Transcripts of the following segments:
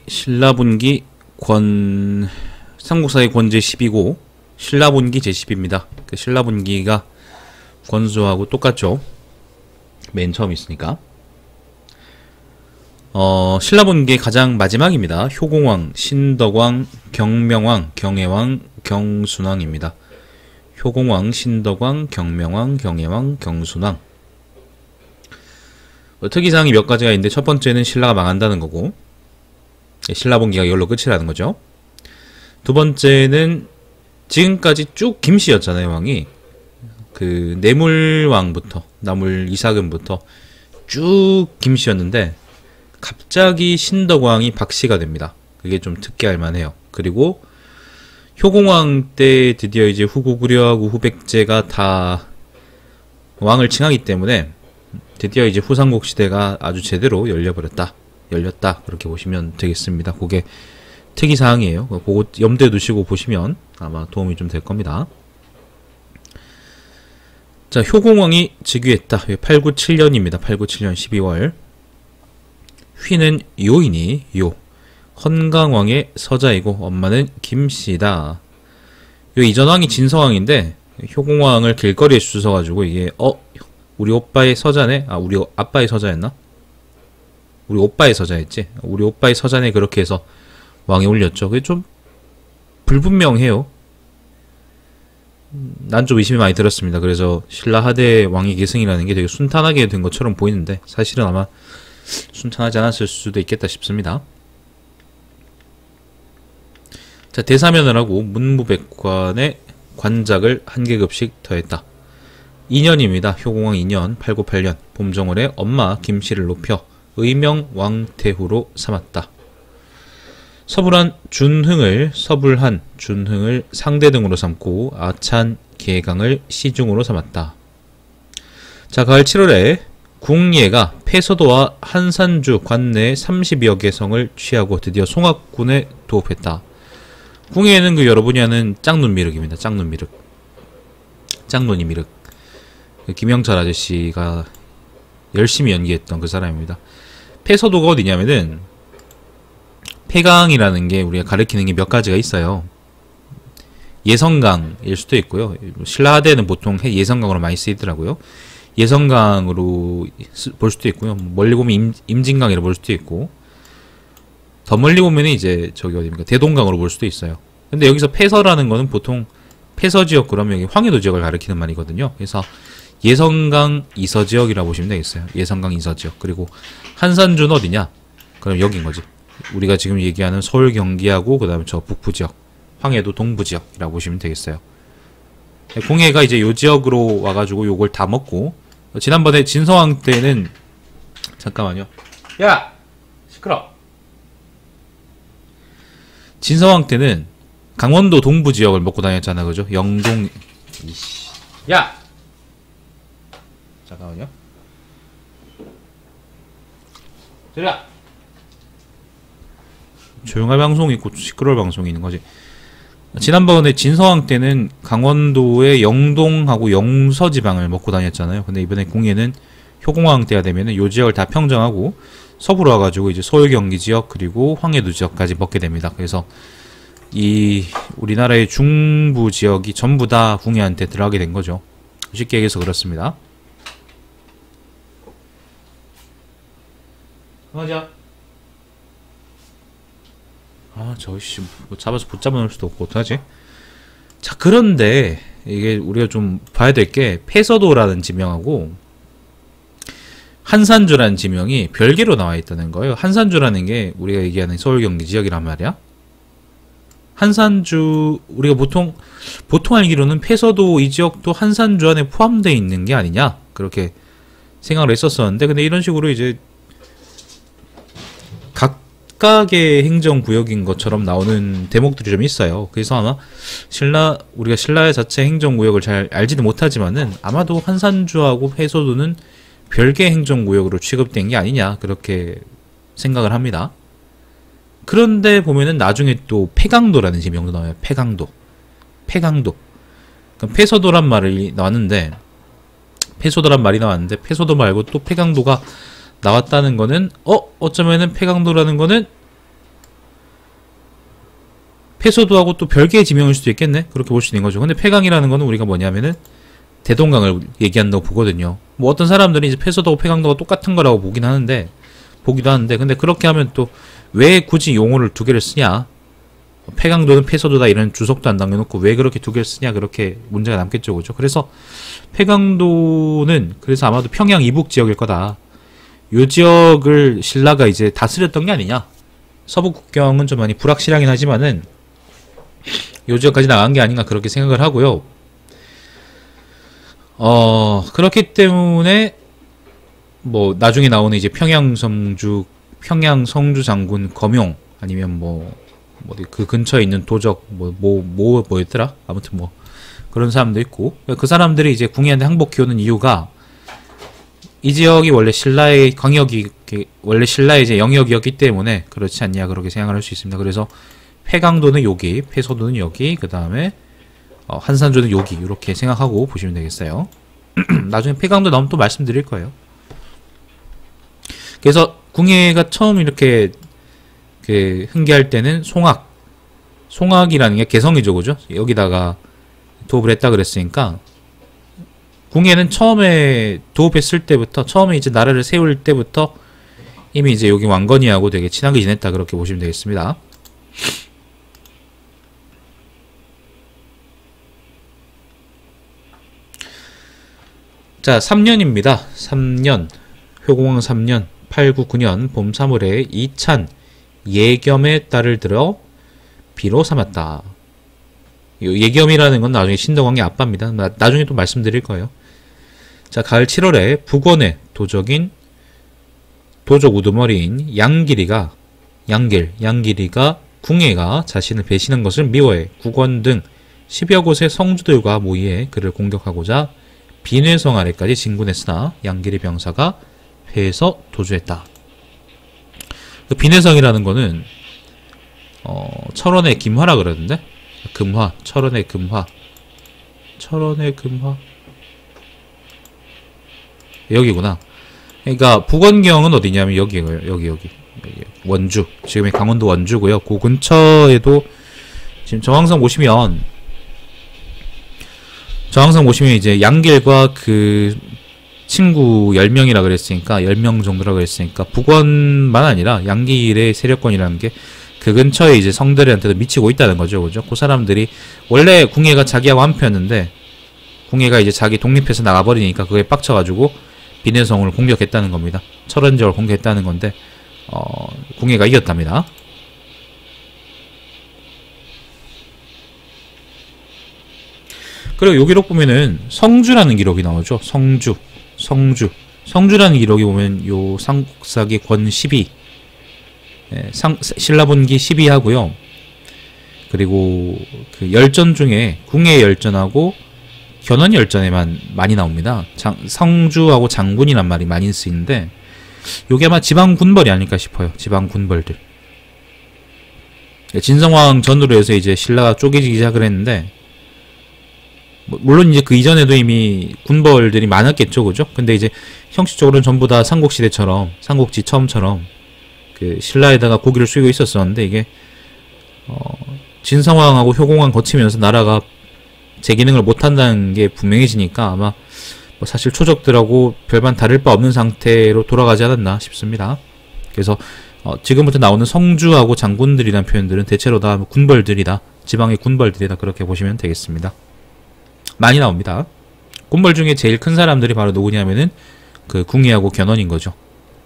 신라분기 삼국사의 권 제10이고 신라분기 제10입니다. 그 신라분기가 권수하고 똑같죠. 맨 처음 있으니까. 신라분기의 가장 마지막입니다. 효공왕, 신덕왕, 경명왕, 경혜왕, 경순왕입니다. 효공왕, 신덕왕, 경명왕, 경혜왕, 경순왕. 특이사항이 몇 가지가 있는데 첫 번째는 신라가 망한다는 거고, 신라분기가 이걸로 끝이라는 거죠. 두 번째는 지금까지 쭉 김씨였잖아요, 왕이. 그 내물왕부터, 나물 이사금부터 쭉 김씨였는데 갑자기 신덕왕이 박씨가 됩니다. 그게 좀 특이할 만해요. 그리고 효공왕 때 드디어 이제 후고구려하고 후백제가 다 왕을 칭하기 때문에 드디어 이제 후삼국 시대가 아주 제대로 열렸다. 그렇게 보시면 되겠습니다. 그게 특이사항이에요. 그거 염두에 두시고 보시면 아마 도움이 좀 될 겁니다. 자, 효공왕이 즉위했다. 897년입니다. 897년 12월. 휘는 요인이 요. 헌강왕의 서자이고 엄마는 김씨다. 요 이전왕이 진서왕인데 효공왕을 길거리에 주워가지고 이게 우리 오빠의 서자네? 우리 아빠의 서자였나? 우리 오빠의 서자였지? 우리 오빠의 서자네. 그렇게 해서 왕에 올렸죠. 그게 좀 불분명해요. 난 좀 의심이 많이 들었습니다. 그래서 신라 하대 왕위 계승이라는 게 되게 순탄하게 된 것처럼 보이는데 사실은 아마 순탄하지 않았을 수도 있겠다 싶습니다. 자, 대사면을 하고 문무백관의 관작을 한 계급씩 더했다. 2년입니다. 효공왕 2년 898년 봄정월에 엄마 김씨를 높여 의명 왕태후로 삼았다. 서불한 준흥을 서불한 준흥을 상대 등으로 삼고 아찬 계강을 시중으로 삼았다. 자, 가을 7월에 궁예가 폐서도와 한산주 관내 30여 개성을 취하고 드디어 송악군에 도읍했다. 궁예는 그 여러분이 아는 짝눈미륵입니다. 짝눈이 미륵. 김영철 아저씨가 열심히 연기했던 그 사람입니다. 폐서도가 어디냐면은 폐강이라는 게 우리가 가리키는 게 몇 가지가 있어요. 예성강일 수도 있고요. 신라하대는 보통 예성강으로 많이 쓰이더라고요. 예성강으로 볼 수도 있고요. 멀리 보면 임진강이라 볼 수도 있고, 더 멀리 보면 이제 저기 어디입니까? 대동강으로 볼 수도 있어요. 근데 여기서 폐서라는 거는 보통 폐서지역 그러면 여기 황해도 지역을 가리키는 말이거든요. 그래서 예성강 이서지역이라고 보시면 되겠어요. 예성강 이서지역. 그리고 한산주는 어디냐? 그럼 여긴 거지. 우리가 지금 얘기하는 서울 경기하고 그 다음에 저 북부지역, 황해도 동부지역이라고 보시면 되겠어요. 공예가 이제 요 지역으로 와가지고 요걸 다 먹고, 지난번에 진서왕 때는 잠깐만요. 야! 시끄러! 진서왕 때는 강원도 동부지역을 먹고 다녔잖아, 그죠? 영동... 야! 잠깐만요. 저리야! 조용할 방송이 있고 시끄러울 방송이 있는 거지. 지난번에 진서왕 때는 강원도의 영동하고 영서 지방을 먹고 다녔잖아요. 근데 이번에 공예는 효공왕 때가 되면은 요 지역을 다 평정하고 서부로 와가지고 이제 서울 경기 지역 그리고 황해도 지역까지 먹게 됩니다. 그래서 이 우리나라의 중부 지역이 전부 다 궁예한테 들어가게 된 거죠. 쉽게 얘기해서 그렇습니다. 맞아. 저씨 뭐 잡아서 붙잡아 놓을 수도 없고 어떡하지? 자, 그런데 이게 우리가 좀 봐야 될 게 폐서도라는 지명하고 한산주라는 지명이 별개로 나와 있다는 거예요. 한산주라는 게 우리가 얘기하는 서울 경기 지역이란 말이야. 한산주 우리가 보통 알기로는 폐서도 이 지역도 한산주 안에 포함되어 있는 게 아니냐 그렇게 생각을 했었었는데, 근데 이런 식으로 이제 각각의 행정구역인 것처럼 나오는 대목들이 좀 있어요. 그래서 아마 우리가 신라 자체 행정구역을 잘 알지는 못하지만은 아마도 한산주하고 폐서도는 별개 행정구역으로 취급된 게 아니냐 그렇게 생각을 합니다. 그런데 보면은 나중에 또 폐강도라는 지명도 나와요. 폐강도. 그럼 폐서도란 말이 나왔는데 폐서도 말고 또 폐강도가 나왔다는 거는 어쩌면은 폐강도라는 거는 폐소도하고 또 별개의 지명일 수도 있겠네. 그렇게 볼 수 있는 거죠. 근데 폐강이라는 거는 우리가 뭐냐면은 대동강을 얘기한다고 보거든요. 뭐 어떤 사람들이 이제 폐소도하고 폐강도가 똑같은 거라고 보기도 하는데 근데 그렇게 하면 또 왜 굳이 용어를 두 개를 쓰냐? 폐강도는 폐소도다 이런 주석도 안 남겨놓고 왜 그렇게 두 개를 쓰냐? 그렇게 문제가 남겠죠, 그죠? 그래서 폐강도는 그래서 아마도 평양 이북 지역일 거다. 요 지역을 신라가 이제 다스렸던 게 아니냐? 서부 국경은 좀 많이 불확실하긴 하지만은 요 지역까지 나간 게 아닌가 그렇게 생각을 하고요. 그렇기 때문에 뭐 나중에 나오는 이제 평양 성주 장군 검용 아니면 어디 그 근처에 있는 도적 뭐였더라? 아무튼 뭐 그런 사람도 있고 그 사람들이 이제 궁예한테 항복해오는 이유가 이 지역이 원래 신라의 광역이 원래 신라의 이제 영역이었기 때문에 그렇지 않냐 그렇게 생각을 할 수 있습니다. 그래서 폐강도는 여기, 폐소도는 여기, 그 다음에 한산조는 여기 이렇게 생각하고 보시면 되겠어요. 나중에 폐강도 나오면 또 말씀드릴 거예요. 그래서 궁예가 처음 이렇게 흥계할 때는 송악이라는 게 개성이죠, 그죠? 여기다가 도읍을 했다 그랬으니까 궁예는 처음에 도읍했을 때부터 처음에 이제 나라를 세울 때부터 이미 이제 여기 왕건이하고 되게 친하게 지냈다 그렇게 보시면 되겠습니다. 자, 3년입니다. 3년 효공왕 3년 899년 봄 3월에 이찬 예겸의 딸을 들어 비로 삼았다. 예겸이라는 건 나중에 신덕왕의 아빠입니다. 나중에 또 말씀드릴 거예요. 자, 가을 7월에 북원의 도적 우두머리인 양길이가 궁예가 자신을 배신한 것을 미워해 국원 등 10여 곳의 성주들과 모의해 그를 공격하고자 비내성 아래까지 진군했으나 양길이 병사가 패해서 도주했다. 그 비내성이라는 거는 철원의 김화라 그러는데 철원의 금화 여기구나. 그러니까 북원경은 어디냐면 여기예요. 여기 원주, 지금의 강원도 원주고요. 그 근처에도 지금 정황상 보시면 이제 양길과 그 친구 10명이라 그랬으니까 10명 정도라 그랬으니까 북원만 아니라 양길의 세력권이라는 게 그 근처에 이제 성들한테도 미치고 있다는 거죠. 그죠? 그 사람들이 원래 궁예가 자기하고 한표였는데 궁예가 이제 자기 독립해서 나가버리니까 그게 빡쳐가지고 비내성을 공격했다는 겁니다. 철원적을 공격했다는 건데 궁예가 이겼답니다. 그리고 요 기록 보면은 성주라는 기록이 나오죠. 성주라는 기록이 보면 요 삼국사기 권 12 신라본기 12하고요. 그리고 그 열전 중에 궁예 열전하고 견원 열전에만 많이 나옵니다. 성주하고 장군이란 말이 많이 쓰이는데 요게 아마 지방 군벌이 아닐까 싶어요. 지방 군벌들. 진성황 전으로 해서 이제 신라가 쪼개지기 시작을 했는데 물론 이제 그 이전에도 이미 군벌들이 많았겠죠, 그죠? 근데 이제 형식적으로는 전부 다 삼국시대처럼 삼국지 처음처럼 그 신라에다가 고기를 쏘이고 있었었는데 이게 진성황하고 효공왕 거치면서 나라가 제 기능을 못한다는 게 분명해지니까 아마 사실 초적들하고 별반 다를 바 없는 상태로 돌아가지 않았나 싶습니다. 그래서 지금부터 나오는 성주하고 장군들이라는 표현들은 대체로 다 군벌들이다, 지방의 군벌들이다 그렇게 보시면 되겠습니다. 많이 나옵니다. 군벌 중에 제일 큰 사람들이 바로 누구냐면은 그 궁예하고 견원인 거죠.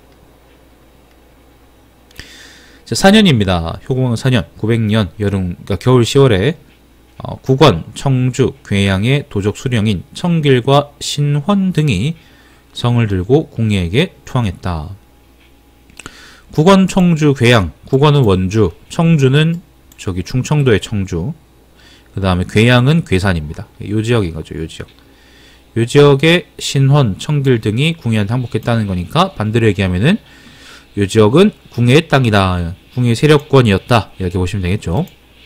4년입니다. 효공왕 4년 900년 여름, 그러니까 겨울 10월에 국원, 청주, 괴양의 도적 수령인 청길과 신헌 등이 성을 들고 궁예에게 투항했다. 국원, 청주, 괴양. 국원은 원주, 청주는 저기 충청도의 청주, 그 다음에 괴양은 괴산입니다. 요 지역인 거죠. 요 지역. 요 지역에 신헌, 청길 등이 궁예한테 항복했다는 거니까 반대로 얘기하면은 요 지역은 궁예의 땅이다. 궁예의 세력권이었다. 이렇게 보시면 되겠죠.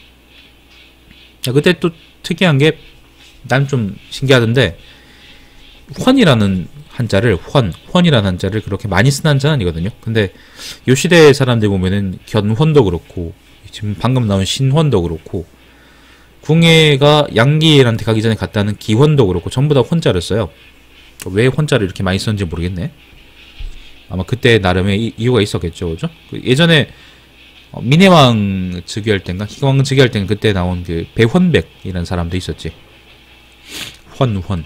자, 그때 또 특이한 게 난 좀 신기하던데 헌이라는 한자를 헌이라는 한자를 그렇게 많이 쓴 한자는 아니거든요. 근데 요 시대 사람들 보면은 견헌도 그렇고 지금 방금 나온 신헌도 그렇고, 궁예가 양기일한테 가기 전에 갔다는 기헌도 그렇고 전부 다 혼자를 써요. 왜 혼자를 이렇게 많이 썼는지 모르겠네. 아마 그때 나름의 이유가 있었겠죠, 그죠? 예전에 민해왕 즉위할 땐가 희왕 즉위할 땐 그때 나온 그 배헌백이라는 사람도 있었지. 헌.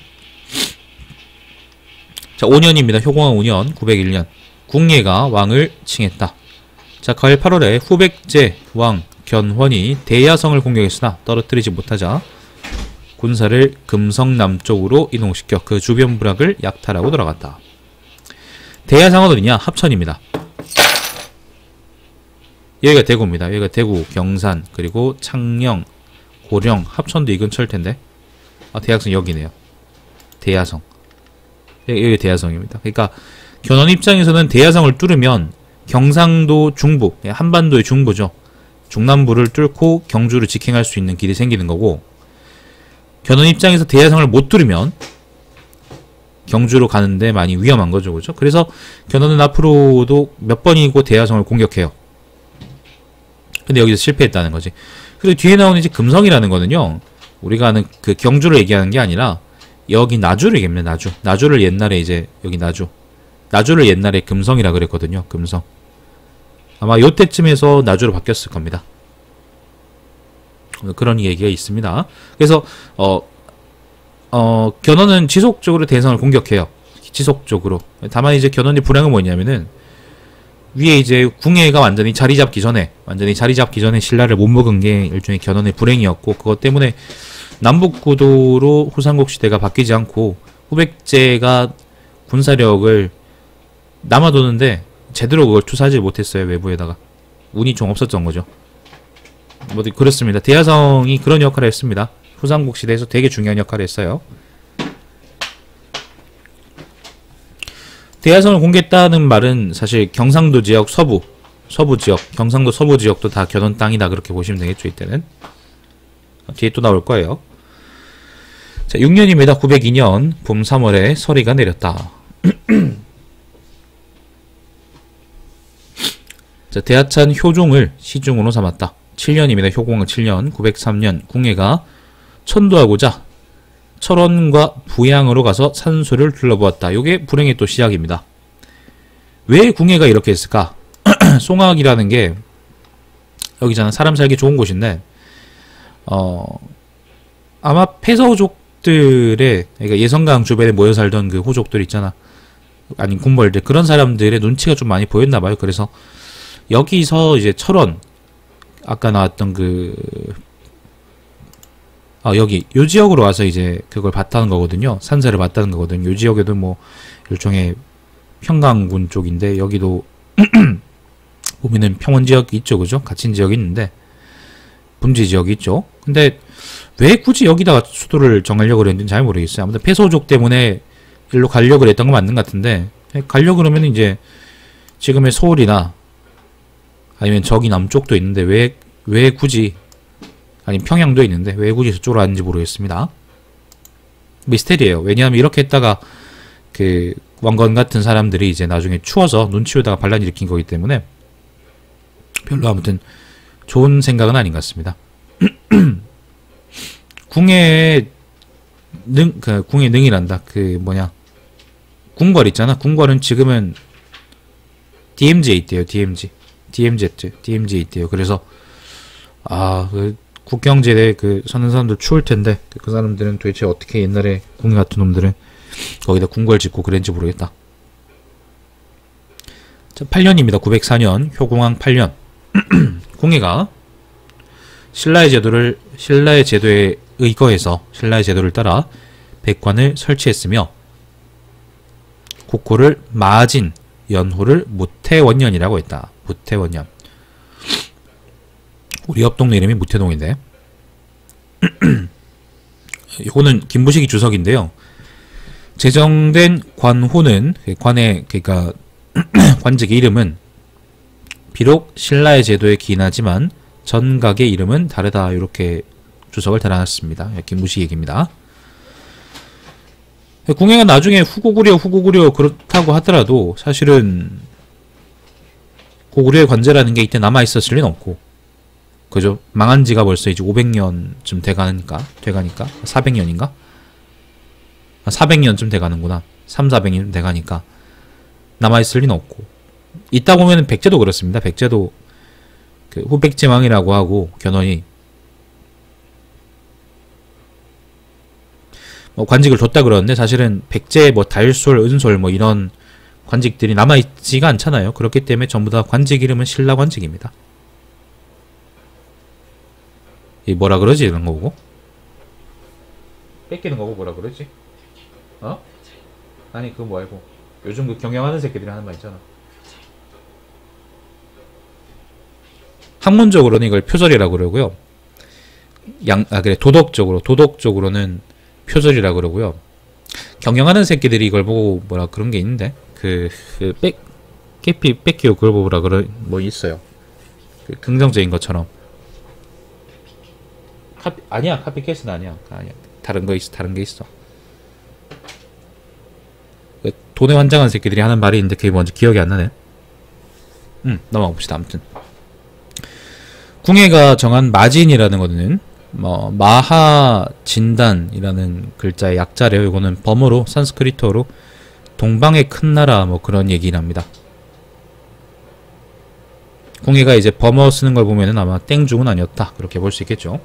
자, 5년입니다. 효공왕 5년 901년 궁예가 왕을 칭했다. 자, 가을 8월에 후백제 왕 견훤이 대야성을 공격했으나 떨어뜨리지 못하자 군사를 금성 남쪽으로 이동시켜 그 주변 부락을 약탈하고 돌아갔다. 대야성은 어디냐? 합천입니다. 여기가 대구입니다. 여기가 대구, 경산, 그리고 창녕, 고령, 합천도 이 근처일 텐데. 아, 대야성 여기네요. 대야성. 여기 대야성입니다. 그러니까 견훤 입장에서는 대야성을 뚫으면 경상도 중부, 한반도의 중부죠. 중남부를 뚫고 경주를 직행할 수 있는 길이 생기는 거고, 견훤 입장에서 대야성을 못 뚫으면 경주로 가는데 많이 위험한 거죠, 그죠? 그래서 견훤은 앞으로도 몇 번이고 대야성을 공격해요. 근데 여기서 실패했다는 거지. 그리고 뒤에 나오는 이제 금성이라는 거는요, 우리가 아는 그 경주를 얘기하는 게 아니라 여기 나주를 얘기합니다. 나주. 나주를 옛날에 이제 여기 나주를 옛날에 금성이라 그랬거든요. 금성. 아마 요때쯤에서 나주로 바뀌었을 겁니다. 그런 얘기가 있습니다. 그래서 견훤은 지속적으로 대성을 공격해요. 지속적으로. 다만 이제 견훤의 불행은 뭐냐면은 위에 이제 궁예가 완전히 자리 잡기 전에 신라를 못 먹은 게 일종의 견훤의 불행이었고, 그것 때문에 남북 구도로 후삼국 시대가 바뀌지 않고 후백제가 군사력을 남아도는데 제대로 그걸 투사하지 못했어요. 외부에다가 운이 좀 없었던 거죠. 뭐 그렇습니다. 대야성이 그런 역할을 했습니다. 후삼국 시대에서 되게 중요한 역할을 했어요. 대야성을 공개했다는 말은 사실 경상도 지역 서부 지역, 경상도 서부 지역도 다 견훤 땅이다 그렇게 보시면 되겠죠. 이때는 뒤에 또 나올 거예요. 자, 6년입니다. 902년 봄 3월에 서리가 내렸다. 자, 대하찬 효종을 시중으로 삼았다. 7년입니다. 효공왕 7년 903년 궁예가 천도하고자 철원과 부양으로 가서 산수를 둘러보았다. 요게 불행의 또 시작입니다. 왜 궁예가 이렇게 했을까? 송악이라는 게 여기잖아. 사람 살기 좋은 곳인데 아마 패서호족들의, 그러니까 예성강 주변에 모여 살던 그 호족들 있잖아. 아니 군벌들, 그런 사람들의 눈치가 좀 많이 보였나봐요. 그래서 여기서 이제 철원, 아까 나왔던 여기 요 지역으로 와서 이제 그걸 봤다는 거거든요. 산세를 봤다는 거거든요. 요 지역에도 뭐 일종의 평강군 쪽인데, 여기도 보면은 평원 지역이 있죠, 그죠? 갇힌 지역이 있는데 분지 지역이 있죠. 근데 왜 굳이 여기다가 수도를 정하려고 그랬는지 잘 모르겠어요. 아무튼 패소족 때문에 일로 가려고 했던 거 맞는 것 같은데, 가려고 그러면 이제 지금의 서울이나 아니면 저기 남쪽도 있는데 왜 굳이, 아니 평양도 있는데 왜 굳이 저쪽으로 왔는지 모르겠습니다. 미스테리예요. 왜냐하면 이렇게 했다가 그 왕건 같은 사람들이 이제 나중에 추워서 눈 치우다가 반란 일으킨 거기 때문에 별로 아무튼 좋은 생각은 아닌 것 같습니다. 궁예의 궁예 능이란다. 궁궐 있잖아. 궁궐은 지금은 DMZ에 있대요. DMZ에 있대요. 그래서 국경제대 사는 사람들 추울 텐데 그 사람들은 도대체 어떻게 옛날에 궁예 같은 놈들은 거기다 궁궐 짓고 그랬는지 모르겠다. 자, 8년입니다. 904년 효공왕 8년 궁예가 신라의 제도에 의거해서 신라의 제도를 따라 백관을 설치했으며 국호를 마진, 연호를 무태원년이라고 했다. 무태원년. 우리 옆 동네 이름이 무태동인데 이거는 김부식이 주석인데요. 제정된 관호는 그러니까 관직의 이름은 비록 신라의 제도에 기인하지만 전각의 이름은 다르다. 이렇게 주석을 달아놨습니다. 김부식 얘기입니다. 궁예가 나중에 후고구려 그렇다고 하더라도 사실은 고구려의 관제라는 게 이때 남아있었을 리는 없고, 그죠? 망한 지가 벌써 이제 500년쯤 돼가니까 400년인가? 400년쯤 돼가는구나. 400년 돼가니까 남아있을 리는 없고, 있다 보면은 백제도 그렇습니다. 백제도 그 후백제왕이라고 하고 견훤이 뭐 관직을 줬다 그러는데, 사실은 백제 뭐 달솔, 은솔 뭐 이런 관직들이 남아있지가 않잖아요. 그렇기 때문에 전부 다 관직 이름은 신라 관직입니다. 이 뭐라 그러지 이런 거 보고? 뺏기는 거고 뭐라 그러지? 어? 아니 그거 뭐 알고, 요즘 그 경영하는 새끼들이 하는 말 있잖아. 학문적으로는 이걸 표절이라고 그러고요. 그래, 도덕적으로는 표절이라고 그러고요. 경영하는 새끼들이 이걸 보고 뭐라 그런 게 있는데, 뺏기고 그걸 보라 뭐 있어요. 그 긍정적인 것처럼. 아니야, 카피캣은 아니야. 다른 게 있어. 돈에 환장한 새끼들이 하는 말이 있는데 그게 뭔지 기억이 안 나네. 넘어가 봅시다. 아무튼 궁예가 정한 마진이라는 거는 뭐 마하진단이라는 글자의 약자래요. 이거는 범어로, 산스크리트어로 동방의 큰 나라 뭐 그런 얘기랍니다. 궁예가 이제 범어 쓰는 걸 보면은 아마 땡중은 아니었다, 그렇게 볼 수 있겠죠.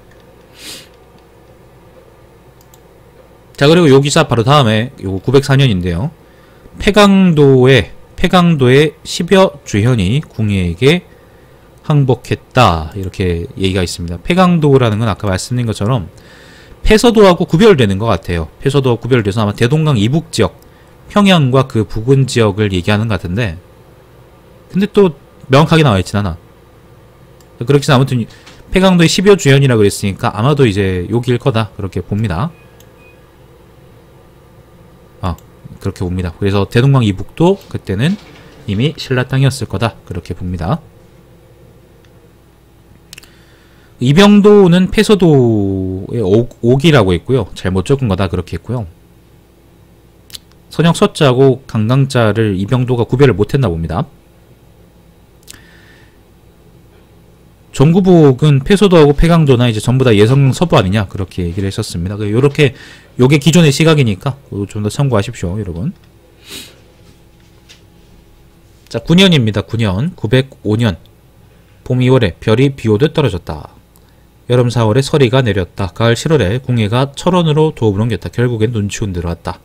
자, 그리고 요 기사 바로 다음에 요거 904년인데요. 폐강도의 10여 주현이 궁예에게 항복했다, 이렇게 얘기가 있습니다. 폐강도라는 건 아까 말씀드린 것처럼 폐서도하고 구별되는 것 같아요. 폐서도하고 구별돼서 아마 대동강 이북 지역, 평양과 그 부근 지역을 얘기하는 것 같은데, 근데 또 명확하게 나와있진 않아. 그렇게 해서 아무튼 폐강도의 10여 주현이라고 그랬으니까 아마도 이제 여기일 거다, 그렇게 봅니다. 그렇게 봅니다. 그래서 대동강 이북도 그때는 이미 신라 땅이었을 거다, 그렇게 봅니다. 이병도는 폐서도의 옥이라고 했고요. 잘못 적은 거다, 그렇게 했고요. 선영 서자하고 강강자를 이병도가 구별을 못했나 봅니다. 전구북은 폐서도하고 폐강도나 이제 전부 다 예성 서부 아니냐, 그렇게 얘기를 했었습니다. 요렇게 요게 기존의 시각이니까 좀 더 참고하십시오, 여러분. 자, 9년입니다. 9년 905년 봄 2월에 별이 비오듯 떨어졌다. 여름 4월에 서리가 내렸다. 가을 7월에 궁예가 철원으로 도읍을 옮겼다. 결국엔 눈치운 대로 왔다.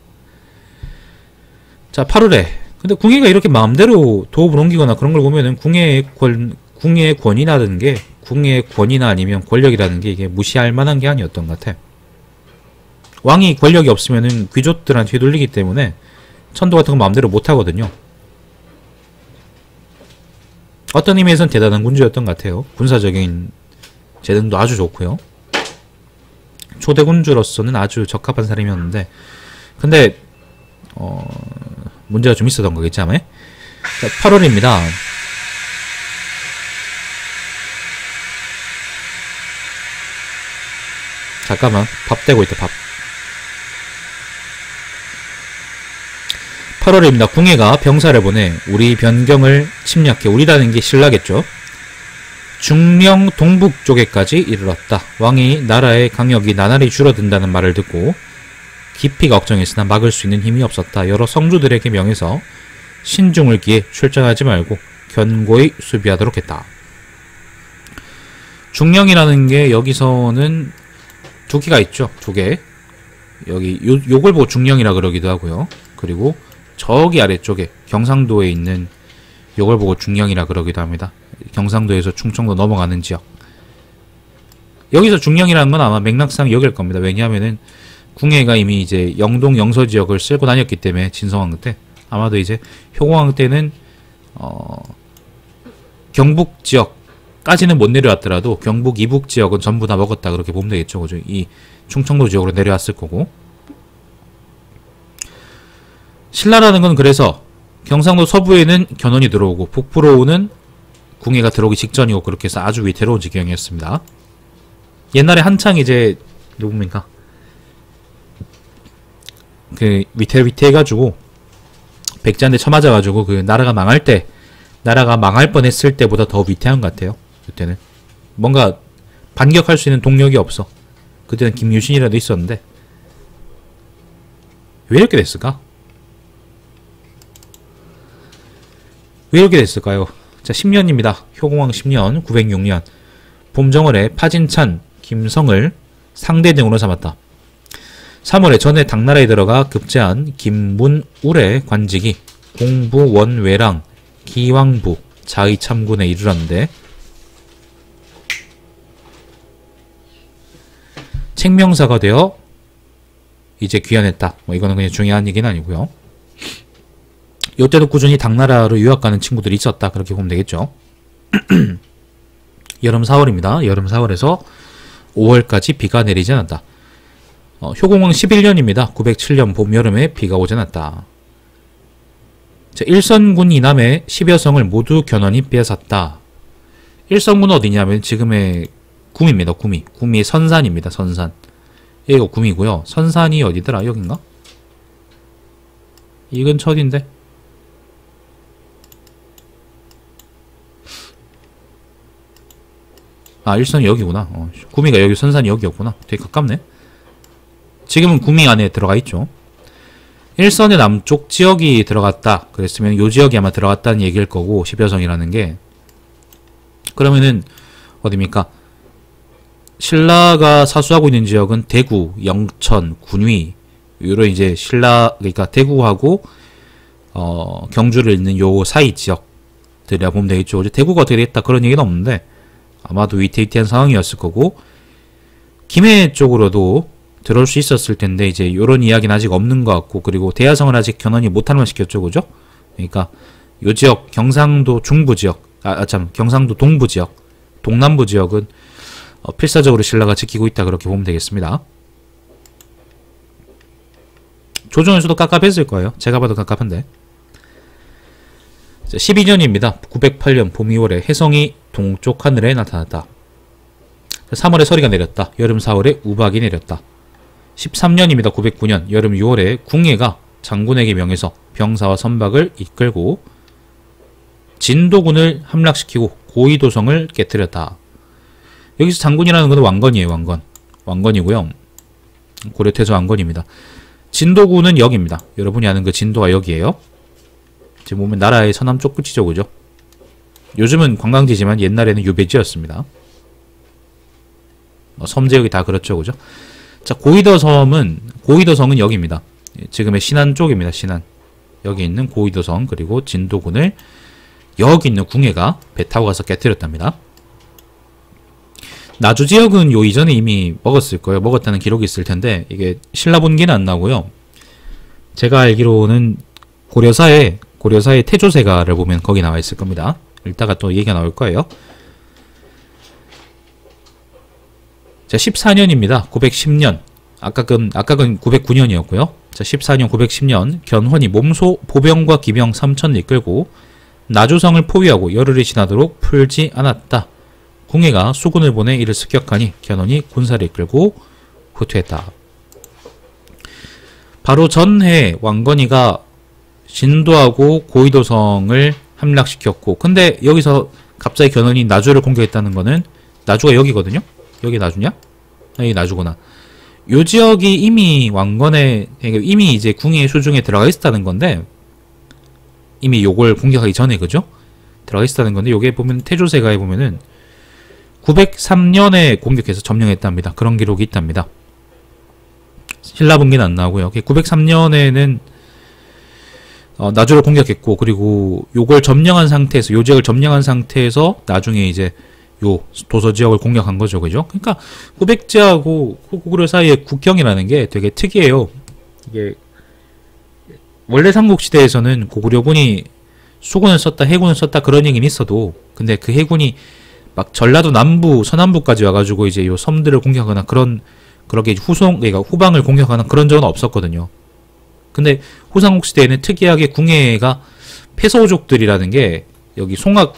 자, 8월에 근데 궁예가 이렇게 마음대로 도읍을 옮기거나 그런 걸 보면은 궁예의 권위라는 게, 궁예의 권위나 아니면 권력이라는 게 이게 무시할 만한 게 아니었던 것 같아. 왕이 권력이 없으면은 귀족들한테 휘둘리기 때문에 천도 같은 거 마음대로 못 하거든요. 어떤 의미에서는 대단한 군주였던 것 같아요. 군사적인 재능도 아주 좋고요. 초대 군주로서는 아주 적합한 사람이었는데, 근데 문제가 좀 있었던 거겠지 아마. 자, 8월입니다. 잠깐만, 밥 대고 있다, 밥. 8월입니다. 궁예가 병사를 보내 우리 변경을 침략해, 우리라는 게 신라겠죠. 중령 동북 쪽에까지 이르렀다. 왕이 나라의 강력이 나날이 줄어든다는 말을 듣고 깊이 걱정했으나 막을 수 있는 힘이 없었다. 여러 성주들에게 명해서 신중을 기해 출전하지 말고 견고히 수비하도록 했다. 중령이라는 게 여기서는 두 개가 있죠. 두 개. 여기 요걸 보고 중령이라 그러기도 하고요. 그리고 저기 아래쪽에 경상도에 있는 요걸 보고 중령이라 그러기도 합니다. 경상도에서 충청도 넘어가는 지역. 여기서 중령이라는 건 아마 맥락상 여길 겁니다. 왜냐하면은 궁예가 이미 이제 영동 영서 지역을 쓸고 다녔기 때문에, 진성왕 때 아마도 이제 효공왕 때는 경북 지역까지는 못 내려왔더라도 경북 이북 지역은 전부 다 먹었다, 그렇게 보면 되겠죠. 그죠? 이 충청도 지역으로 내려왔을 거고. 신라라는 건 그래서 경상도 서부에는 견훤이 들어오고 북부로는 궁예가 들어오기 직전이고, 그렇게 해서 아주 위태로운 지경이었습니다. 옛날에 한창 이제 누굽니까? 그 위태해가지고 백제한테 쳐맞아가지고 그 나라가 망할 뻔했을 때보다 더 위태한 것 같아요. 그때는 뭔가 반격할 수 있는 동력이 없어. 그때는 김유신이라도 있었는데 왜 이렇게 됐을까? 왜 이렇게 됐을까요? 자, 10년입니다. 효공왕 10년 906년 봄정월에 파진찬, 김성을 상대 등으로 삼았다. 3월에 전에 당나라에 들어가 급제한 김문울의 관직이 공부 원외랑 기왕부 자의참군에 이르렀는데 책명사가 되어 이제 귀환했다. 뭐 이거는 그냥 중요한 얘기는 아니고요. 이때도 꾸준히 당나라로 유학 가는 친구들이 있었다. 그렇게 보면 되겠죠. 여름 4월입니다. 여름 4월에서 5월까지 비가 내리지 않았다. 효공왕 11년입니다. 907년 봄, 여름에 비가 오지 않았다. 자, 일선군 이남의 10여 성을 모두 견훤이 빼앗았다. 일선군은 어디냐면 지금의 구미입니다. 구미의 선산입니다. 선산. 여기가 구미고요. 선산이 어디더라? 여긴가? 이 근처 어딘데? 아, 일선이 여기구나. 구미가 여기, 선산이 여기였구나. 되게 가깝네. 지금은 구미 안에 들어가 있죠. 일선의 남쪽 지역이 들어갔다. 그랬으면 요 지역이 아마 들어갔다는 얘기일 거고, 10여 성이라는 게. 그러면은 어디입니까? 신라가 사수하고 있는 지역은 대구, 영천, 군위, 요런 이제 그러니까 대구하고 경주를 잇는 요 사이 지역들이라 보면 되겠죠. 이제 대구가 어떻게 됐다 그런 얘기는 없는데 아마도 위태위태한 상황이었을 거고, 김해 쪽으로도 들어올 수 있었을 텐데 이제 요런 이야기는 아직 없는 것 같고, 그리고 대야성을 아직 견훤이 못할 시켰죠, 그죠? 그러니까 요 지역 경상도 중부 지역, 경상도 동부 지역, 동남부 지역은 필사적으로 신라가 지키고 있다 그렇게 보면 되겠습니다. 조정에서도 깝깝했을 거예요. 제가 봐도 깝깝한데. 12년입니다. 908년 봄 2월에 혜성이 동쪽 하늘에 나타났다. 3월에 서리가 내렸다. 여름 4월에 우박이 내렸다. 13년입니다. 909년 여름 6월에 궁예가 장군에게 명해서 병사와 선박을 이끌고 진도군을 함락시키고 고이도성을 깨뜨렸다. 여기서 장군이라는 것은 왕건이에요. 왕건이고요. 고려태조 왕건입니다. 진도군은 여기입니다. 여러분이 아는 그 진도가 여기에요. 지금 보면 나라의 서남쪽 끝이죠, 그죠? 요즘은 관광지지만 옛날에는 유배지였습니다. 섬지역이 다 그렇죠, 그죠? 자, 고이도성은 여기입니다. 지금의 신안 쪽입니다. 신안. 여기 있는 고이도성, 그리고 진도군을 여기 있는 궁예가 배 타고 가서 깨뜨렸답니다. 나주 지역은 요 이전에 이미 먹었을 거예요. 먹었다는 기록이 있을 텐데 이게 신라본기는 안 나오고요. 제가 알기로는 고려사의 태조세가를 보면 거기 나와 있을 겁니다. 이따가 또 얘기가 나올 거예요. 자, 14년입니다. 910년. 아까는 909년이었고요. 자, 14년 910년 견훤이 몸소 보병과 기병 3,000을 이끌고 나주성을 포위하고 열흘이 지나도록 풀지 않았다. 궁예가 수군을 보내 이를 습격하니 견훤이 군사를 이끌고 후퇴했다. 바로 전해 왕건이가 진도하고 고이도성을 함락시켰고, 근데 여기서 갑자기 견훤이 나주를 공격했다는 거는 나주가 여기거든요? 여기 나주냐? 여기 나주구나. 요 지역이 이미 이미 이제 궁예의 수중에 들어가 있었다는 건데, 이미 요걸 공격하기 전에, 그죠? 들어가 있었다는 건데, 요게 보면 태조세가에 보면은 903년에 공격해서 점령했답니다. 그런 기록이 있답니다. 신라분기는 안 나오고요. 903년에는 나주를 공격했고, 그리고 요걸 점령한 상태에서, 요 지역을 점령한 상태에서 나중에 이제 요 도서 지역을 공격한 거죠. 그죠? 그러니까 후백제하고 고구려 사이의 국경이라는 게 되게 특이해요. 이게 원래 삼국시대에서는 고구려군이 수군을 썼다, 해군을 썼다 그런 얘기는 있어도, 근데 그 해군이 막 전라도 남부, 서남부까지 와가지고 이제 요 섬들을 공격하거나 그렇게 그러니까 후방을 공격하는 그런 적은 없었거든요. 근데 후삼국 시대에는 특이하게 궁예가 패서우족들이라는 게 여기 송악,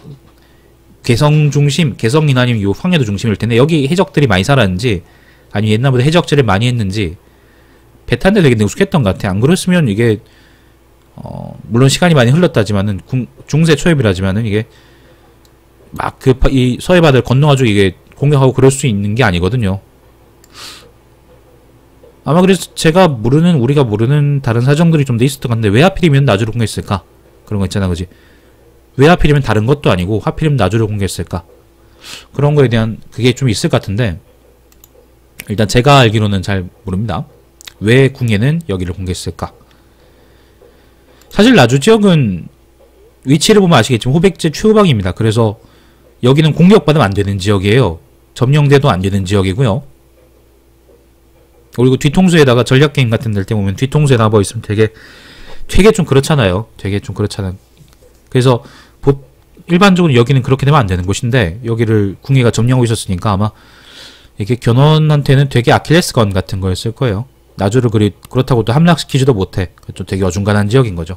개성이나 아니면 요 황해도 중심일 텐데 여기 해적들이 많이 살았는지 아니면 옛날보다 해적질을 많이 했는지 배 탄 데 되게 능숙했던 것 같아. 안 그랬으면 이게 물론 시간이 많이 흘렀다지만은 중세 초입이라지만은 이게 막 이 서해바다를 건너가지고 이게 공격하고 그럴 수 있는 게 아니거든요. 아마 그래서 우리가 모르는 다른 사정들이 좀 돼 있었던 건데, 왜 하필이면 나주를 공격했을까? 그런 거 있잖아, 그지? 왜 하필이면 다른 것도 아니고 하필이면 나주를 공격했을까? 그런 거에 대한 그게 좀 있을 것 같은데, 일단 제가 알기로는 잘 모릅니다. 왜 궁예는 여기를 공격했을까? 사실 나주 지역은 위치를 보면 아시겠지만 후백제 최후방입니다. 그래서 여기는 공격받으면 안 되는 지역이에요. 점령돼도 안 되는 지역이고요. 그리고 뒤통수에다가 전략게임 같은 데 보면 뒤통수에다가 뭐 있으면 되게 좀 그렇잖아요. 되게 좀 그렇잖아요. 그래서 일반적으로 여기는 그렇게 되면 안 되는 곳인데, 여기를 궁예가 점령하고 있었으니까 아마 이게 견훤한테는 되게 아킬레스건 같은 거였을 거예요. 나주를 그렇다고 또 함락시키지도 못해. 좀 되게 어중간한 지역인 거죠.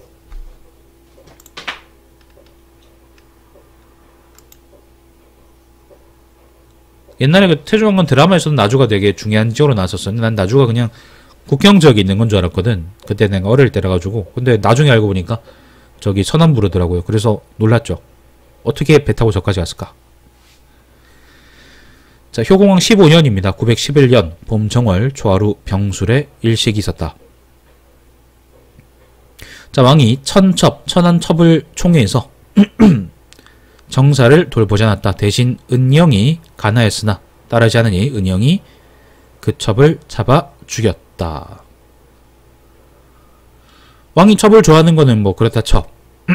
옛날에 그 태조왕건 드라마에서도 나주가 되게 중요한 지역으로 나왔었었는데, 난 나주가 그냥 국경 지역에 있는 건 줄 알았거든. 그때 내가 어릴 때라 가지고. 근데 나중에 알고 보니까 저기 서남부르더라고요. 그래서 놀랐죠. 어떻게 배 타고 저까지 갔을까? 자, 효공왕 15년입니다. 911년 봄 정월 초하루 병술에 일식이 있었다. 자, 왕이 천안첩을 총회해서 정사를 돌보지 않았다. 대신 은영이 간하였으나 따르지 않으니 은영이 그 첩을 잡아 죽였다. 왕이 첩을 좋아하는 거는 뭐 그렇다 쳐.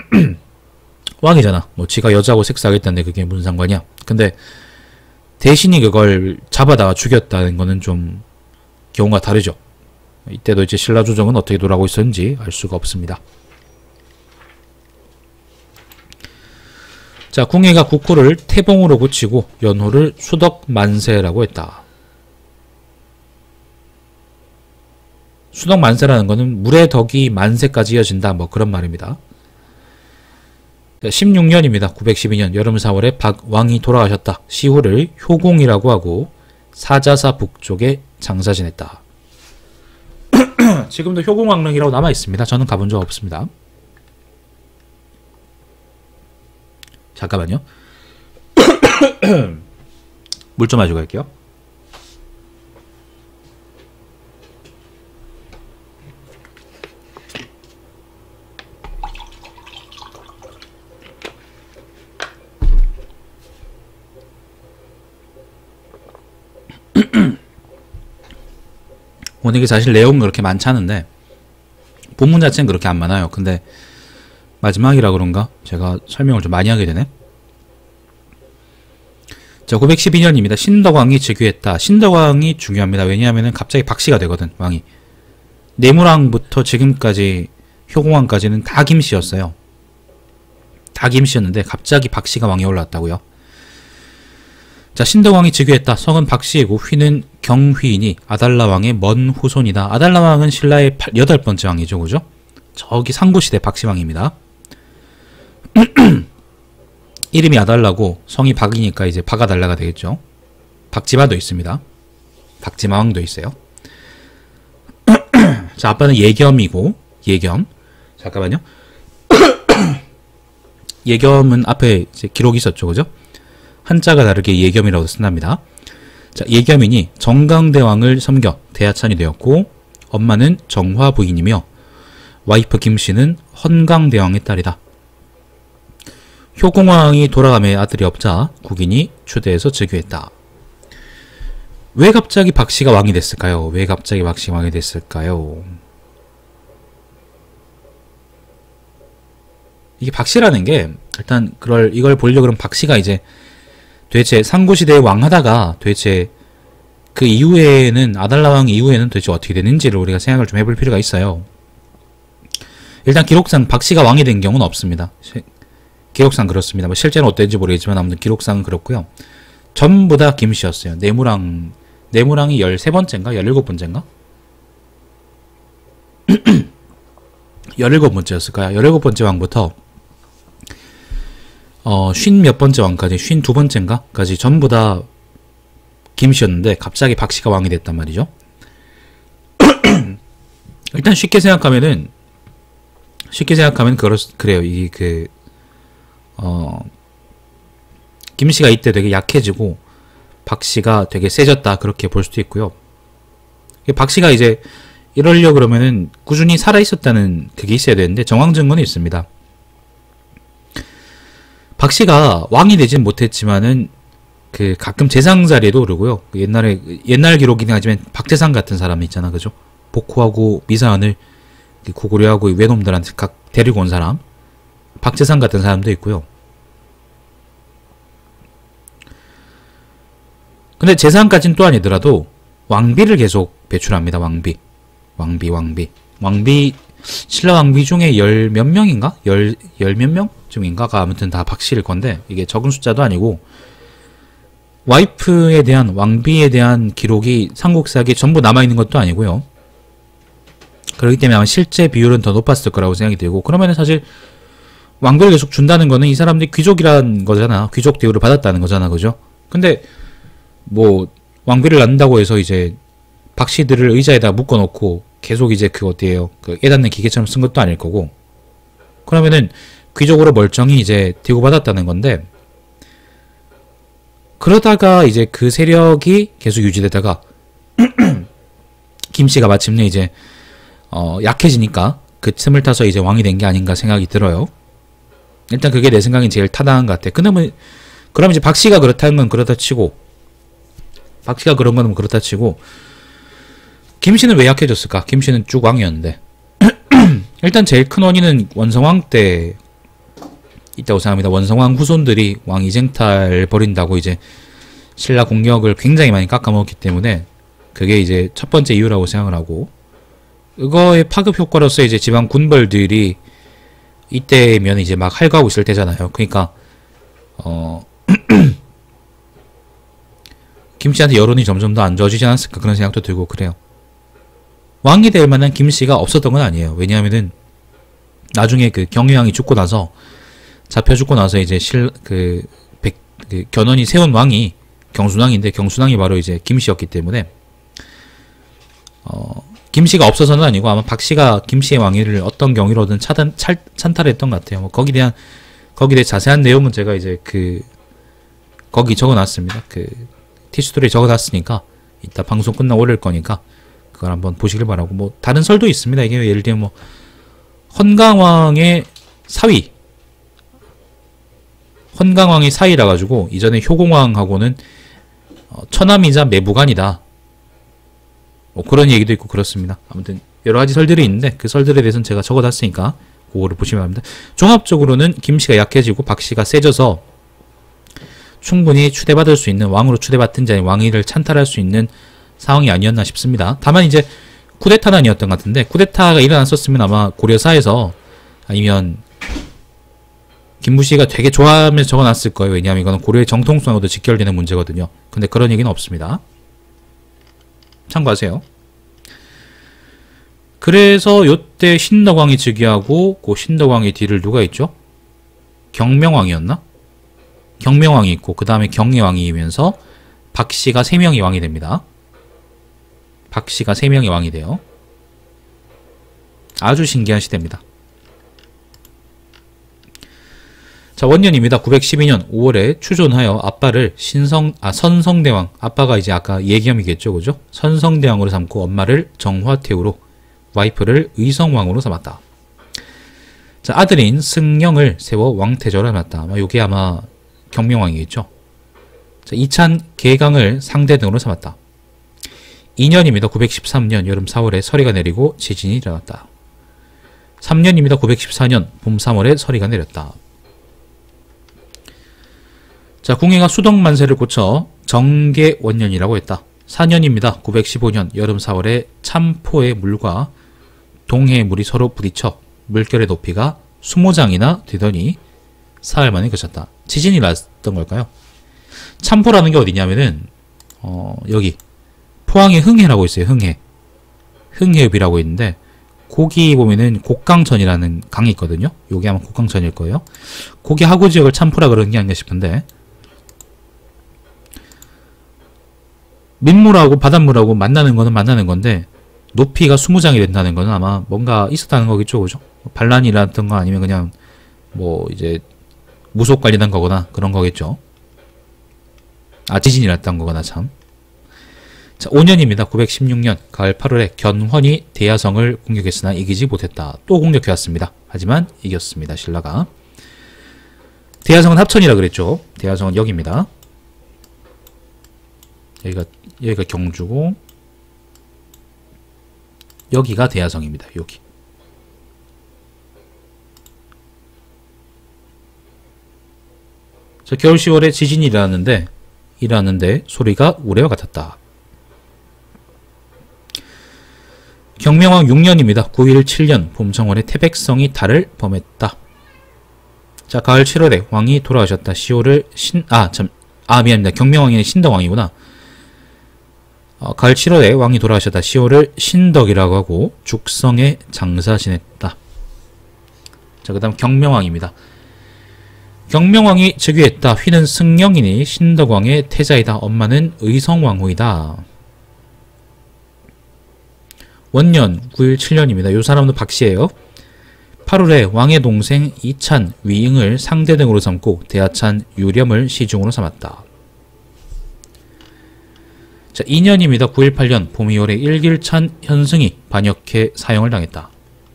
왕이잖아. 뭐 지가 여자하고 섹스하겠다는데 그게 무슨 상관이야. 근데 대신이 그걸 잡아다가 죽였다는 거는 좀 경우가 다르죠. 이때도 이제 신라조정은 어떻게 돌아가고 있었는지 알 수가 없습니다. 자, 궁예가 국호를 태봉으로 고치고 연호를 수덕만세라고 했다. 수덕만세라는 거는 물의 덕이 만세까지 이어진다, 뭐 그런 말입니다. 16년입니다. 912년 여름 4월에 박왕이 돌아가셨다. 시후를 효공이라고 하고 사자사 북쪽에 장사 지냈다. 지금도 효공왕릉이라고 남아있습니다. 저는 가본 적 없습니다. 잠깐만요. 물 좀 마시고 갈게요. 오늘 이게 사실 내용은 그렇게 많지 않은데 본문 자체는 그렇게 안 많아요. 근데 마지막이라 그런가? 제가 설명을 좀 많이 하게 되네. 자, 912년입니다. 신덕왕이 즉위했다. 신덕왕이 중요합니다. 왜냐하면 갑자기 박씨가 되거든, 왕이. 내무왕부터 지금까지 효공왕까지는 다 김씨였어요. 다 김씨였는데 갑자기 박씨가 왕에 올랐다고요. 자, 신덕왕이 즉위했다. 성은 박씨이고 휘는 경휘이니 아달라왕의 먼 후손이다. 아달라왕은 신라의 8번째 왕이죠. 그죠? 저기 상고시대 박씨왕입니다. 이름이 아달라고 성이 박이니까 이제 박아달라가 되겠죠. 박지마도 있습니다. 박지마왕도 있어요. 자, 아빠는 예겸이고 예겸. 잠깐만요. 예겸은 앞에 이제 기록이 있었죠. 그죠? 한자가 다르게 예겸이라고 쓴답니다. 자, 예겸이니 정강대왕을 섬겨 대하찬이 되었고 엄마는 정화 부인이며 와이프 김씨는 헌강대왕의 딸이다. 효공왕이 돌아가며 아들이 없자 국인이 추대해서 즉위했다. 왜 갑자기 박씨가 왕이 됐을까요? 왜 갑자기 박씨가 왕이 됐을까요? 이게 박씨라는 게 일단 이걸 보려고 그러면 박씨가 이제 도대체 상고시대에 왕하다가 도대체 그 이후에는 아달라왕 이후에는 도대체 어떻게 되는지를 우리가 생각을 좀 해볼 필요가 있어요. 일단 기록상 박씨가 왕이 된 경우는 없습니다. 기록상 그렇습니다. 뭐 실제는 어땠는지 모르겠지만 아무튼 기록상은 그렇고요. 전부 다 김씨였어요. 내무랑이 13번째인가? 17번째인가? 17번째였을까요? 17번째 왕부터 50몇 번째 왕까지 52번째인가? 까지 전부 다 김씨였는데 갑자기 박씨가 왕이 됐단 말이죠. 일단 쉽게 생각하면 그래요. 김씨가 이때 되게 약해지고 박씨가 되게 세졌다 그렇게 볼 수도 있고요. 박씨가 이제 이러려 그러면은 꾸준히 살아 있었다는 그게 있어야 되는데 정황 증거는 있습니다. 박씨가 왕이 되진 못했지만은 그 가끔 재상 자리에도 오르고요. 옛날 기록이긴 하지만 박재상 같은 사람 있잖아, 그죠? 복호하고 미사안을 고구려하고 외놈들한테 각 데리고 온 사람, 박재상 같은 사람도 있고요. 근데 재상까지는 또 아니더라도 왕비를 계속 배출합니다. 왕비, 신라 왕비 중에 열 몇 명인가? 열 몇 명쯤인가가 아무튼 다 박씨일 건데 이게 적은 숫자도 아니고 와이프에 대한 왕비에 대한 기록이 삼국사기에 전부 남아있는 것도 아니고요. 그렇기 때문에 아마 실제 비율은 더 높았을 거라고 생각이 들고 그러면은 사실 왕비를 계속 준다는 거는 이 사람들이 귀족이란 거잖아. 귀족 대우를 받았다는 거잖아. 그죠? 근데 뭐 왕비를 낳는다고 해서 이제 박씨들을 의자에다 묶어놓고 계속 이제 그 어때요? 그 깨닫는 기계처럼 쓴 것도 아닐 거고 그러면은 귀족으로 멀쩡히 이제 대우받았다는 건데 그러다가 이제 그 세력이 계속 유지되다가 김씨가 마침내 이제 약해지니까 그 틈을 타서 이제 왕이 된 게 아닌가 생각이 들어요. 일단 그게 내 생각엔 제일 타당한 것 같아. 그러면 이제 박씨가 그렇다는 건 그렇다 치고 박씨가 그런 건 그렇다 치고 김씨는 왜 약해졌을까? 김씨는 쭉 왕이었는데 일단 제일 큰 원인은 원성왕 때 있다고 생각합니다. 원성왕 후손들이 왕 이쟁탈 벌인다고 이제 신라 공력을 굉장히 많이 깎아먹었기 때문에 그게 이제 첫 번째 이유라고 생각을 하고 그거의 파급 효과로서 이제 지방 군벌들이 이때면 이제 막 할거하고 있을 때잖아요. 그러니까 김씨한테 여론이 점점 더 안 좋아지지 않았을까 그런 생각도 들고 그래요. 왕이 될 만한 김씨가 없었던 건 아니에요. 왜냐하면은 나중에 그 경유왕이 죽고 나서 잡혀 죽고 나서 이제 견훤이 세운 왕이 경순왕인데 경순왕이 바로 이제 김씨였기 때문에 김씨가 없어서는 아니고 아마 박씨가 김씨의 왕위를 어떤 경위로든 찬탈했던 것 같아요. 뭐 거기에 대해 자세한 내용은 제가 이제 거기 적어놨습니다. 티스토리에 적어놨으니까 이따 방송 끝나고 올릴 거니까 그걸 한번 보시길 바라고 뭐 다른 설도 있습니다. 이게 예를 들면 뭐 헌강왕의 사위라 가지고 이전에 효공왕하고는 처남이자 매부간이다. 뭐 그런 얘기도 있고 그렇습니다. 아무튼 여러 가지 설들이 있는데 그 설들에 대해서는 제가 적어놨으니까 그거를 보시면 합니다. 종합적으로는 김씨가 약해지고 박씨가 세져서 충분히 추대받을 수 있는 왕으로 추대받든지 아니면 왕위를 찬탈할 수 있는 상황이 아니었나 싶습니다. 다만 이제 쿠데타는 아니었던 것 같은데 쿠데타가 일어났었으면 아마 고려사에서 아니면 김무씨가 되게 좋아하면서 적어놨을 거예요. 왜냐하면 이거는 고려의 정통성하고도 직결되는 문제거든요. 근데 그런 얘기는 없습니다. 참고하세요. 그래서 요때 신덕왕이 즉위하고 그 신덕왕의 뒤를 누가 있죠? 경명왕이었나? 경명왕이 있고 그 다음에 경예왕이면서 박씨가 3명이 왕이 됩니다. 박씨가 3명이 왕이 돼요. 아주 신기한 시대입니다. 자, 원년입니다. 912년 5월에 추존하여 아빠를 선성대왕, 아빠가 이제 아까 예겸이겠죠, 그죠? 선성대왕으로 삼고 엄마를 정화태우로, 와이프를 의성왕으로 삼았다. 자, 아들인 승영을 세워 왕태조로 해놨다. 요게 아마 경명왕이겠죠. 자, 이찬 계강을 상대 등으로 삼았다. 2년입니다. 913년 여름 4월에 서리가 내리고 지진이 일어났다. 3년입니다. 914년 봄 3월에 서리가 내렸다. 자, 궁예가 수덕만세를 고쳐 정계원년이라고 했다. 4년입니다. 915년 여름 4월에 참포의 물과 동해의 물이 서로 부딪혀 물결의 높이가 20장이나 되더니 사흘 만에 그쳤다. 지진이 났던 걸까요? 참포라는 게 어디냐면은 여기 포항에 흥해라고 있어요. 흥해읍이라고 있는데 거기 보면은 곡강천이라는 강이 있거든요. 요게 아마 곡강천일 거예요. 거기 하구 지역을 참포라 그러는 게 아닌가 싶은데 민물하고 바닷물하고 만나는 거는 만나는 건데 높이가 20장이 된다는 거는 아마 뭔가 있었다는 거겠죠, 그죠? 반란이라든가 아니면 그냥 뭐 이제 무속 관련한 거거나 그런 거겠죠. 지진이 났던 거구나 참. 자, 5년입니다. 916년 가을 8월에 견훤이 대야성을 공격했으나 이기지 못했다. 또 공격해왔습니다. 하지만 이겼습니다. 신라가. 대야성은 합천이라 그랬죠. 대야성은 여기입니다. 여기가 경주고 여기가 대야성입니다. 여기. 자, 겨울 10월에 지진이 일어났는데 소리가 우레와 같았다. 경명왕 6년입니다. 917년 봄정월에 태백성이 달을 범했다. 자, 가을 7월에 왕이 돌아가셨다. 시호를 미안합니다. 경명왕이 신덕왕이구나. 가을 7월에 왕이 돌아가셨다. 시호를 신덕이라고 하고 죽성에 장사 지냈다. 자, 그 다음 경명왕입니다. 경명왕이 즉위했다. 휘는 승령이니 신덕왕의 태자이다. 엄마는 의성왕후이다. 원년 917년입니다. 요 사람도 박씨예요. 8월에 왕의 동생 이찬, 위잉을 상대 등으로 삼고 대하찬, 유렴을 시중으로 삼았다. 자, 2년입니다. 918년 봄 2월에 일길찬 현승이 반역해 사형을 당했다.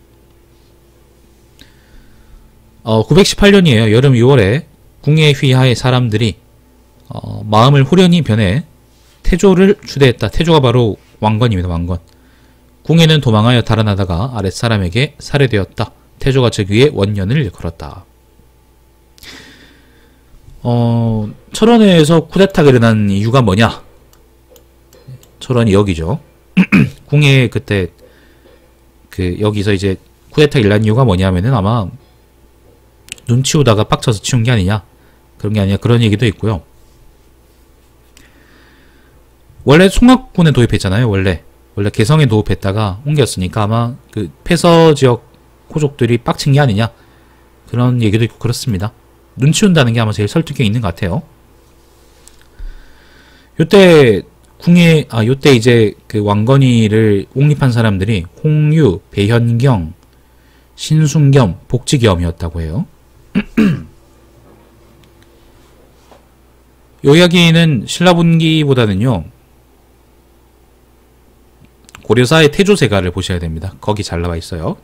918년이에요. 여름 6월에 궁예 휘하의 사람들이 마음을 후련히 변해 태조를 추대했다. 태조가 바로 왕건입니다. 왕건. 궁예는 도망하여 달아나다가 아랫사람에게 살해되었다. 태조가 즉위에 원년을 일컬었다. 철원에서 쿠데타가 일어난 이유가 뭐냐? 철원이 여기죠. 궁예 그때 여기서 이제 쿠데타가 일어난 이유가 뭐냐면은 아마 눈 치우다가 빡쳐서 치운 게 아니냐? 그런 게 아니냐? 그런 얘기도 있고요. 원래 송악군에 도입했잖아요. 원래 개성에 도입했다가 옮겼으니까 아마 그 폐서 지역 호족들이 빡친 게 아니냐? 그런 얘기도 있고 그렇습니다. 눈 치운다는 게 아마 제일 설득력이 있는 것 같아요. 요때 이제 그 왕건이를 옹립한 사람들이 홍유, 배현경, 신순겸, 복지겸이었다고 해요. 요 이야기는 신라분기보다는요 고려사의 태조세가를 보셔야 됩니다. 거기 잘 나와 있어요.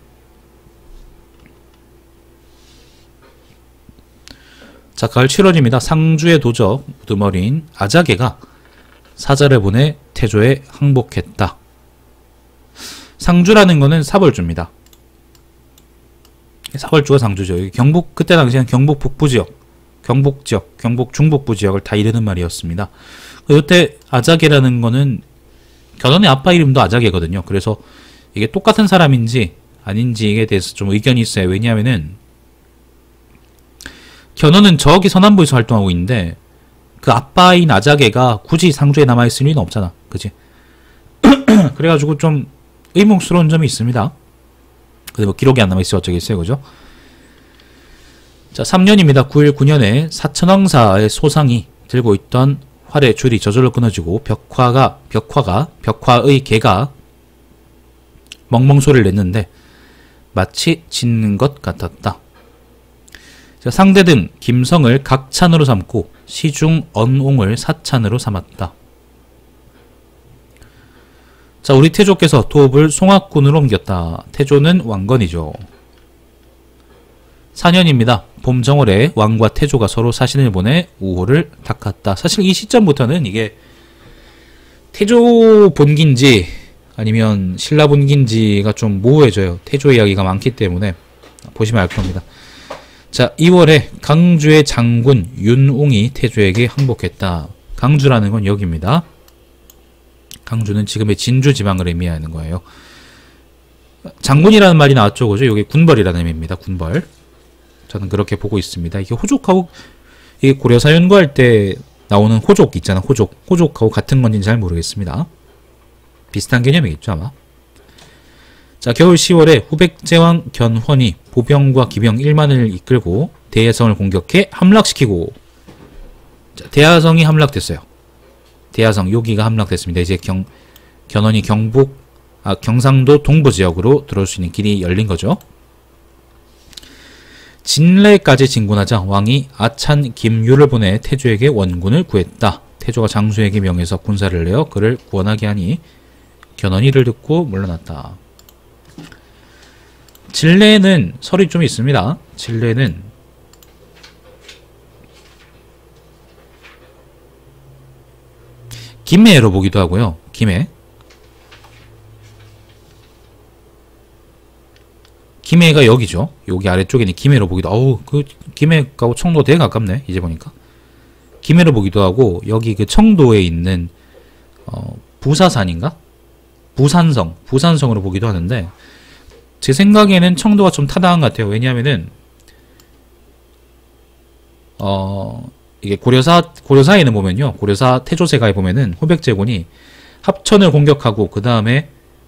자, 가을 7월입니다. 상주의 도적 우두머리인 아자개가 사자를 보내 태조에 항복했다. 상주라는 거는 사벌주입니다. 사벌주가 상주죠. 여기 경북, 그때 당시에는 경북 북부지역, 경북지역, 경북 중북부 지역을 다 이르는 말이었습니다. 이때 아자개라는 거는 견훤의 아빠 이름도 아자개거든요. 그래서 이게 똑같은 사람인지 아닌지에 대해서 좀 의견이 있어요. 왜냐하면은 견훤은 저기 서남부에서 활동하고 있는데 그 아빠인 아자개가 굳이 상주에 남아있을 리는 없잖아. 그치? 그래가지고 좀 의문스러운 점이 있습니다. 근데 뭐 기록이 안 남아있어 어쩌겠어요. 그죠? 자, 3년입니다. 919년에 사천왕사의 소상이 들고 있던 활의 줄이 저절로 끊어지고 벽화의 개가 멍멍 소리를 냈는데 마치 짖는 것 같았다. 자, 상대등 김성을 각찬으로 삼고 시중 언옹을 사찬으로 삼았다. 자, 우리 태조께서 도읍을 송악군으로 옮겼다. 태조는 왕건이죠. 4년입니다. 봄 정월에 왕과 태조가 서로 사신을 보내 우호를 닦았다. 사실 이 시점부터는 이게 태조 본기인지 아니면 신라 본기인지가 좀 모호해져요. 태조 이야기가 많기 때문에 보시면 알 겁니다. 자, 2월에 강주의 장군 윤웅이 태조에게 항복했다. 강주라는 건 여기입니다. 강주는 지금의 진주 지방을 의미하는 거예요. 장군이라는 말이 나왔죠, 그죠? 여기 군벌이라는 의미입니다. 군벌. 저는 그렇게 보고 있습니다. 이게 호족하고 이게 고려사 연구할 때 나오는 호족 있잖아. 호족하고 같은 건지는 잘 모르겠습니다. 비슷한 개념이겠죠, 아마. 자, 겨울 10월에 후백제왕 견훤이 보병과 기병 1만을 이끌고 대야성을 공격해 함락시키고, 자, 대야성이 함락됐어요. 대야성 여기가 함락됐습니다. 이제 견훤이 경상도 동부 지역으로 들어올 수 있는 길이 열린 거죠. 진례까지 진군하자 왕이 아찬 김유를 보내 태조에게 원군을 구했다. 태조가 장수에게 명해서 군사를 내어 그를 구원하게 하니 견훤이 이를 듣고 물러났다. 진례는 설이 좀 있습니다. 진례는 김해로 보기도 하고요. 김해가 여기죠. 여기 아래쪽에 있는 김해로 보기도. 그 김해하고 청도 되게 가깝네. 이제 보니까 김해로 보기도 하고, 여기 그 청도에 있는 부사산인가? 부산성으로 보기도 하는데, 제 생각에는 청도가 좀 타당한 것 같아요. 왜냐하면은 이게 고려사에는 보면요, 고려사 태조세가에 보면은 호백제군이 합천을 공격하고 그 다음에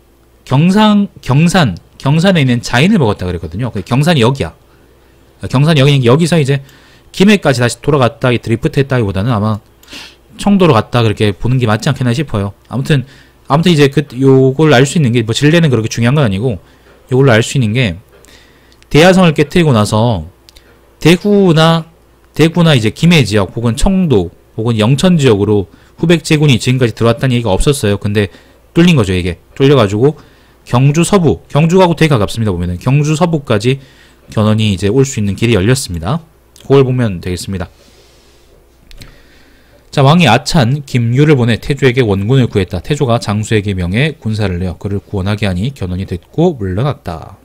경산에 있는 자인을 먹었다 그랬거든요. 경산이 여기야. 경산이 여기, 여기서 이제 김해까지 다시 돌아갔다, 드리프트 했다기보다는 아마 청도로 갔다 그렇게 보는 게 맞지 않겠나 싶어요. 아무튼 이제 요걸 알 수 있는 게, 뭐 진례는 그렇게 중요한 건 아니고, 요걸로 알 수 있는 게, 대야성을 깨뜨리고 나서 대구나 이제 김해 지역 혹은 청도 혹은 영천 지역으로 후백제군이 지금까지 들어왔다는 얘기가 없었어요. 근데 뚫린 거죠. 이게 뚫려가지고 경주 서부, 경주하고 되게 가깝습니다. 보면은 경주 서부까지 견훤이 이제 올 수 있는 길이 열렸습니다. 그걸 보면 되겠습니다. 자, 왕이 아찬 김유를 보내 태조에게 원군을 구했다. 태조가 장수에게 명해 군사를 내어 그를 구원하게 하니 견훤이 듣고 물러났다.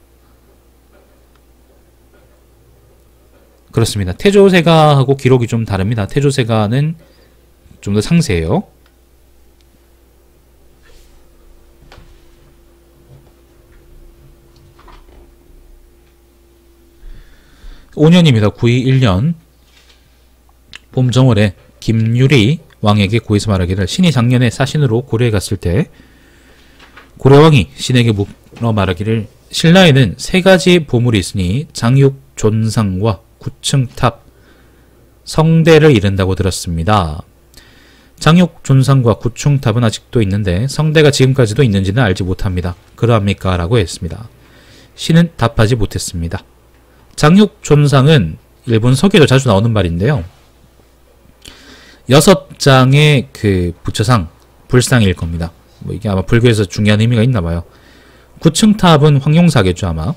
그렇습니다. 태조세가하고 기록이 좀 다릅니다. 태조세가는 좀 더 상세해요. 5년입니다. 921년 봄 정월에 김유리 왕에게 고해서 말하기를, 신이 작년에 사신으로 고려에 갔을 때 고려왕이 신에게 물어 말하기를, 신라에는 3가지 보물이 있으니 장육, 존상과 구층탑, 성대를 이른다고 들었습니다. 장육, 존상과 구층탑은 아직도 있는데 성대가 지금까지도 있는지는 알지 못합니다. 그러합니까? 라고 했습니다. 신은 답하지 못했습니다. 장육, 존상은 일본 서기에도 자주 나오는 말인데요. 6장의 그 부처상, 불상일 겁니다. 뭐 이게 아마 불교에서 중요한 의미가 있나봐요. 구층탑은 황룡사겠죠, 아마.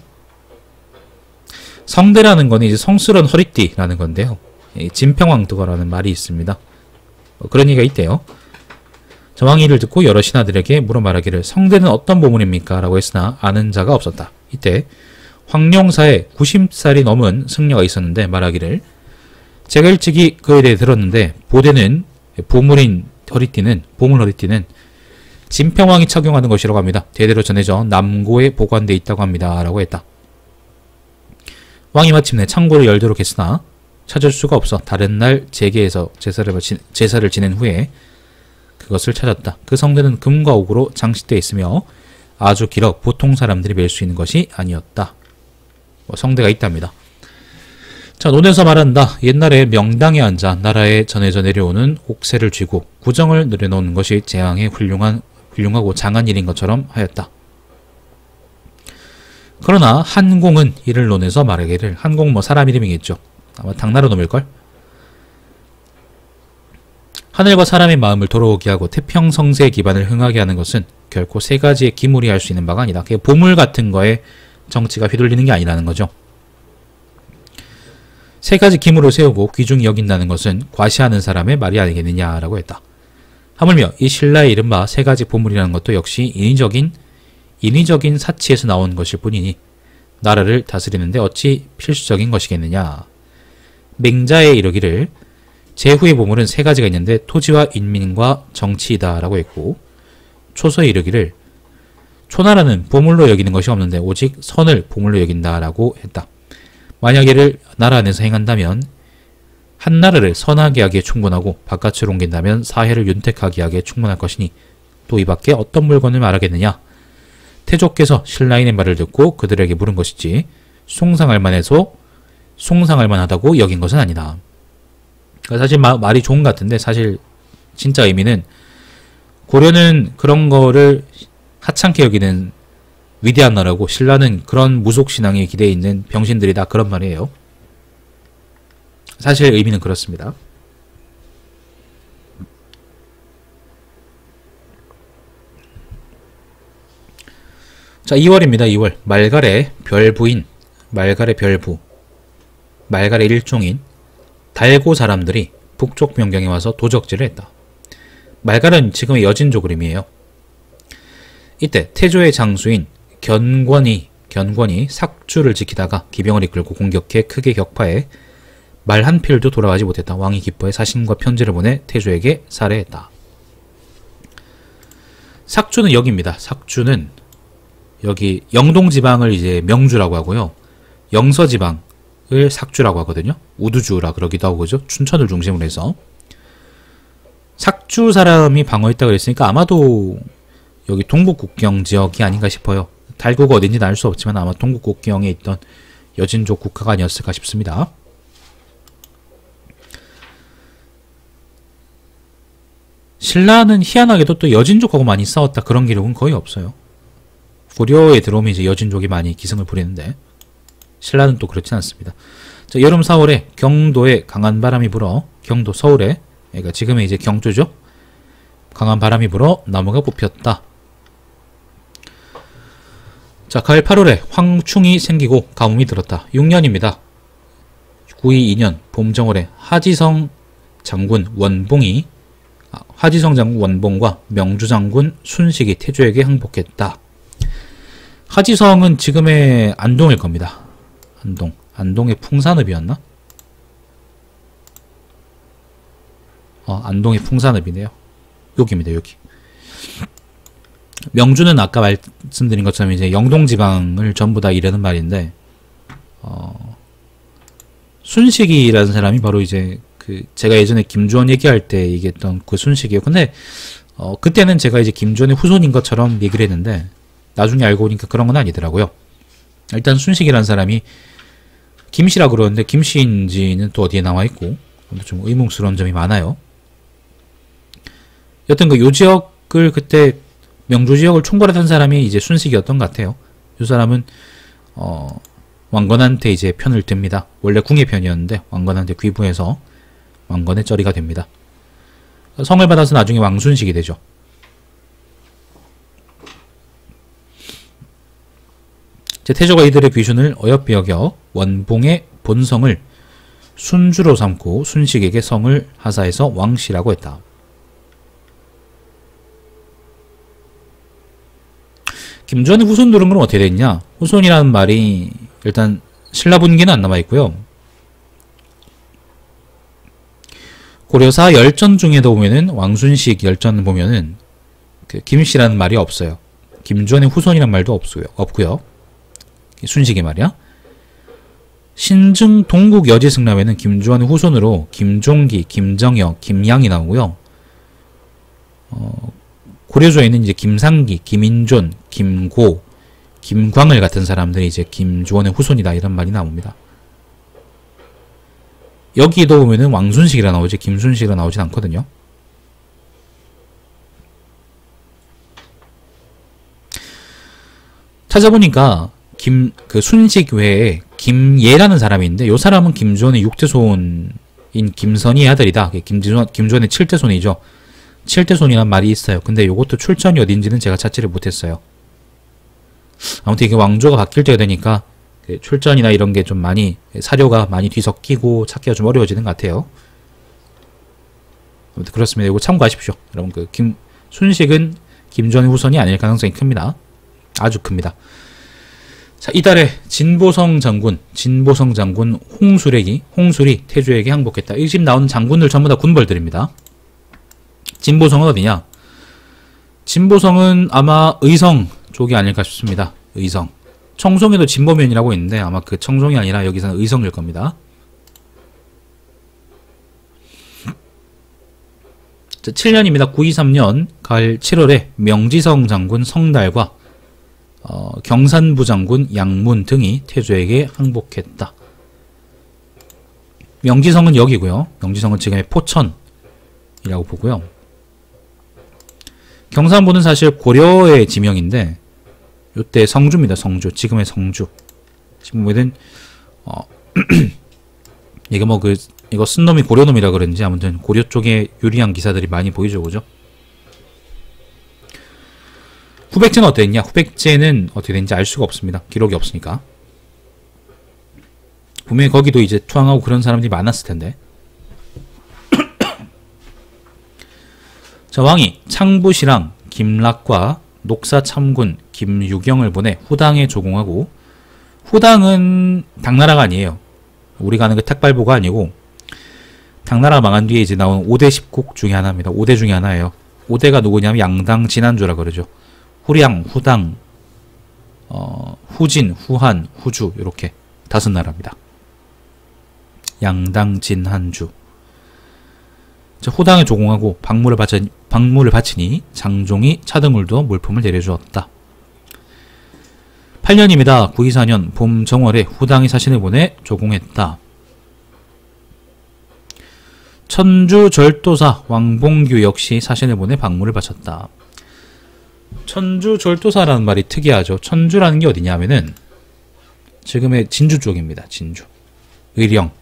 성대라는 거는 이제 성스러운 허리띠라는 건데요. 진평왕도가라는 말이 있습니다. 그런 얘기가 있대요. 저 왕이 이를 듣고 여러 신하들에게 물어 말하기를, 성대는 어떤 보물입니까? 라고 했으나 아는 자가 없었다. 이때 황룡사에 90살이 넘은 승려가 있었는데 말하기를, 제가 일찍이 그에 대해 들었는데 보대는 보물 허리띠는 진평왕이 착용하는 것이라고 합니다. 대대로 전해져 남고에 보관되어 있다고 합니다. 라고 했다. 왕이 마침내 창고를 열도록 했으나 찾을 수가 없어 다른 날 재계에서 제사를 지낸 후에 그것을 찾았다. 그 성대는 금과 옥으로 장식되어 있으며 아주 길어 보통 사람들이 멜 수 있는 것이 아니었다. 성대가 있답니다. 자, 논에서 말한다. 옛날에 명당에 앉아 나라에 전해져 내려오는 옥새를 쥐고 구정을 늘여놓는 것이 재앙의 훌륭하고 장한 일인 것처럼 하였다. 그러나 한공은 이를 논해서 말하기를, 한공 뭐 사람 이름이겠죠. 아마 당나라 놈일걸? 하늘과 사람의 마음을 돌아오게 하고 태평성세의 기반을 흥하게 하는 것은 결코 3가지의 기물이 할 수 있는 바가 아니다. 그게 보물 같은 거에 정치가 휘둘리는 게 아니라는 거죠. 3가지 기물을 세우고 귀중히 여긴다는 것은 과시하는 사람의 말이 아니겠느냐라고 했다. 하물며 이 신라의 이른바 3가지 보물이라는 것도 역시 인위적인 사치에서 나온 것일 뿐이니 나라를 다스리는데 어찌 필수적인 것이겠느냐. 맹자에 이르기를, 제후의 보물은 3가지가 있는데 토지와 인민과 정치이다 라고 했고, 초서에 이르기를, 초나라는 보물로 여기는 것이 없는데 오직 선을 보물로 여긴다 라고 했다. 만약 이를 나라 안에서 행한다면 한 나라를 선하게 하기에 충분하고 바깥으로 옮긴다면 사해를 윤택하게 하기에 충분할 것이니 또 이 밖에 어떤 물건을 말하겠느냐. 태조께서 신라인의 말을 듣고 그들에게 물은 것이지 숭상할 만하다고 여긴 것은 아니다. 사실 말이 좋은 것 같은데 사실 진짜 의미는, 고려는 그런 거를 하찮게 여기는 위대한 나라고 신라는 그런 무속신앙에 기대에 있는 병신들이다, 그런 말이에요. 사실 의미는 그렇습니다. 자, 2월입니다. 2월. 말갈의 별부인, 말갈의 별부, 말갈의 일종인 달고 사람들이 북쪽 변경에 와서 도적질을 했다. 말갈은 지금의 여진족 그림이에요. 이때 태조의 장수인 견권이 삭주를 지키다가 기병을 이끌고 공격해 크게 격파해 말 한 필도 돌아가지 못했다. 왕이 기뻐해 사신과 편지를 보내 태조에게 살해했다. 삭주는 여기입니다. 삭주는 여기 영동지방을 이제 명주라고 하고요. 영서지방을 삭주라고 하거든요. 우두주라 그러기도 하고 그죠? 춘천을 중심으로 해서 삭주 사람이 방어했다 그랬으니까 아마도 여기 동북국경 지역이 아닌가 싶어요. 달구가 어딘지는 알 수 없지만 아마 동북국경에 있던 여진족 국가가 아니었을까 싶습니다. 신라는 희한하게도 또 여진족하고 많이 싸웠다 그런 기록은 거의 없어요. 고려에 들어오면 이제 여진족이 많이 기승을 부리는데 신라는 또 그렇진 않습니다. 자, 여름 4월에 경도에 강한 바람이 불어 경도 서울에 그러니까 지금의 이제 경주죠. 강한 바람이 불어 나무가 뽑혔다. 자, 가을 8월에 황충이 생기고 가뭄이 들었다. 6년입니다. 922년 봄정월에 하지성 장군 원봉과 명주 장군 순식이 태조에게 항복했다. 하지성은 지금의 안동일 겁니다. 안동의 풍산읍이었나? 안동의 풍산읍이네요. 여기입니다, 여기. 명주는 아까 말씀드린 것처럼 이제 영동지방을 전부 다 이르는 말인데, 순식이라는 사람이 바로 이제 제가 예전에 김주원 얘기할 때 얘기했던 그 순식이에요. 근데, 그때는 제가 이제 김주원의 후손인 것처럼 얘기를 했는데, 나중에 알고 보니까 그런 건 아니더라고요. 일단 순식이라는 사람이 김씨라 그러는데 김씨인지는 또 어디에 나와있고 좀 의문스러운 점이 많아요. 여튼 요 지역을 그때 명주 지역을 총괄하던 사람이 이제 순식이었던 것 같아요. 이 사람은 왕건한테 이제 편을 듭니다. 원래 궁의 편이었는데 왕건한테 귀부해서 왕건의 쩌리가 됩니다. 성을 받아서 나중에 왕순식이 되죠. 태조가 이들의 귀순을 어여삐 여겨 원봉의 본성을 순주로 삼고 순식에게 성을 하사해서 왕씨라고 했다. 김주원의 후손들은 그럼 어떻게 됐냐? 후손이라는 말이 일단 신라분기는 안 남아있고요. 고려사 열전 중에도 보면은 왕순식 열전 보면은 김씨라는 말이 없어요. 김주원의 후손이란 말도 없고요. 순식이 말이야. 신증 동국 여지승람에는 김주원의 후손으로 김종기, 김정여, 김양이 나오고요. 고려조에는 이제 김상기, 김인존, 김고, 김광을 같은 사람들이 이제 김주원의 후손이다 이런 말이 나옵니다. 여기도 보면은 왕순식이라 나오지 김순식이라 나오진 않거든요. 찾아보니까 순식 외에 김예라는 사람이 있는데 요 사람은 김주원의 6대손인 김선희의 아들이다. 김주원의 7대손이죠. 7대손이란 말이 있어요. 근데 요것도 출전이 어딘지는 제가 찾지를 못했어요. 아무튼 이게 왕조가 바뀔 때가 되니까 출전이나 이런 게 좀 많이 사료가 많이 뒤섞이고 찾기가 좀 어려워지는 것 같아요. 아무튼 그렇습니다. 이거 참고하십시오. 여러분 순식은 김주원의 후손이 아닐 가능성이 큽니다. 아주 큽니다. 자, 이달에 진보성 장군 홍술이 태조에게 항복했다. 이 집 나온 장군들 전부 다 군벌들입니다. 진보성은 어디냐? 진보성은 아마 의성 쪽이 아닐까 싶습니다. 의성. 청송에도 진보면이라고 있는데 아마 그 청송이 아니라 여기서는 의성일 겁니다. 자, 7년입니다. 923년 가을 7월에 명지성 장군 성달과 경산부 장군 양문 등이 태조에게 항복했다. 명지성은 여기고요. 명지성은 지금의 포천이라고 보고요. 경산부는 사실 고려의 지명인데 요때 성주입니다. 성주. 지금의 성주. 지금 보면은 이게 이거 쓴 놈이 고려놈이라 그런지 아무튼 고려 쪽에 유리한 기사들이 많이 보이죠, 그죠? 후백제는 어떻게 됐냐? 후백제는 어떻게 됐는지 알 수가 없습니다. 기록이 없으니까. 분명히 거기도 이제 투항하고 그런 사람들이 많았을 텐데. 자, 왕이 창부시랑 김락과 녹사 참군 김유경을 보내 후당에 조공하고, 후당은 당나라가 아니에요. 우리가 아는 그 택발보가 아니고 당나라가 망한 뒤에 이제 나온 5대 10국 중에 하나입니다. 5대 중에 하나예요. 5대가 누구냐면 양당 진한조라 그러죠. 후량, 후당, 후진, 후한, 후주 이렇게 5나라입니다. 양당 진한주. 자, 후당에 조공하고 박물을 바치니 장종이 차등을도 물품을 내려주었다. 8년입니다. 924년 봄 정월에 후당이 사신을 보내 조공했다. 천주 절도사 왕봉규 역시 사신을 보내 박물을 바쳤다. 천주 절도사라는 말이 특이하죠. 천주라는 게 어디냐 하면은 지금의 진주 쪽입니다. 진주. 의령.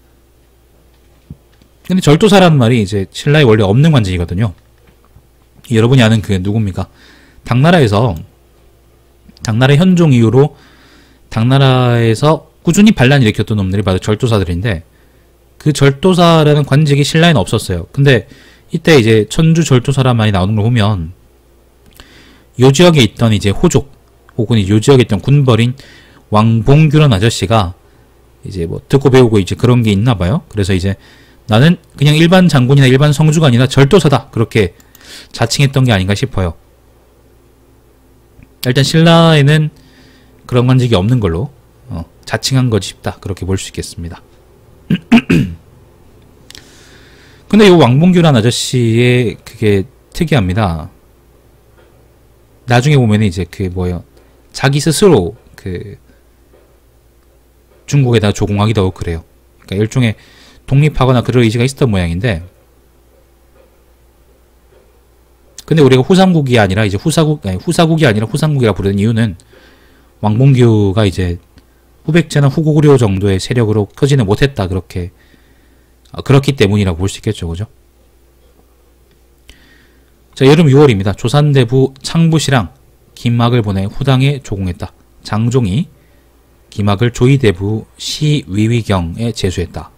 근데 절도사라는 말이 이제 신라에 원래 없는 관직이거든요. 여러분이 아는 그 누굽니까? 당나라에서 당나라 현종 이후로 당나라에서 꾸준히 반란 일으켰던 놈들이 바로 절도사들인데, 그 절도사라는 관직이 신라에는 없었어요. 근데 이때 이제 천주 절도사란 말이 나오는 걸 보면 요 지역에 있던 이제 호족 혹은 요 지역에 있던 군벌인 왕봉규라는 아저씨가 이제 뭐 듣고 배우고 이제 그런 게 있나 봐요. 그래서 이제 나는 그냥 일반 장군이나 일반 성주가 아니라 절도사다, 그렇게 자칭했던 게 아닌가 싶어요. 일단 신라에는 그런 관직이 없는 걸로 자칭한 거지 싶다, 그렇게 볼 수 있겠습니다. 근데 이 왕봉규라는 아저씨의 그게 특이합니다. 나중에 보면 이제 그 뭐예요, 자기 스스로 그 중국에다 조공하기도 하고 그래요. 그러니까 일종의 독립하거나 그럴 의지가 있었던 모양인데, 근데 우리가 후삼국이 아니라 이제 후사국이 아니라 후삼국이라 부르는 이유는 왕봉규가 이제 후백제나 후고구려 정도의 세력으로 커지는 못했다, 그렇기 때문이라고 볼 수 있겠죠, 그죠? 자, 여름 6월입니다. 조산대부 창부시랑 김막을 보내 후당에 조공했다. 장종이 김막을 조이대부 시위위경에 제수했다.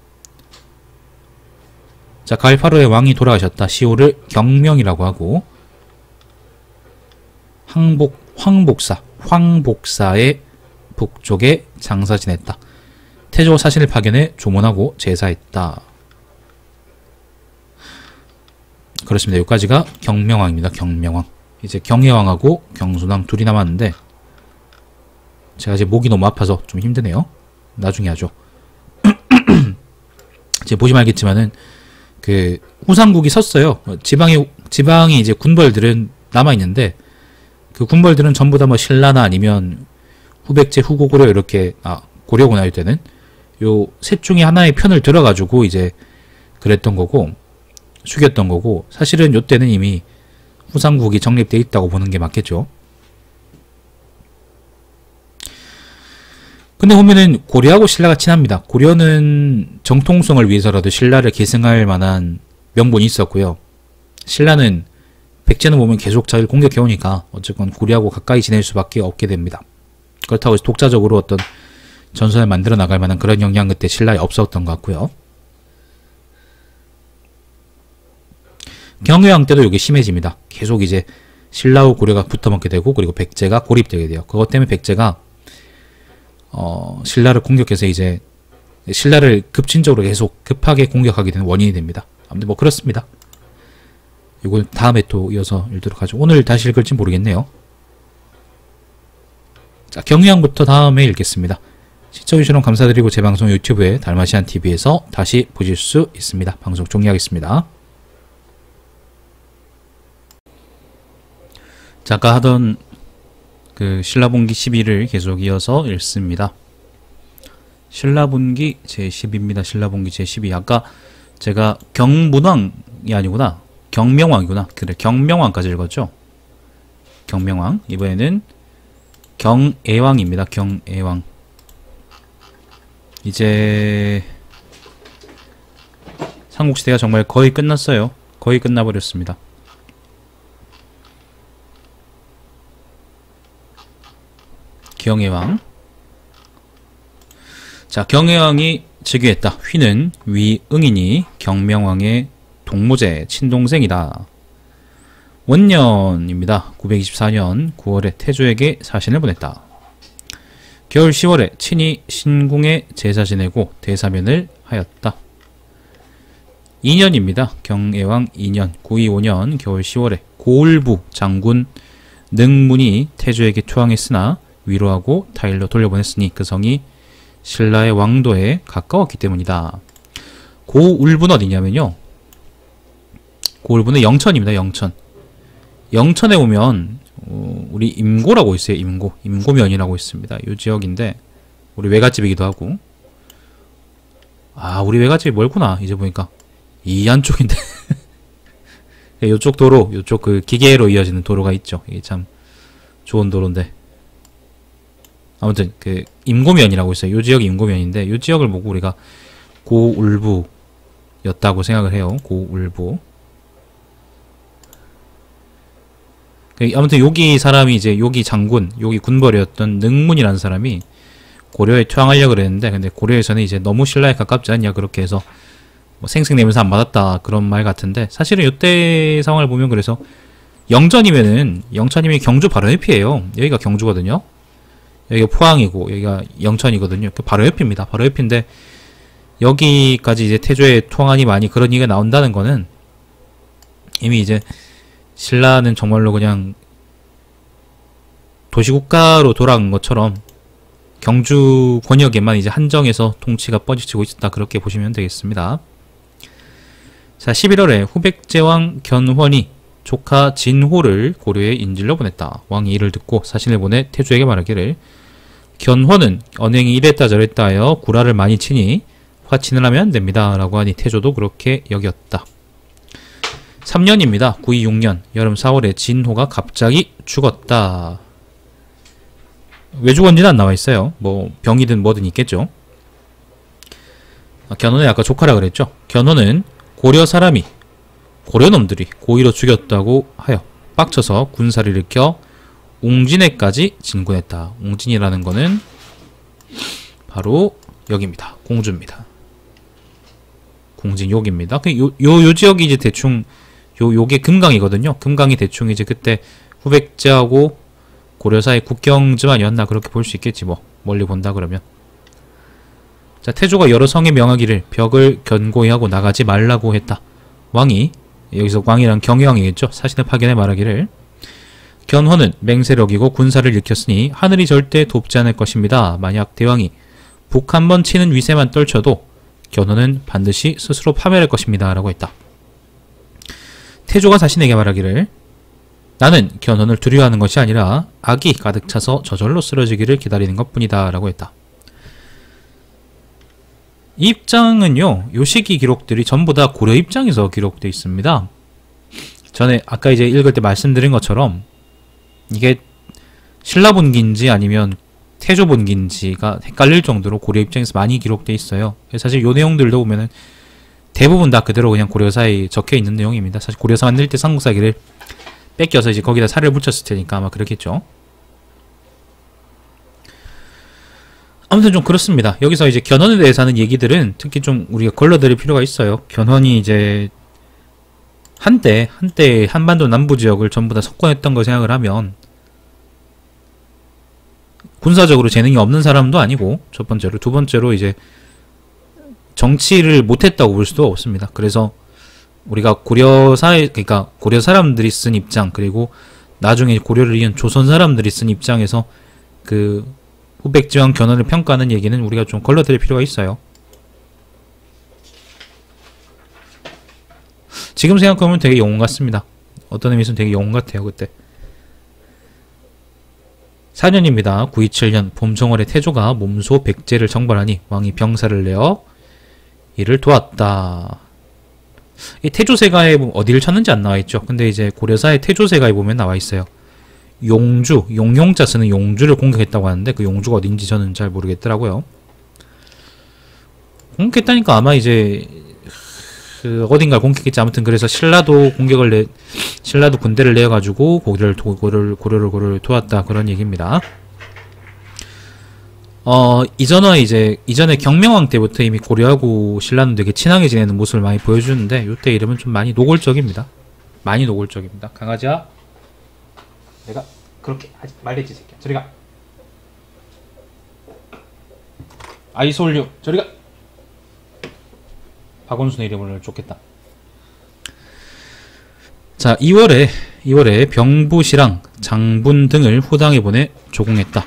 자, 가을 8월에 왕이 돌아가셨다. 시호를 경명이라고 하고, 황복사의 북쪽에 장사 지냈다. 태조 사신을 파견해 조문하고 제사했다. 그렇습니다. 여기까지가 경명왕입니다. 경명왕. 이제 경혜왕하고 경순왕 둘이 남았는데, 제가 이제 목이 너무 아파서 좀 힘드네요. 나중에 하죠. 이제 보시면 알겠지만은 그 후삼국이 섰어요. 지방의 이제 군벌들은 남아 있는데, 그 군벌들은 전부 다 뭐 신라나 아니면 후백제, 후고구려 이렇게 고려구나 이때는 요 셋 중에 하나의 편을 들어가지고 이제 그랬던 거고, 숙였던 거고, 사실은 요때는 이미 후삼국이 정립되어 있다고 보는 게 맞겠죠. 근데 보면은 고려하고 신라가 친합니다. 고려는 정통성을 위해서라도 신라를 계승할 만한 명분이 있었고요. 신라는 백제는 보면 계속 자기를 공격해오니까 어쨌건 고려하고 가까이 지낼 수밖에 없게 됩니다. 그렇다고 해서 독자적으로 어떤 전선을 만들어 나갈 만한 그런 역량 그때 신라에 없었던 것 같고요. 경혜왕 때도 이게 심해집니다. 계속 이제 신라와 고려가 붙어먹게 되고, 그리고 백제가 고립되게 돼요. 그것 때문에 백제가 신라를 공격해서 이제 신라를 급진적으로 계속 급하게 공격하게 되는 원인이 됩니다. 아무튼 뭐 그렇습니다. 이걸 다음에 또 이어서 읽도록 하죠. 오늘 다시 읽을지 모르겠네요. 자, 경혜왕부터 다음에 읽겠습니다. 시청해주셔서 감사드리고 제 방송 유튜브에 달마시안TV에서 다시 보실 수 있습니다. 방송 종료하겠습니다. 자, 아까 하던 그 신라분기 12를 계속 이어서 읽습니다. 신라분기 제10입니다. 신라분기 제12. 아까 제가 경문왕이 아니구나. 경명왕이구나. 그래, 경명왕까지 읽었죠. 경명왕. 이번에는 경애왕입니다. 경애왕. 이제 삼국시대가 정말 거의 끝났어요. 거의 끝나버렸습니다. 경혜왕. 자, 경혜왕이 즉위했다. 휘는 위응이니 경명왕의 동무제 친동생이다. 원년입니다. 924년 9월에 태조에게 사신을 보냈다. 겨울 10월에 친히 신궁에 제사 지내고 대사면을 하였다. 2년입니다. 경혜왕 2년 925년 겨울 10월에 고을부 장군 능문이 태조에게 투항했으나 위로하고 타일로 돌려보냈으니 그 성이 신라의 왕도에 가까웠기 때문이다. 고울부는 어디냐면요, 고울부는 영천입니다. 영천. 영천에 오면 우리 임고라고 있어요. 임고면이라고 있습니다. 이 지역인데 우리 외갓집이기도 하고. 아, 우리 외갓집이 멀구나 이제 보니까. 이 안쪽인데 요쪽 도로, 요쪽 그 기계로 이어지는 도로가 있죠. 이게 참 좋은 도로인데, 아무튼 그 임고면이라고 있어요. 요 지역이 임고면인데 요 지역을 보고 우리가 고울부였다고 생각을 해요. 고울부. 아무튼 여기 사람이 이제 여기 장군, 여기 군벌이었던 능문이라는 사람이 고려에 투항하려고 그랬는데, 근데 고려에서는 이제 너무 신라에 가깝지 않냐 그렇게 해서 뭐 생색내면서 안 받았다 그런 말 같은데, 사실은 이때 상황을 보면 그래서 영천이면은 경주 바로 옆이에요. 여기가 경주거든요. 여기가 포항이고 여기가 영천이거든요. 바로 옆입니다. 바로 옆인데 여기까지 이제 태조의 투항이 많이 그런 얘기가 나온다는 거는 이미 이제 신라는 정말로 그냥 도시국가로 돌아간 것처럼 경주 권역에만 이제 한정해서 통치가 뻗치고 있었다, 그렇게 보시면 되겠습니다. 자, 11월에 후백제왕 견훤이 조카 진호를 고려에 인질로 보냈다. 왕이 이를 듣고 사신을 보내 태조에게 말하기를, 견훤은 언행이 이랬다 저랬다 하여 구라를 많이 치니 화친을 하면 됩니다 라고 하니 태조도 그렇게 여겼다. 3년입니다. 926년 여름 4월에 진호가 갑자기 죽었다. 왜 죽었는지는 안 나와 있어요. 뭐 병이든 뭐든 있겠죠. 견훤의 아까 조카라 그랬죠. 견훤은 고려 사람이, 고려놈들이 고의로 죽였다고 하여 빡쳐서 군사를 일으켜 웅진에까지 진군했다. 웅진이라는 거는 바로 여기입니다. 공주입니다. 공진 여기입니다. 요 지역이 이제 대충 요게 금강이거든요. 금강이 대충 이제 그때 후백제하고 고려 사이 국경지만이었나 그렇게 볼 수 있겠지, 뭐 멀리 본다 그러면. 자, 태조가 여러 성에 명하기를 벽을 견고히 하고 나가지 말라고 했다. 왕이, 여기서 왕이란 경혜왕이겠죠. 사신을 파견해 말하기를, 견훤은 맹세를 어기고 군사를 일으켰으니 하늘이 절대 돕지 않을 것입니다. 만약 대왕이 북 한번 치는 위세만 떨쳐도 견훤은 반드시 스스로 파멸할 것입니다 라고 했다. 태조가 사신에게 말하기를, 나는 견훤을 두려워하는 것이 아니라 악이 가득 차서 저절로 쓰러지기를 기다리는 것뿐이다 라고 했다. 이 입장은요, 요 시기 기록들이 전부 다 고려 입장에서 기록되어 있습니다. 전에 아까 이제 읽을 때 말씀드린 것처럼 이게 신라 본기인지 아니면 태조 본기인지가 헷갈릴 정도로 고려 입장에서 많이 기록되어 있어요. 사실 요 내용들도 보면은 대부분 다 그대로 그냥 고려사에 적혀 있는 내용입니다. 사실 고려사 만들 때 삼국사기를 뺏겨서 이제 거기다 살을 붙였을 테니까 아마 그렇겠죠. 아무튼 좀 그렇습니다. 여기서 이제 견훤에 대해서 하는 얘기들은 특히 좀 우리가 걸러드릴 필요가 있어요. 견훤이 이제 한때 한반도 남부 지역을 전부 다 석권했던 걸 생각을 하면 군사적으로 재능이 없는 사람도 아니고, 첫 번째로. 두 번째로 이제 정치를 못했다고 볼 수도 없습니다. 그래서 우리가 고려사회, 그러니까 고려 사람들이 쓴 입장, 그리고 나중에 고려를 이은 조선 사람들이 쓴 입장에서 그 후백제왕 견훤을 평가하는 얘기는 우리가 좀 걸러드릴 필요가 있어요. 지금 생각하면 되게 영웅 같습니다. 어떤 의미에서는 되게 영웅 같아요, 그때. 4년입니다. 927년 봄정월에 태조가 몸소 백제를 정벌하니 왕이 병사를 내어 이를 도왔다. 이 태조세가에 어디를 찾는지 안 나와있죠. 근데 이제 고려사의 태조세가에 보면 나와있어요. 용주, 용용자 쓰는 용주를 공격했다고 하는데 그 용주가 어딘지 저는 잘 모르겠더라고요. 공격했다니까 아마 이제 그 어딘가를 공격했지. 아무튼 그래서 신라도 신라도 군대를 내어가지고 고려를 도왔다, 그런 얘기입니다. 이전에 경명왕 때부터 이미 고려하고 신라는 되게 친하게 지내는 모습을 많이 보여주는데, 요때 이름은 좀 많이 노골적입니다. 많이 노골적입니다. 강아지야, 내가 그렇게 하지 말랬지 새끼야. 저리가. 아이솔류, 저리가. 박원순의 이름을 쫓겠다. 자, 2월에 병부시랑 장분 등을 후당에 보내 조공했다.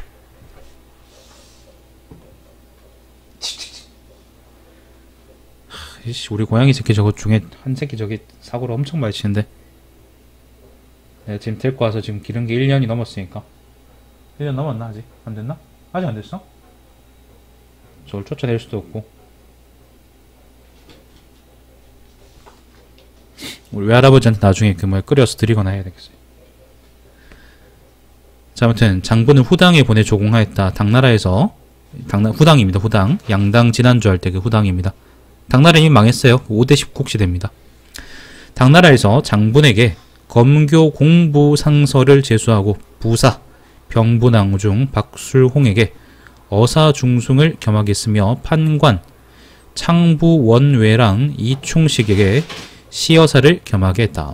우리 고양이 새끼 저거 중에 한 새끼 저기 사고를 엄청 많이 치는데, 내가 지금 데리고 와서 지금 기른 게 1년이 넘었으니까. 1년 넘었나? 아직? 안 됐나? 아직 안 됐어? 저걸 쫓아낼 수도 없고. 우리 외할아버지한테 나중에 그 끓여서 드리거나 해야 되겠어요. 자, 아무튼 장군을 후당에 보내 조공하였다. 당나라에서 후당입니다. 후당. 양당 지난주 할 때 그 후당입니다. 당나라 이미 망했어요. 5대 19 시대입니다. 당나라에서 장군에게 검교 공부 상서를 제수하고 부사 병부낭중 박술홍에게 어사중승을 겸하겠으며 판관 창부원외랑 이충식에게 시여사를 겸하게 했다.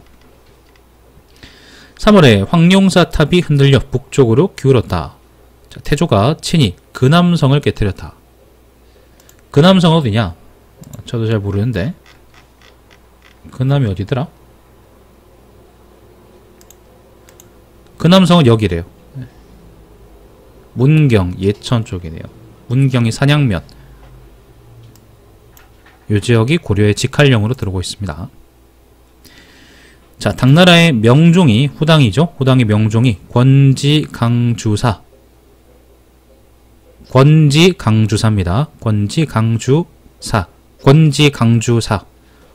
3월에 황룡사 탑이 흔들려 북쪽으로 기울었다. 자, 태조가 친히 근함성을 깨뜨렸다. 근함성 어디냐? 저도 잘 모르는데 근함이 어디더라? 근함성은 여기래요. 문경, 예천 쪽이네요. 문경이 산양면. 이 지역이 고려의 직할령으로 들어오고 있습니다. 자, 당나라의 명종이 후당이죠. 후당의 명종이 권지강주사. 권지강주사입니다. 권지강주사.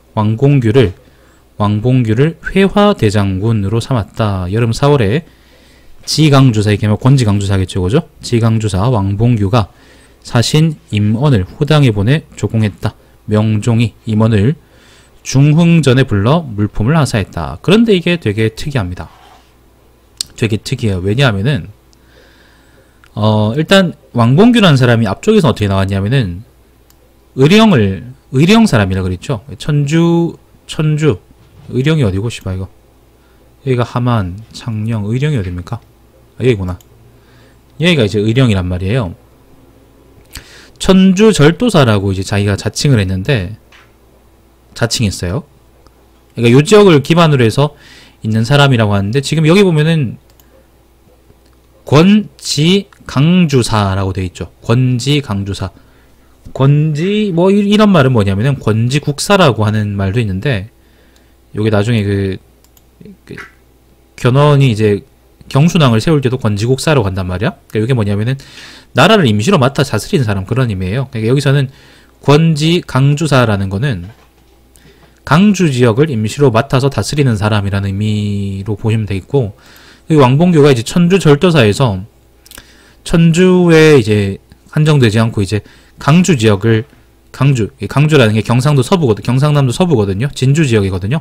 왕봉규를 회화대장군으로 삼았다. 여름 4월에 지강주사, 이게 권지강주사겠죠, 그죠? 지강주사 왕봉규가 사신 임언을 후당에 보내 조공했다. 명종이 임언을 중흥전에 불러 물품을 하사했다. 그런데 이게 되게 특이합니다. 되게 특이해요. 왜냐하면은 일단 왕봉규라는 사람이 앞쪽에서 어떻게 나왔냐면은 의령 사람이라 그랬죠. 천주 의령이 어디고 씨발 이거. 여기가 함안, 창녕, 의령이 어디입니까? 아, 여기구나. 여기가 이제 의령이란 말이에요. 천주 절도사라고 이제 자기가 자칭을 했는데, 자칭했어요. 그러니까 요 지역을 기반으로 해서 있는 사람이라고 하는데, 지금 여기 보면은 권지강주사라고 되어 있죠. 권지강주사. 뭐 이런 말은 뭐냐면은 권지국사라고 하는 말도 있는데, 요게 나중에 그 견훤이 이제 경순왕을 세울 때도 권지국사라고 한단 말이야. 그러니까 이게 뭐냐면은 나라를 임시로 맡아 다스리는 사람, 그런 의미예요. 그러니까 여기서는 권지강주사라는 거는 강주 지역을 임시로 맡아서 다스리는 사람이라는 의미로 보시면 되겠고, 왕봉규가 이제 천주 절도사에서 천주에 이제 한정되지 않고 이제 강주 지역을 강주라는 게 경상남도 서부거든요. 진주 지역이거든요.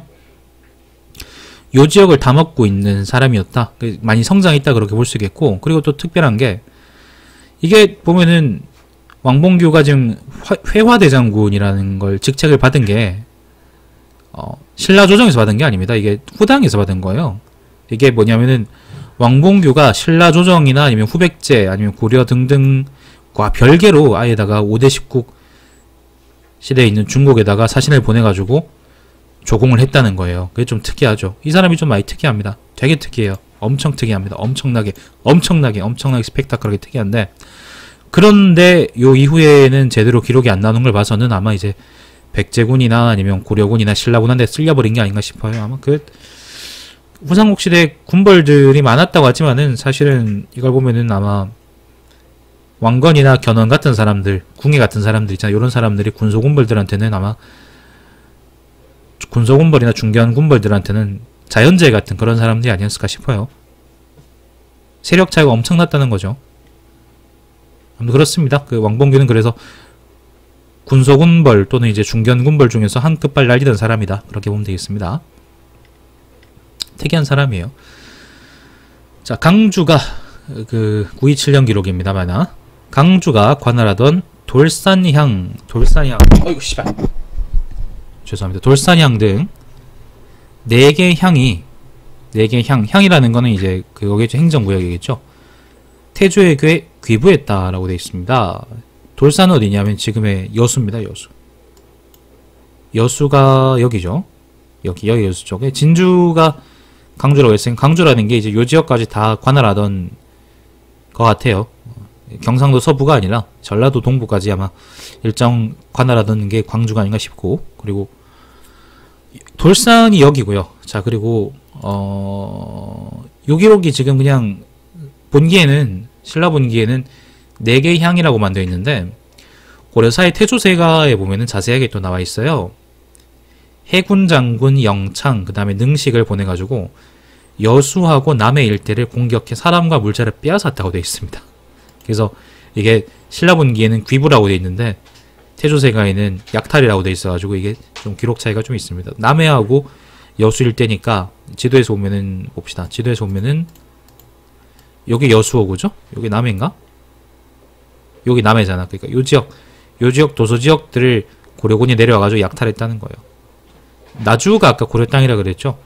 요 지역을 다 먹고 있는 사람이었다. 많이 성장했다 그렇게 볼 수 있겠고, 그리고 또 특별한 게 이게 보면은 왕봉규가 지금 회화대장군이라는 걸 직책을 받은 게 신라조정에서 받은 게 아닙니다. 이게 후당에서 받은 거예요. 이게 뭐냐면은 왕봉규가 신라조정이나 아니면 후백제 아니면 고려 등등과 별개로 아예다가 5대 19 시대에 있는 중국에다가 사신을 보내가지고 조공을 했다는 거예요. 그게 좀 특이하죠. 이 사람이 좀 많이 특이합니다. 되게 특이해요. 엄청 특이합니다. 엄청나게 스펙타클하게 특이한데, 그런데 요 이후에는 제대로 기록이 안 나오는 걸 봐서는 아마 이제 백제군이나 아니면 고려군이나 신라군한테 쓸려버린 게 아닌가 싶어요. 아마 그 후삼국 시대 군벌들이 많았다고 하지만은 사실은 이걸 보면은 아마 왕건이나 견훤 같은 사람들, 궁예 같은 사람들 있잖아요. 이런 사람들이 군소군벌들한테는 아마 군소군벌이나 중견군벌들한테는 자연재해 같은 그런 사람들이 아니었을까 싶어요. 세력 차이가 엄청났다는 거죠. 아무튼 그렇습니다. 그 왕봉규는 그래서 군소군벌 또는 이제 중견군벌 중에서 한 끝발 날리던 사람이다. 그렇게 보면 되겠습니다. 특이한 사람이에요. 자, 강주가 그 927년 기록입니다만, 강주가 관할하던 돌산향, 어이구 씨발, 죄송합니다. 돌산향 등 4개 향이, 4개 향이라는 거는 이제 그거겠죠. 행정구역이겠죠. 태조의 괴에 귀부했다라고 되어 있습니다. 돌산은 어디냐면 지금의 여수입니다. 여수가 여기죠. 여기 여수 쪽에. 진주가 강주라고 했으니까 강주라는 게 이제 요 지역까지 다 관할하던 것 같아요. 경상도 서부가 아니라 전라도 동부까지 아마 일정 관할하던 게 광주가 아닌가 싶고, 그리고 돌산이 여기고요. 자, 그리고 요 기록이 지금 그냥 본기에는, 신라 본기에는 4개의 향이라고만 되어 있는데 고려사의 태조세가에 보면은 자세하게 또 나와 있어요. 해군 장군 영창, 그 다음에 능식을 보내가지고 여수하고 남해 일대를 공격해 사람과 물자를 빼앗았다고 되어 있습니다. 그래서 이게 신라 본기에는 귀부라고 되어 있는데 태조세가에는 약탈이라고 되어 있어가지고 이게 좀 기록 차이가 좀 있습니다. 남해하고 여수 일대니까 지도에서 보면은, 봅시다. 지도에서 보면은 여기 여수호구죠? 여기 남해인가? 여기 남해잖아. 그러니까 요 지역 도서 지역들을 고려군이 내려와가지고 약탈했다는 거예요. 나주가 아까 고려 땅이라 그랬죠?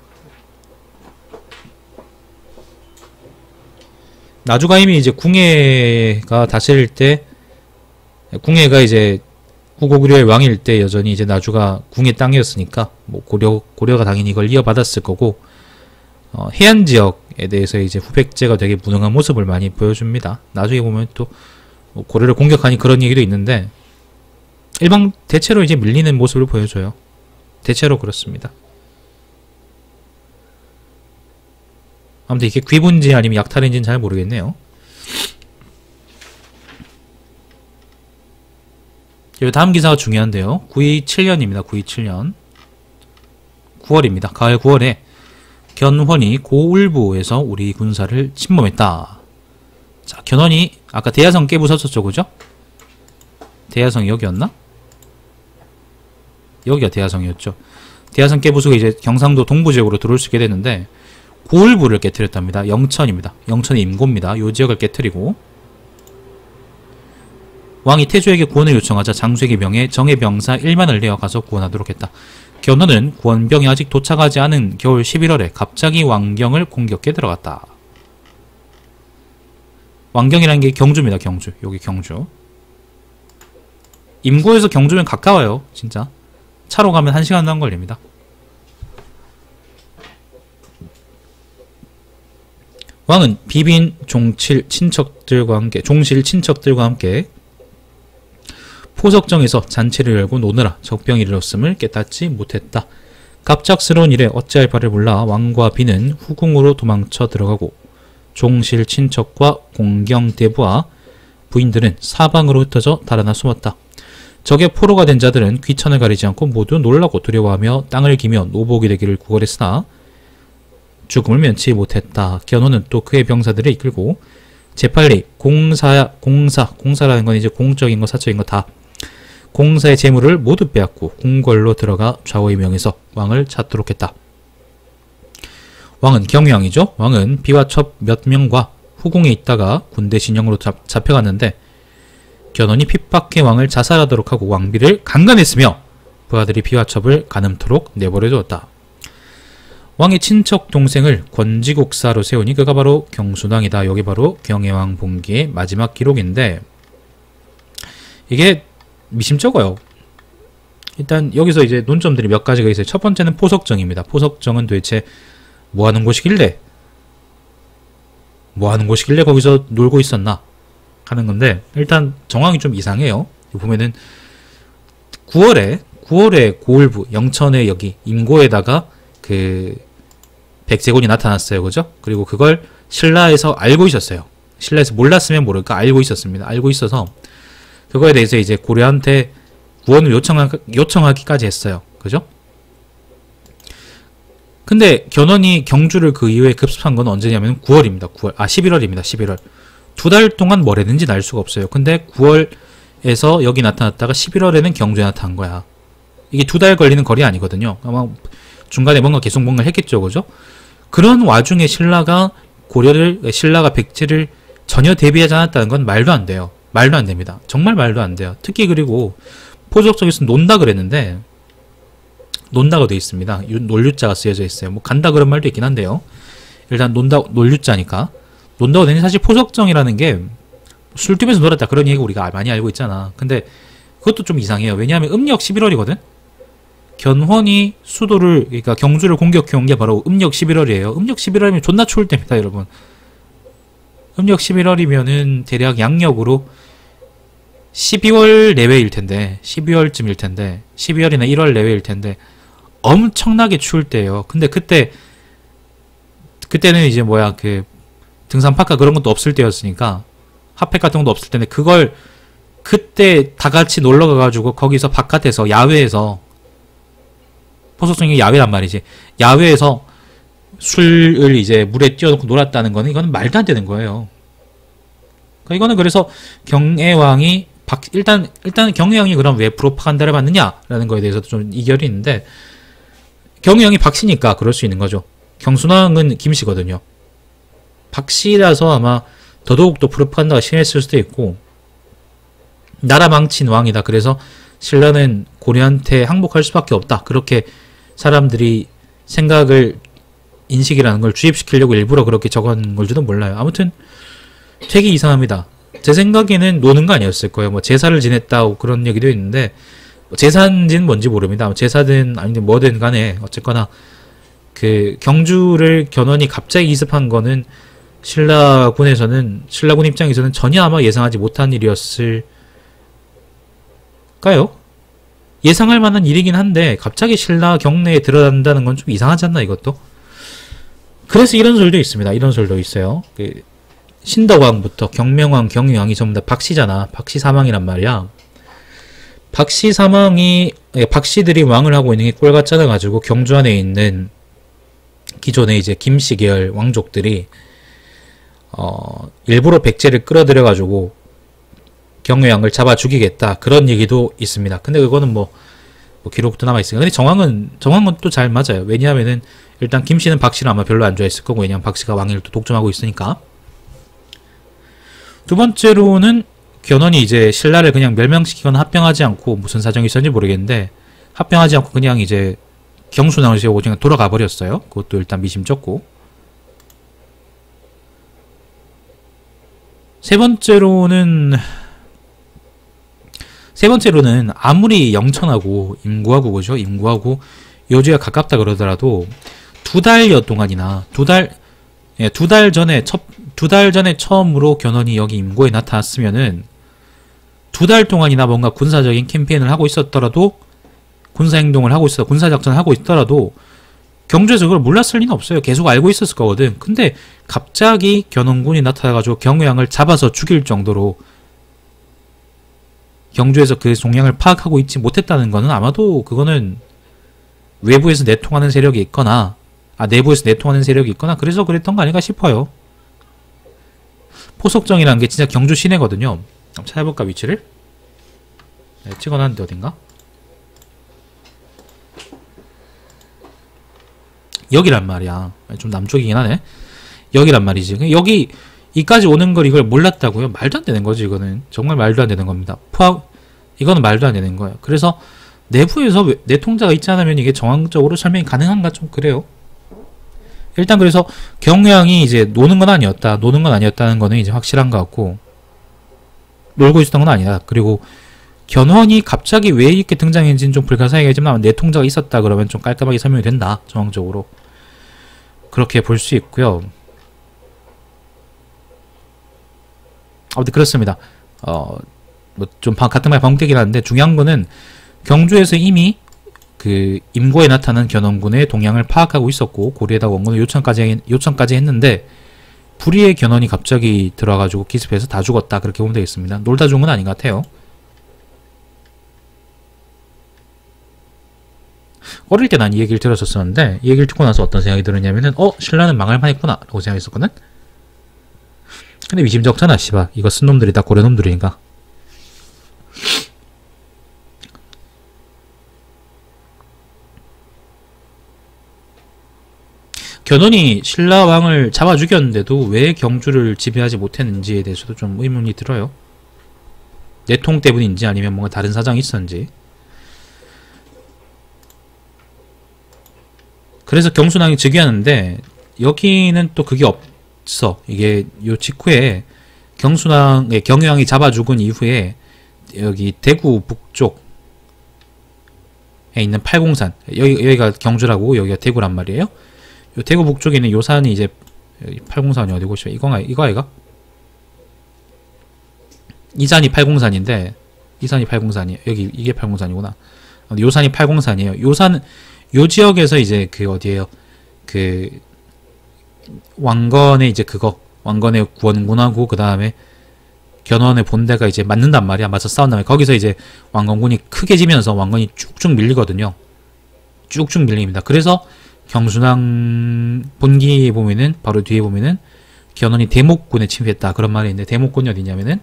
나주가 이미 이제 궁예가 다스릴 때, 궁예가 이제 후고구려의 왕일 때 여전히 이제 나주가 궁예 땅이었으니까 뭐 고려가 당연히 이걸 이어받았을 거고, 해안 지역에 대해서 이제 후백제가 되게 무능한 모습을 많이 보여줍니다. 나중에 보면 또 고려를 공격하니 그런 얘기도 있는데 대체로 이제 밀리는 모습을 보여줘요. 대체로 그렇습니다. 아무튼 이게 귀분지 아니면 약탈인지는 잘 모르겠네요. 다음 기사가 중요한데요. 927년입니다. 927년 9월입니다. 가을 9월에 견훤이 고울부에서 우리 군사를 침범했다. 자, 견훤이 아까 대야성 깨부쉈었죠, 그죠? 대야성이 여기였나? 여기가 대야성이었죠. 대야성 깨부수고 이제 경상도 동부 지역으로 들어올 수 있게 됐는데 고울부를 깨뜨렸답니다. 영천입니다. 영천의 임고입니다. 요 지역을 깨뜨리고 왕이 태조에게 구원을 요청하자 장수에게 명해 정예 병사 1만을 내어 가서 구원하도록 했다. 견훤은 구원병이 아직 도착하지 않은 겨울 11월에 갑자기 왕경을 공격해 들어갔다. 왕경이라는 게 경주입니다. 경주. 여기 경주. 임고에서 경주면 가까워요. 진짜. 차로 가면 1시간도 안 걸립니다. 왕은 비빈 종실 친척들과 함께 포석정에서 잔치를 열고 노느라 적병이 이르렀음을 깨닫지 못했다. 갑작스러운 일에 어찌할 바를 몰라 왕과 비는 후궁으로 도망쳐 들어가고 종실 친척과 공경대부와 부인들은 사방으로 흩어져 달아나 숨었다. 적의 포로가 된 자들은 귀천을 가리지 않고 모두 놀라고 두려워하며 땅을 기며 노복이 되기를 구걸했으나 죽음을 면치 못했다. 견훤은 또 그의 병사들을 이끌고 재빨리 공사라는 건 이제 공적인 거 사적인 거 다 공사의 재물을 모두 빼앗고 궁궐로 들어가 좌우의 명에서 왕을 찾도록 했다. 왕은 경양이죠. 왕은 비와 첩 몇 명과 후궁에 있다가 군대 진영으로 잡혀갔는데 견훤이 핍박해 왕을 자살하도록 하고 왕비를 강간했으며 부하들이 비와 첩을 가늠토록 내버려 두었다. 왕의 친척 동생을 권지국사로 세우니 그가 바로 경순왕이다. 여기 바로 경혜왕 본기의 마지막 기록인데 이게 미심쩍어요. 일단 여기서 이제 논점들이 몇 가지가 있어요. 첫 번째는 포석정입니다. 포석정은 도대체 뭐하는 곳이길래 거기서 놀고 있었나 하는 건데 일단 정황이 좀 이상해요. 보면은 9월에 고울부 영천의 여기 임고에다가 그 백제군이 나타났어요. 그죠? 그리고 그걸 신라에서 알고 있었어요. 신라에서 몰랐으면 모를까 알고 있었습니다. 알고 있어서 그거에 대해서 이제 고려한테 구원을 요청하기까지 했어요. 그죠? 근데 견훤이 경주를 그 이후에 급습한 건 언제냐면 9월입니다. 11월입니다. 11월. 2달 동안 뭘 했는지는 알 수가 없어요. 근데 9월에서 여기 나타났다가 11월에는 경주에 나타난 거야. 이게 2달 걸리는 거리 아니거든요. 아마 중간에 계속 뭔가 했겠죠. 그죠? 그런 와중에 신라가 백제를 전혀 대비하지 않았다는 건 말도 안 돼요. 말도 안 됩니다. 정말 말도 안 돼요. 특히 그리고 포석 쪽에서 논다 그랬는데 논다가 돼 있습니다. 논류자가 쓰여져 있어요. 뭐 간다 그런 말도 있긴 한데요. 일단 논다 논류자니까 논다가 되니 사실 포석정이라는 게 술집에서 놀았다 그런 얘기 우리가 많이 알고 있잖아. 근데 그것도 좀 이상해요. 왜냐하면 음력 11월이거든. 견훤이 수도를 그러니까 경주를 공격해온 게 바로 음력 11월이에요. 음력 11월이면 존나 추울 때입니다, 여러분. 음력 11월이면은 대략 양력으로 12월 내외일 텐데 12월쯤일 텐데 12월이나 1월 내외일 텐데 엄청나게 추울 때예요. 근데 그때는 이제 뭐야 그 등산파카 그런 것도 없을 때였으니까 핫팩 같은 것도 없을 텐데 그걸 그때 다 같이 놀러 가가지고 거기서 바깥에서 야외에서 포석성이 야외란 말이지. 야외에서 술을 이제 물에 띄워놓고 놀았다는 거는 이거는 말도 안 되는 거예요. 그러니까 이거는 그래서 경애왕이 일단 경애왕이 그럼 왜 프로파간다를 받느냐라는 거에 대해서도 좀 이견이 있는데 경애왕이 박씨니까 그럴 수 있는 거죠. 경순왕은 김씨거든요. 박씨라서 아마 더더욱 또 프로파간다가 심했을 수도 있고 나라 망친 왕이다. 그래서 신라는 고려한테 항복할 수밖에 없다. 그렇게 사람들이 생각을 인식이라는 걸 주입시키려고 일부러 그렇게 적은 걸지도 몰라요. 아무튼 되게 이상합니다. 제 생각에는 노는 거 아니었을 거예요. 뭐 제사를 지냈다고 그런 얘기도 있는데 제사인지는 뭔지 모릅니다. 제사든 아니면 뭐든 간에 어쨌거나 그 경주를 견훤이 갑자기 기습한 거는 신라군에서는 신라군 입장에서는 전혀 아마 예상하지 못한 일이었을까요? 예상할 만한 일이긴 한데 갑자기 신라 경내에 들어간다는 건 좀 이상하지 않나 이것도? 그래서 이런 설도 있습니다. 이런 설도 있어요. 그 신덕왕부터 경명왕, 경유왕이 전부 다 박씨잖아. 박씨 사망이란 말이야. 박씨 사망이 박씨들이 왕을 하고 있는 게 꼴같잖아 가지고 경주 안에 있는 기존의 이제 김씨 계열 왕족들이 일부러 백제를 끌어들여 가지고 경유왕을 잡아 죽이겠다 그런 얘기도 있습니다. 근데 그거는 뭐 기록도 남아 있으니까. 근데 정황은 또 잘 맞아요. 왜냐하면은 일단 김씨는 박씨를 아마 별로 안 좋아했을 거고 왜냐면 박씨가 왕위를 또 독점하고 있으니까. 두 번째로는 견훤이 이제 신라를 그냥 멸망시키거나 합병하지 않고 무슨 사정이 있었는지 모르겠는데 합병하지 않고 그냥 이제 경순왕을 세우고 그냥 돌아가 버렸어요. 그것도 일단 미심쩍고. 세 번째로는 아무리 영천하고 임구하고 그죠? 임구하고 요지가 가깝다 그러더라도 두 달여 동안이나 두 달 전에 처음으로 견훤이 여기 임구에 나타났으면은 두 달 동안이나 뭔가 군사적인 캠페인을 하고 있었더라도 군사행동을 하고 있어 군사작전을 하고 있더라도 경주에서 그걸 몰랐을 리는 없어요. 계속 알고 있었을 거거든. 근데 갑자기 견훤군이 나타나가지고 경유왕을 잡아서 죽일 정도로 경주에서 그 종량을 파악하고 있지 못했다는 거는 아마도 그거는 외부에서 내통하는 세력이 있거나 내부에서 내통하는 세력이 있거나 그래서 그랬던 거 아닌가 싶어요. 포석정이라는 게 진짜 경주 시내거든요. 한번 찾아볼까 위치를? 네, 찍어놨는데 어딘가? 여기란 말이야. 좀 남쪽이긴 하네. 여기란 말이지. 여기 이까지 오는 걸 이걸 몰랐다고요? 말도 안 되는 거지. 이거는 정말 말도 안 되는 겁니다. 이거는 말도 안 되는 거예요. 그래서 내부에서 내통자가 있지 않으면 이게 정황적으로 설명이 가능한가 좀 그래요. 일단 그래서 경유왕이 이제 노는 건 아니었다는 거는 이제 확실한 것 같고 놀고 있었던 건 아니다. 그리고 견훤이 갑자기 왜 이렇게 등장했는지는 좀 불가사의하지만 내통자가 있었다 그러면 좀 깔끔하게 설명이 된다. 정황적으로 그렇게 볼 수 있고요. 아무튼 그렇습니다. 뭐 좀 같은 말 반복되긴 하는데 중요한 거는 경주에서 이미 그 임고에 나타난 견훤군의 동향을 파악하고 있었고 고리에다가 원군을 요청까지 했는데 불의의 견훤이 갑자기 들어와가지고 기습해서 다 죽었다 그렇게 보면 되겠습니다. 놀다 죽은 건 아닌 것 같아요. 어릴 때 난 이 얘기를 들었었는데 이 얘기를 듣고 나서 어떤 생각이 들었냐면은 신라는 망할 만했구나 라고 생각했었거든. 근데 미심쩍잖아 씨발. 이거 쓴 놈들이 다 고려 놈들이니까. 견훤이 신라왕을 잡아 죽였는데도 왜 경주를 지배하지 못했는지에 대해서도 좀 의문이 들어요. 내통 때문인지 아니면 뭔가 다른 사정이 있었는지. 그래서 경순왕이 즉위하는데 여기는 또 그게 없어. 이게 요 직후에 경유왕이 잡아 죽은 이후에 여기 대구 북쪽에 있는 팔공산, 여기가 경주라고 여기가 대구란 말이에요. 요 대구 북쪽에 있는 요 산이 이제 팔공산이 어디고 싶어? 이거 아이가? 이 산이 팔공산인데 이 산이 팔공산이에요. 여기 이게 팔공산이구나. 요 산이 팔공산이에요. 요 지역에서 이제 그 어디에요? 그 왕건의 이제 왕건의 구원군하고 그 다음에 견훤의 본대가 이제 맞는단 말이야. 맞서 싸운 다음에 거기서 이제 왕건군이 크게 지면서 왕건이 쭉쭉 밀리거든요. 쭉쭉 밀립니다. 그래서 경순왕 본기에 보면은 바로 뒤에 보면은 견훤이 대목군에 침입했다 그런 말이 있는데 대목군이 어디냐면은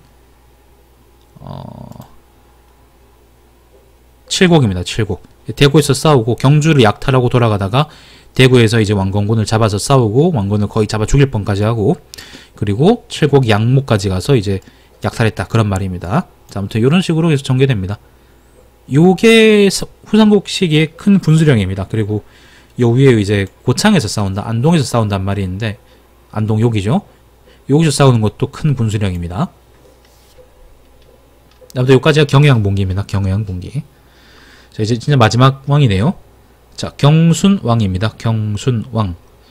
칠곡입니다. 칠곡. 대구에서 싸우고 경주를 약탈하고 돌아가다가 대구에서 이제 왕건군을 잡아서 싸우고 왕건을 거의 잡아 죽일 뻔까지 하고 그리고 칠곡 양목까지 가서 이제 약탈했다 그런 말입니다. 자, 아무튼 이런 식으로 계속 전개됩니다. 요게 후삼국 시기의 큰 분수령입니다. 그리고 요 위에 이제 고창에서 싸운다, 안동에서 싸운단 말이 있는데 안동 여기죠. 여기서 싸우는 것도 큰 분수령입니다. 아무튼 여기까지가 경양봉기입니다. 경양봉기. 자, 이제 진짜 마지막 왕이네요. 자, 경순왕입니다. 경순왕.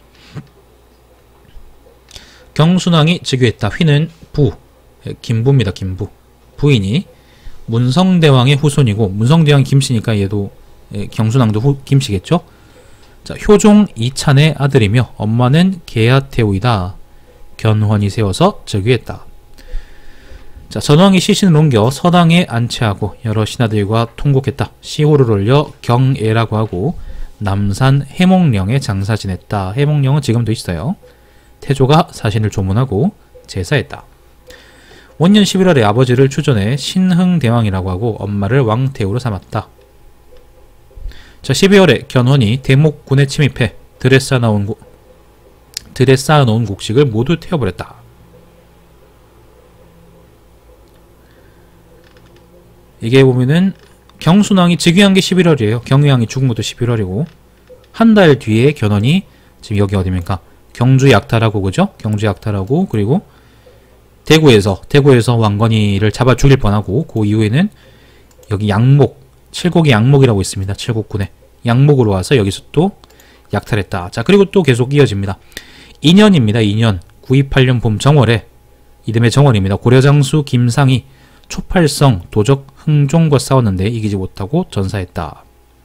경순왕이 즉위했다. 휘는 김부입니다. 김부. 부인이 문성대왕의 후손이고 문성대왕 김씨니까 얘도 경순왕도 김씨겠죠. 자, 효종 이찬의 아들이며 엄마는 계야태우이다. 견훤이 세워서 즉위했다. 자, 전왕이 시신을 옮겨 서당에 안치하고 여러 신하들과 통곡했다. 시호를 올려 경애라고 하고 남산 해몽령에 장사 지냈다. 해몽령은 지금도 있어요. 태조가 사신을 조문하고 제사했다. 원년 11월에 아버지를 추존해 신흥대왕이라고 하고 엄마를 왕태우로 삼았다. 자, 12월에 견훤이 대목군에 침입해 들에 쌓아놓은 곡식을 모두 태워버렸다. 이게 보면은 경순왕이 즉위한 게 11월이에요. 경유왕이 죽은 것도 11월이고 한 달 뒤에 견훤이 지금 여기 어디입니까? 경주 약탈하고 그죠? 경주 약탈하고 그리고 대구에서 왕건이를 잡아 죽일 뻔하고 그 이후에는 여기 양목, 칠곡이 양목이라고 있습니다. 칠곡군에 양목으로 와서 여기서 또 약탈했다. 자, 그리고 또 계속 이어집니다. 2년입니다. 2년 928년 봄 정월에 이듬해 정월입니다. 고려장수 김상이 초팔성 도적 흥종과 싸웠는데 이기지 못하고 전사했다.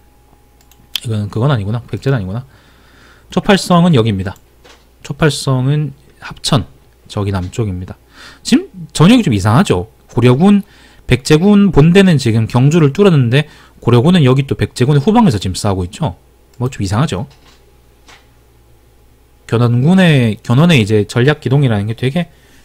그건 아니구나. 백제는 아니구나. 초팔성은 여기입니다. 초팔성은 합천, 저기 남쪽입니다. 지금 전역이 좀 이상하죠. 고려군, 백제군 본대는 지금 경주를 뚫었는데 고려군은 여기 또 백제군의 후방에서 지금 싸우고 있죠. 뭐 좀 이상하죠. 견훤의 이제 전략 기동이라는 게 되게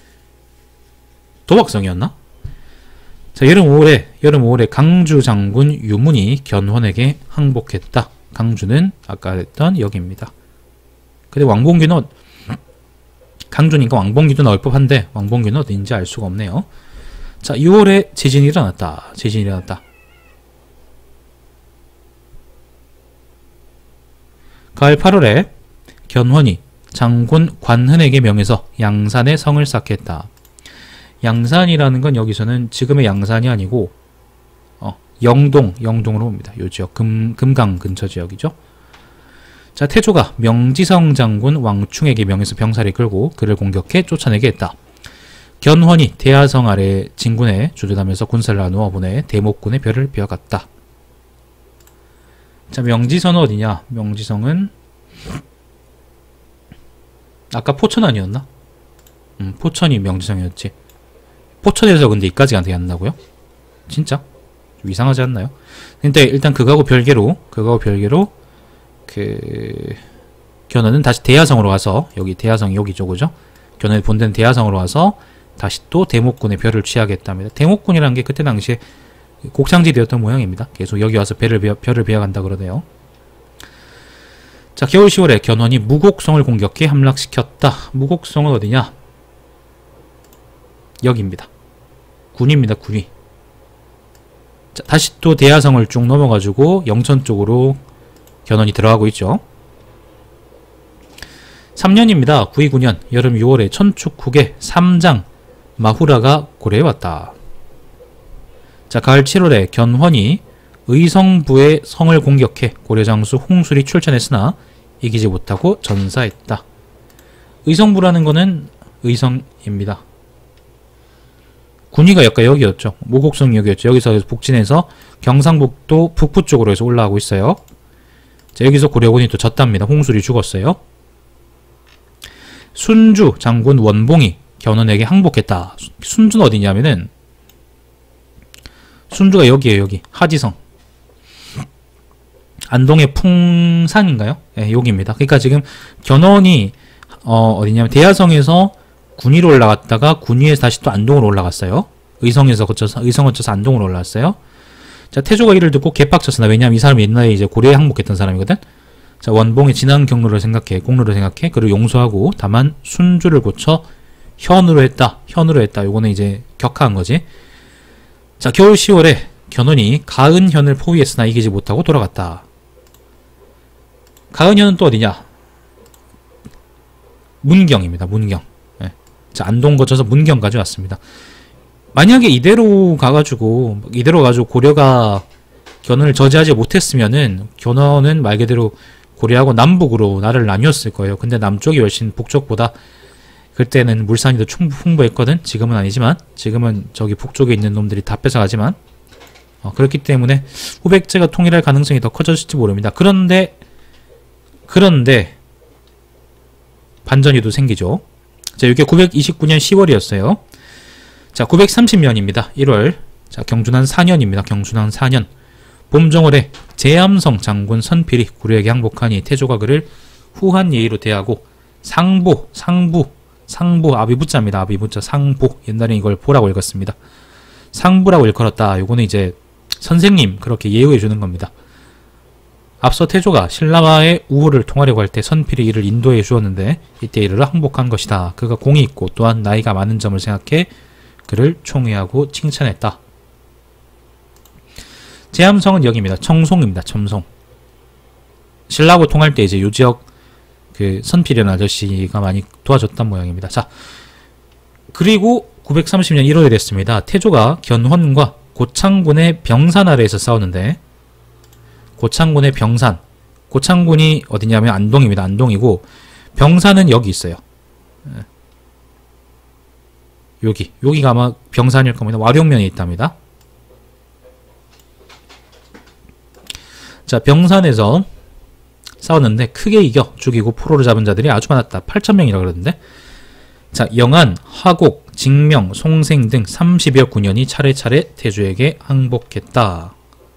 도박성이었나? 자, 여름 5월에 강주 장군 유문이 견훤에게 항복했다. 강주는 아까 했던 여기입니다. 근데 왕봉규는 강주니까 왕봉규도 나올 법한데 왕봉규는 어딘지 알 수가 없네요. 자, 6월에 지진이 일어났다. 가을 8월에 견훤이 장군 관흔에게 명해서 양산에 성을 쌓게 했다. 양산이라는 건 여기서는 지금의 양산이 아니고 영동으로 봅니다. 요 지역 금강 근처 지역이죠. 자, 태조가 명지성 장군 왕충에게 명해서 병사를 끌고 그를 공격해 쫓아내게 했다. 견훤이 대하성 아래 진군에 주둔하면서 군사를 나누어 보내 대목군의 별을 베어갔다. 자, 명지성은 어디냐? 명지성은 아까 포천 아니었나? 포천이 명지성이었지. 포천에서 근데 이까지 어떻게 한다고요? 진짜? 좀 이상하지 않나요? 근데 일단 그거하고 별개로 견훤은 다시 대하성으로 와서 여기 대하성이 여기죠, 그죠? 견훤의 본대는 대하성으로 와서 다시 또 대목군의 별을 취하겠답니다. 대목군이라는 게 그때 당시에 곡창지대였던 모양입니다. 계속 여기 와서 별을 베어간다 그러네요. 자, 겨울 10월에 견훤이 무곡성을 공격해 함락시켰다. 무곡성은 어디냐? 여기입니다. 군입니다. 군위. 자, 다시 또 대야성을 쭉 넘어가지고 영천 쪽으로 견훤이 들어가고 있죠. 3년입니다. 929년 여름 6월에 천축국의 3장 마후라가 고려에 왔다. 자, 가을 7월에 견훤이 의성부의 성을 공격해 고려장수 홍술이 출전했으나 이기지 못하고 전사했다. 의성부라는 거는 의성입니다. 군위가 약간 여기였죠. 모곡성역이었죠. 여기서 북진해서 경상북도 북부 쪽으로 해서 올라가고 있어요. 자, 여기서 고려군이 또 졌답니다. 홍술이 죽었어요. 순주 장군 원봉이 견훤에게 항복했다. 순주는 어디냐면은 순주가 여기에요. 여기 하지성 안동의 풍산인가요? 네, 여기입니다. 그러니까 지금 견훤이 어디냐면 대야성에서 군위로 올라갔다가 군위에서 다시 또 안동으로 올라갔어요. 의성 거쳐서 안동으로 올라갔어요. 자, 태조가 이를 듣고 개빡쳤으나 왜냐하면 이 사람이 옛날에 이제 고려에 항복했던 사람이거든. 자, 원봉의 지난 공로를 생각해. 그리고 용서하고 다만 순주를 고쳐 현으로 했다. 요거는 이제 격하한 거지. 자, 겨울 10월에 견훤이 가은현을 포위했으나 이기지 못하고 돌아갔다. 가은현은 또 어디냐? 문경입니다. 문경. 네. 자, 안동 거쳐서 문경까지 왔습니다. 만약에 이대로 가가지고 고려가 견훤을 저지하지 못했으면은 견훤은 말 그대로 고려하고 남북으로 나라를 나뉘었을 거예요. 근데 남쪽이 훨씬 북쪽보다 그때는 물산이 더 풍부했거든. 지금은 아니지만 지금은 저기 북쪽에 있는 놈들이 다 뺏어가지만 그렇기 때문에 후백제가 통일할 가능성이 더 커졌을지 모릅니다. 그런데 반전이 또 생기죠. 자, 이게 929년 10월이었어요. 자, 930년입니다. 1월. 자, 경준한 4년입니다. 경준한 4년. 봄정월에 제암성 장군 선필이 고려에게 항복하니 태조가 그를 후한 예의로 대하고 상부 아비부자입니다. 아비부자 상부. 옛날에 이걸 보라고 읽었습니다. 상부라고 일컬었다. 요거는 이제 선생님 그렇게 예우해 주는 겁니다. 앞서 태조가 신라와의 우호를 통하려고 할 때 선필이 이를 인도해 주었는데 이때 이를 항복한 것이다. 그가 공이 있고 또한 나이가 많은 점을 생각해 그를 총애하고 칭찬했다. 제암성은 여기입니다. 청송입니다. 첨송. 신라하고 통할 때 이제 요 지역 그 선필이라는 아저씨가 많이 도와줬던 모양입니다. 자, 그리고 930년 1월에 됐습니다. 태조가 견훤과 고창군의 병산 아래에서 싸우는데 고창군의 병산. 고창군이 어디냐면 안동입니다. 안동이고 병산은 여기 있어요. 여기가 아마 병산일 겁니다. 와룡면에 있답니다. 자, 병산에서 싸웠는데 크게 이겨 죽이고 포로를 잡은 자들이 아주 많았다. 8,000명이라 그러던데. 자, 영안, 화곡, 징명, 송생 등 30여 군현이 차례차례 태조에게 항복했다.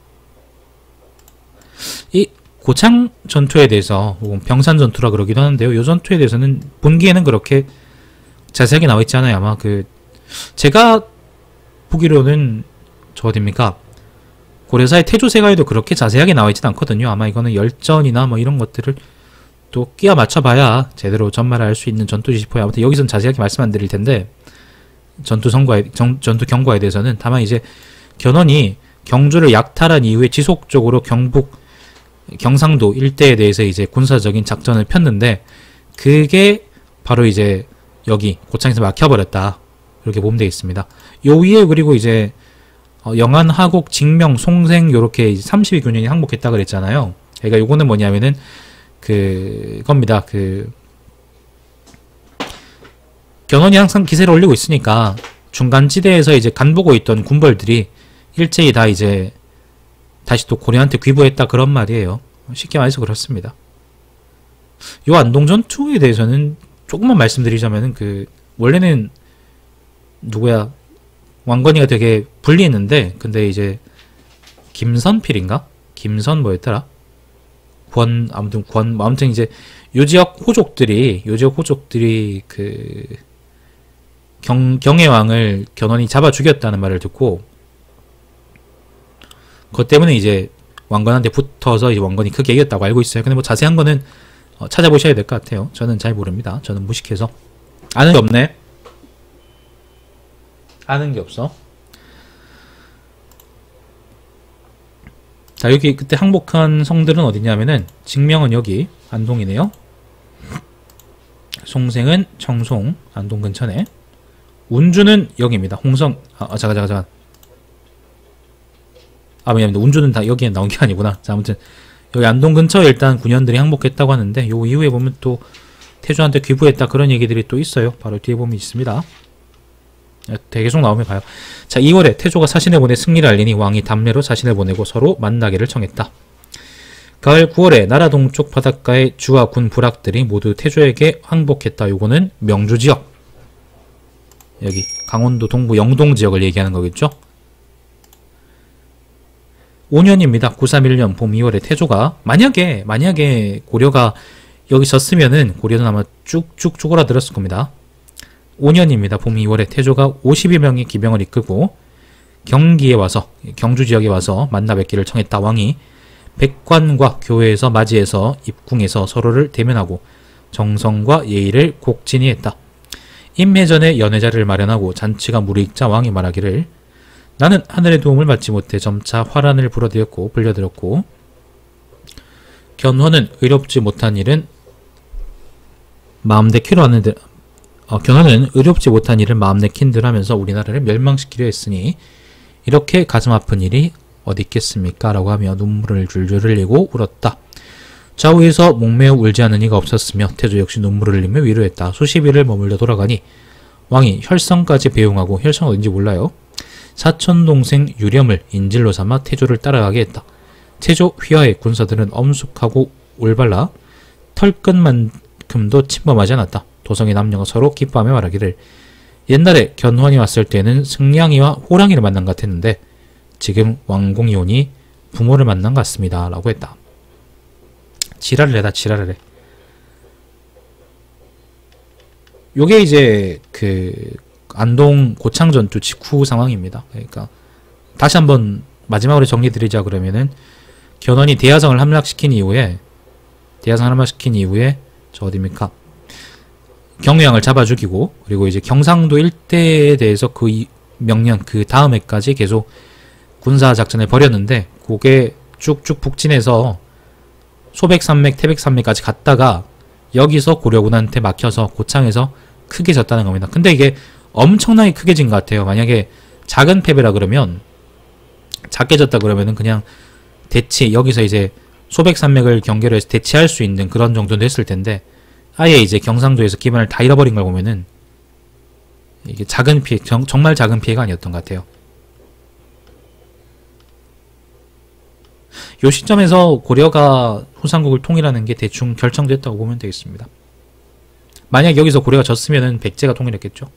이 고창 전투에 대해서 병산 전투라 그러기도 하는데요. 이 전투에 대해서는 본기에는 그렇게 자세하게 나와 있지 않아요. 아마 제가 보기로는 저 어딥니까? 고려사의 태조세가에도 그렇게 자세하게 나와 있진 않거든요. 아마 이거는 열전이나 뭐 이런 것들을 또 끼워 맞춰봐야 제대로 전말을 알 수 있는 전투지 싶어요. 아무튼 여기서는 자세하게 말씀 안 드릴 텐데 전투 경과에 대해서는 다만 이제 견훤이 경주를 약탈한 이후에 지속적으로 경상도 일대에 대해서 이제 군사적인 작전을 폈는데 그게 바로 이제 여기 고창에서 막혀버렸다. 이렇게 보면 되겠습니다. 요 위에 그리고 이제 영안, 하곡, 징명, 송생 요렇게 32군현이 항복했다 그랬잖아요. 그러니까 요거는 뭐냐면은 그겁니다. 견훤이 항상 기세를 올리고 있으니까 중간지대에서 이제 간보고 있던 군벌들이 일제히 다 이제 다시 또 고려한테 귀부했다 그런 말이에요. 쉽게 말해서 그렇습니다. 요 안동 전투에 대해서는 조금만 말씀드리자면은 원래는 누구야 왕건이가 되게 불리했는데 근데 이제 김선필인가? 김선 뭐였더라? 아무튼 이제 요 지역 호족들이 경혜왕을 견훤이 잡아 죽였다는 말을 듣고 그것 때문에 이제 왕건한테 붙어서 이제 왕건이 크게 이겼다고 알고 있어요. 근데 뭐 자세한 거는 찾아보셔야 될 것 같아요. 저는 잘 모릅니다. 저는 무식해서 아는 게 없네. 아는 게 없어. 자, 여기 그때 항복한 성들은 어디냐면은 직명은 여기 안동이네요. 송생은 청송 안동 근처네. 운주는 여기입니다. 홍성 잠깐. 미안합니다. 운주는 다 여기에 나온 게 아니구나. 자, 아무튼 여기 안동 근처에 일단 군현들이 항복했다고 하는데 요 이후에 보면 또 태조한테 귀부했다 그런 얘기들이 또 있어요. 바로 뒤에 보면 있습니다. 계속 나오면 봐요. 자, 2월에 태조가 사신을 보내 승리를 알리니 왕이 담례로 사신을 보내고 서로 만나기를 청했다. 가을 9월에 나라 동쪽 바닷가의 주와 군 부락들이 모두 태조에게 항복했다. 요거는 명주 지역, 여기 강원도 동부 영동 지역을 얘기하는 거겠죠. 5년입니다. 931년 봄 2월에 태조가 만약에 고려가 여기 졌으면은 고려는 아마 쭉쭉 쪼그라들었을 겁니다. 5년입니다. 봄 2월에 태조가 50여 명의 기병을 이끌고 경기에 와서 경주 지역에 와서 만나 뵙기를 청했다. 왕이 백관과 교회에서 맞이해서 입궁에서 서로를 대면하고 정성과 예의를 곡진히 했다. 임해전에 연회자를 마련하고 잔치가 무르익자 왕이 말하기를 나는 하늘의 도움을 받지 못해 점차 화란을 불려들었고 견훤은 의롭지 못한 일을 마음 내킨 듯 하면서 우리나라를 멸망시키려 했으니 이렇게 가슴 아픈 일이 어디 있겠습니까? 라고 하며 눈물을 줄줄 흘리고 울었다. 좌우에서 목매어 울지 않은 이가 없었으며 태조 역시 눈물을 흘리며 위로했다. 수십 일을 머물러 돌아가니 왕이 혈성까지 배웅하고, 혈성은 어딘지 몰라요, 사촌 동생 유렴을 인질로 삼아 태조를 따라가게 했다. 태조 휘하의 군사들은 엄숙하고 올발라 털끝만큼도 침범하지 않았다. 도성의 남녀가 서로 기뻐하며 말하기를 옛날에 견훤이 왔을 때는 승냥이와 호랑이를 만난 것 같았는데 지금 왕공이 오니 부모를 만난 것 같습니다. 라고 했다. 지랄을 해다 지랄을 해. 요게 이제 그 안동 고창 전투 직후 상황입니다. 그러니까 다시 한번 마지막으로 정리드리자 그러면은 견훤이 대야성을 함락시킨 이후에 저 어디입니까? 경유양을 잡아 죽이고, 그리고 이제 경상도 일대에 대해서 그 명년 그 다음 해까지 계속 군사 작전을 벌였는데 그게 쭉쭉 북진해서 소백산맥, 태백산맥까지 갔다가 여기서 고려군한테 막혀서 고창에서 크게 졌다는 겁니다. 근데 이게 엄청나게 크게 진 것 같아요. 만약에 작은 패배라 그러면, 작게 졌다 그러면은 그냥 대치, 여기서 이제 소백산맥을 경계로 해서 대치할 수 있는 그런 정도는 했을 텐데 아예 이제 경상도에서 기반을 다 잃어버린 걸 보면은 이게 작은 피해, 정말 작은 피해가 아니었던 것 같아요. 요 시점에서 고려가 후삼국을 통일하는 게 대충 결정됐다고 보면 되겠습니다. 만약 여기서 고려가 졌으면은 백제가 통일했겠죠.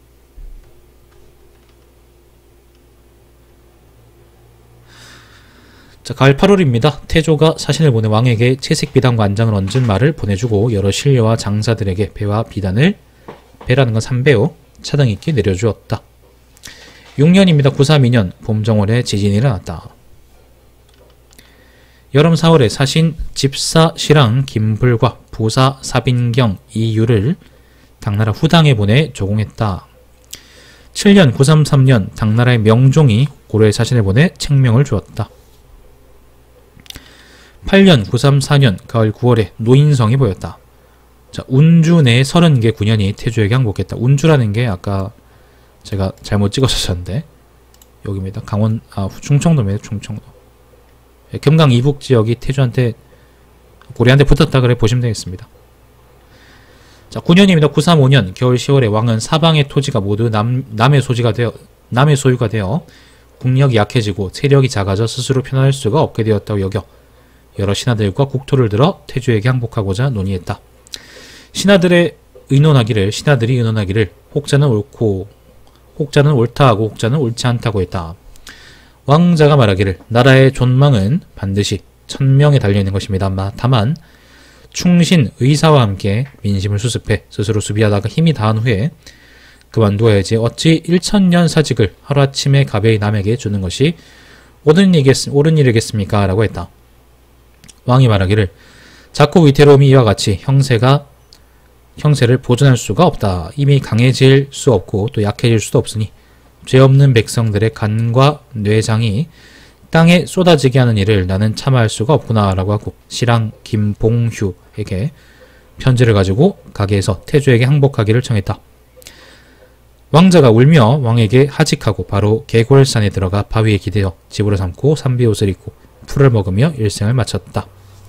자, 가을 8월입니다. 태조가 사신을 보내 왕에게 채색 비단과 안장을 얹은 말을 보내주고 여러 신료와 장사들에게 배와 비단을, 배라는 건 삼배요, 차등 있게 내려주었다. 6년입니다. 932년 봄정월에 지진이 일어났다. 여름 4월에 사신 집사 시랑 김불과 부사 사빈경 이유를 당나라 후당에 보내 조공했다. 7년 933년 당나라의 명종이 고려에 사신을 보내 책명을 주었다. 8년 934년 가을 9월에 노인성이 보였다. 자, 운주 내 30개 군현이 태조에게 항복했다. 운주라는 게 아까 제가 잘못 찍었었는데 여기입니다. 충청도입니다. 충청도. 금강 이북 지역이 태조한테, 고려한테 붙었다 그래 보시면 되겠습니다. 자, 9년입니다. 935년 겨울 10월에 왕은 사방의 토지가 모두 남의 소유가 되어 국력이 약해지고 세력이 작아져 스스로 편할 수가 없게 되었다고 여겨 여러 신하들과 국토를 들어 태조에게 항복하고자 논의했다. 신하들이 의논하기를 혹자는 옳다 하고 혹자는 옳지 않다고 했다. 왕자가 말하기를 나라의 존망은 반드시 천명에 달려있는 것입니다. 다만 충신 의사와 함께 민심을 수습해 스스로 수비하다가 힘이 다한 후에 그만두어야지 어찌 1000년 사직을 하루아침에 가벼이 남에게 주는 것이 옳은 일이겠습니까? 라고 했다. 왕이 말하기를 자꾸 위태로움이 이와 같이 형세를 보존할 수가 없다. 이미 강해질 수 없고 또 약해질 수도 없으니 죄 없는 백성들의 간과 뇌장이 땅에 쏟아지게 하는 일을 나는 참아할 수가 없구나 라고 하고 시랑 김봉휴에게 편지를 가지고 가게에서 태조에게 항복하기를 청했다. 왕자가 울며 왕에게 하직하고 바로 개골산에 들어가 바위에 기대어 집으로 삼고 삼비옷을 입고 풀을 먹으며 일생을 마쳤다.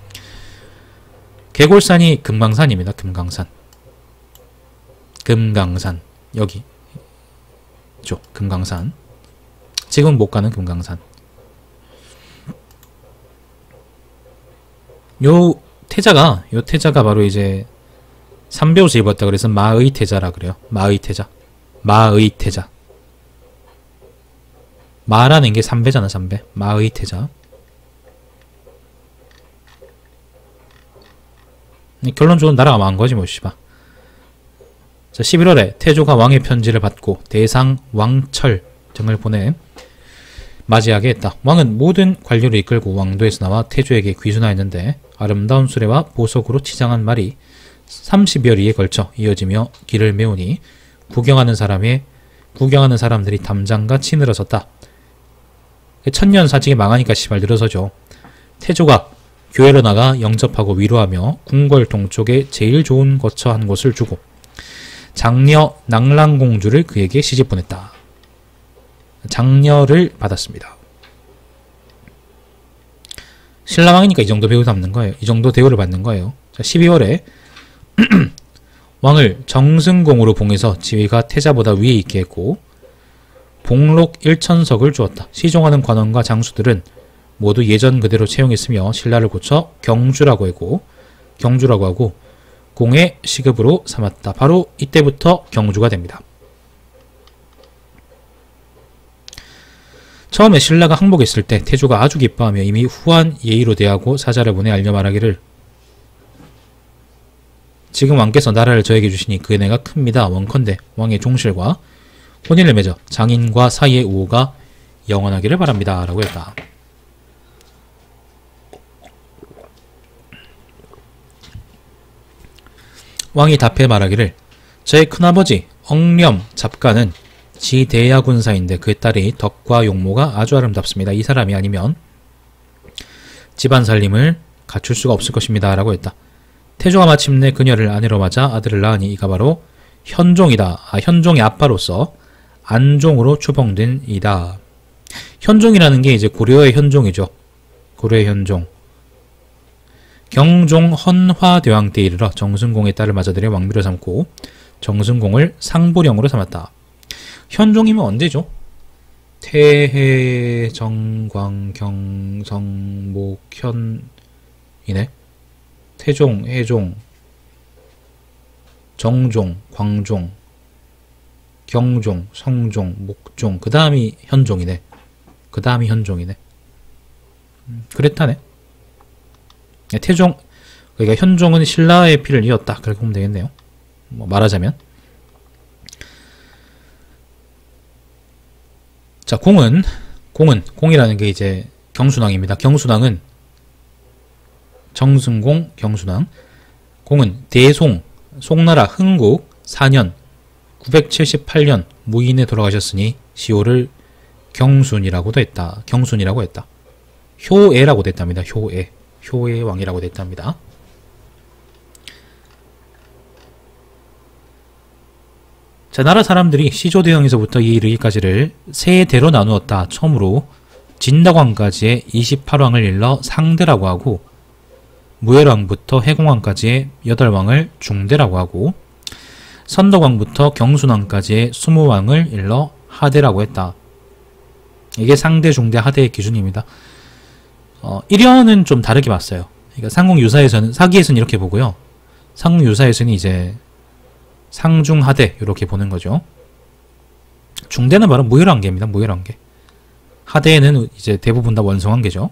개골산이 금강산입니다. 금강산. 금강산. 여기. 금강산. 지금 못 가는 금강산. 요 태자가 바로 이제 삼배옷을 입었다 그래서 마의 태자라 그래요. 마의 태자. 마의 태자. 마라는 게 삼배잖아, 삼배. 마의 태자. 결론적으로 나라가 망한 거지 뭐 씨발. 자, 11월에 태조가 왕의 편지를 받고 대상 왕철 등을 보내 맞이하게 했다. 왕은 모든 관료를 이끌고 왕도에서 나와 태조에게 귀순하였는데 아름다운 수레와 보석으로 치장한 말이 30여리에 걸쳐 이어지며 길을 메우니 구경하는 사람들이 담장같이 늘어섰다. 천년 사직이 망하니까 씨발 늘어서죠. 태조가 교회로 나가 영접하고 위로하며 궁궐 동쪽에 제일 좋은 거처 한 곳을 주고 장녀 낭랑공주를 그에게 시집 보냈다. 장녀를 받았습니다. 신라왕이니까 이 정도 배우 담는 거예요. 이 정도 대우를 받는 거예요. 자, 12월에 왕을 정승공으로 봉해서 지위가 태자보다 위에 있게 했고 복록 1천석을 주었다. 시종하는 관원과 장수들은 모두 예전 그대로 채용했으며 신라를 고쳐 경주라고 하고 공의 시급으로 삼았다. 바로 이때부터 경주가 됩니다. 처음에 신라가 항복했을 때 태조가 아주 기뻐하며 이미 후한 예의로 대하고 사자를 보내 알려 말하기를 지금 왕께서 나라를 저에게 주시니 그 은혜가 큽니다. 원컨대 왕의 종실과 혼인을 맺어 장인과 사이의 우호가 영원하기를 바랍니다. 라고 했다. 왕이 답해 말하기를 저의 큰아버지 엉렴 잡가는 지대야 군사인데 그의 딸이 덕과 용모가 아주 아름답습니다. 이 사람이 아니면 집안 살림을 갖출 수가 없을 것입니다. 라고 했다. 태조가 마침내 그녀를 아내로 맞아 아들을 낳으니 이가 바로 현종이다. 현종의 아빠로서 안종으로 추봉된 이다. 현종이라는 게 이제 고려의 현종이죠. 고려의 현종. 경종 헌화대왕 때 이르러 정승공의 딸을 맞아들여 왕비로 삼고 정승공을 상보령으로 삼았다. 현종이면 언제죠? 태해, 정광, 경성, 목, 현이네. 태종, 해종, 정종, 광종, 경종, 성종, 목종, 그 다음이 현종이네. 그랬다네. 태종, 그러니까 현종은 신라의 피를 이었다. 그렇게 보면 되겠네요. 뭐 말하자면. 자, 공이라는 게 이제 경순왕입니다. 경순왕은 정승공, 경순왕. 공은 대송, 송나라 흥국 4년 978년 무인에 돌아가셨으니 시호를 경순이라고도 했다. 경순이라고 했다. 효애라고도 했답니다. 효의 왕이라고 됐답니다. 자, 나라 사람들이 시조대왕에서부터 이르기까지를 세 대로 나누었다. 처음으로 진덕왕까지의 28왕을 일러 상대라고 하고 무열왕부터 해공왕까지의 8왕을 중대라고 하고 선덕왕부터 경순왕까지의 20왕을 일러 하대라고 했다. 이게 상대, 중대, 하대의 기준입니다. 1연은 좀 다르게 봤어요. 그러니까 상공유사에서는, 사기에서는 이렇게 보고요. 상공유사에서는 이제 상중하대 이렇게 보는 거죠. 중대는 바로 무열왕계입니다. 무열왕계. 하대는 이제 대부분 다 원성왕계죠.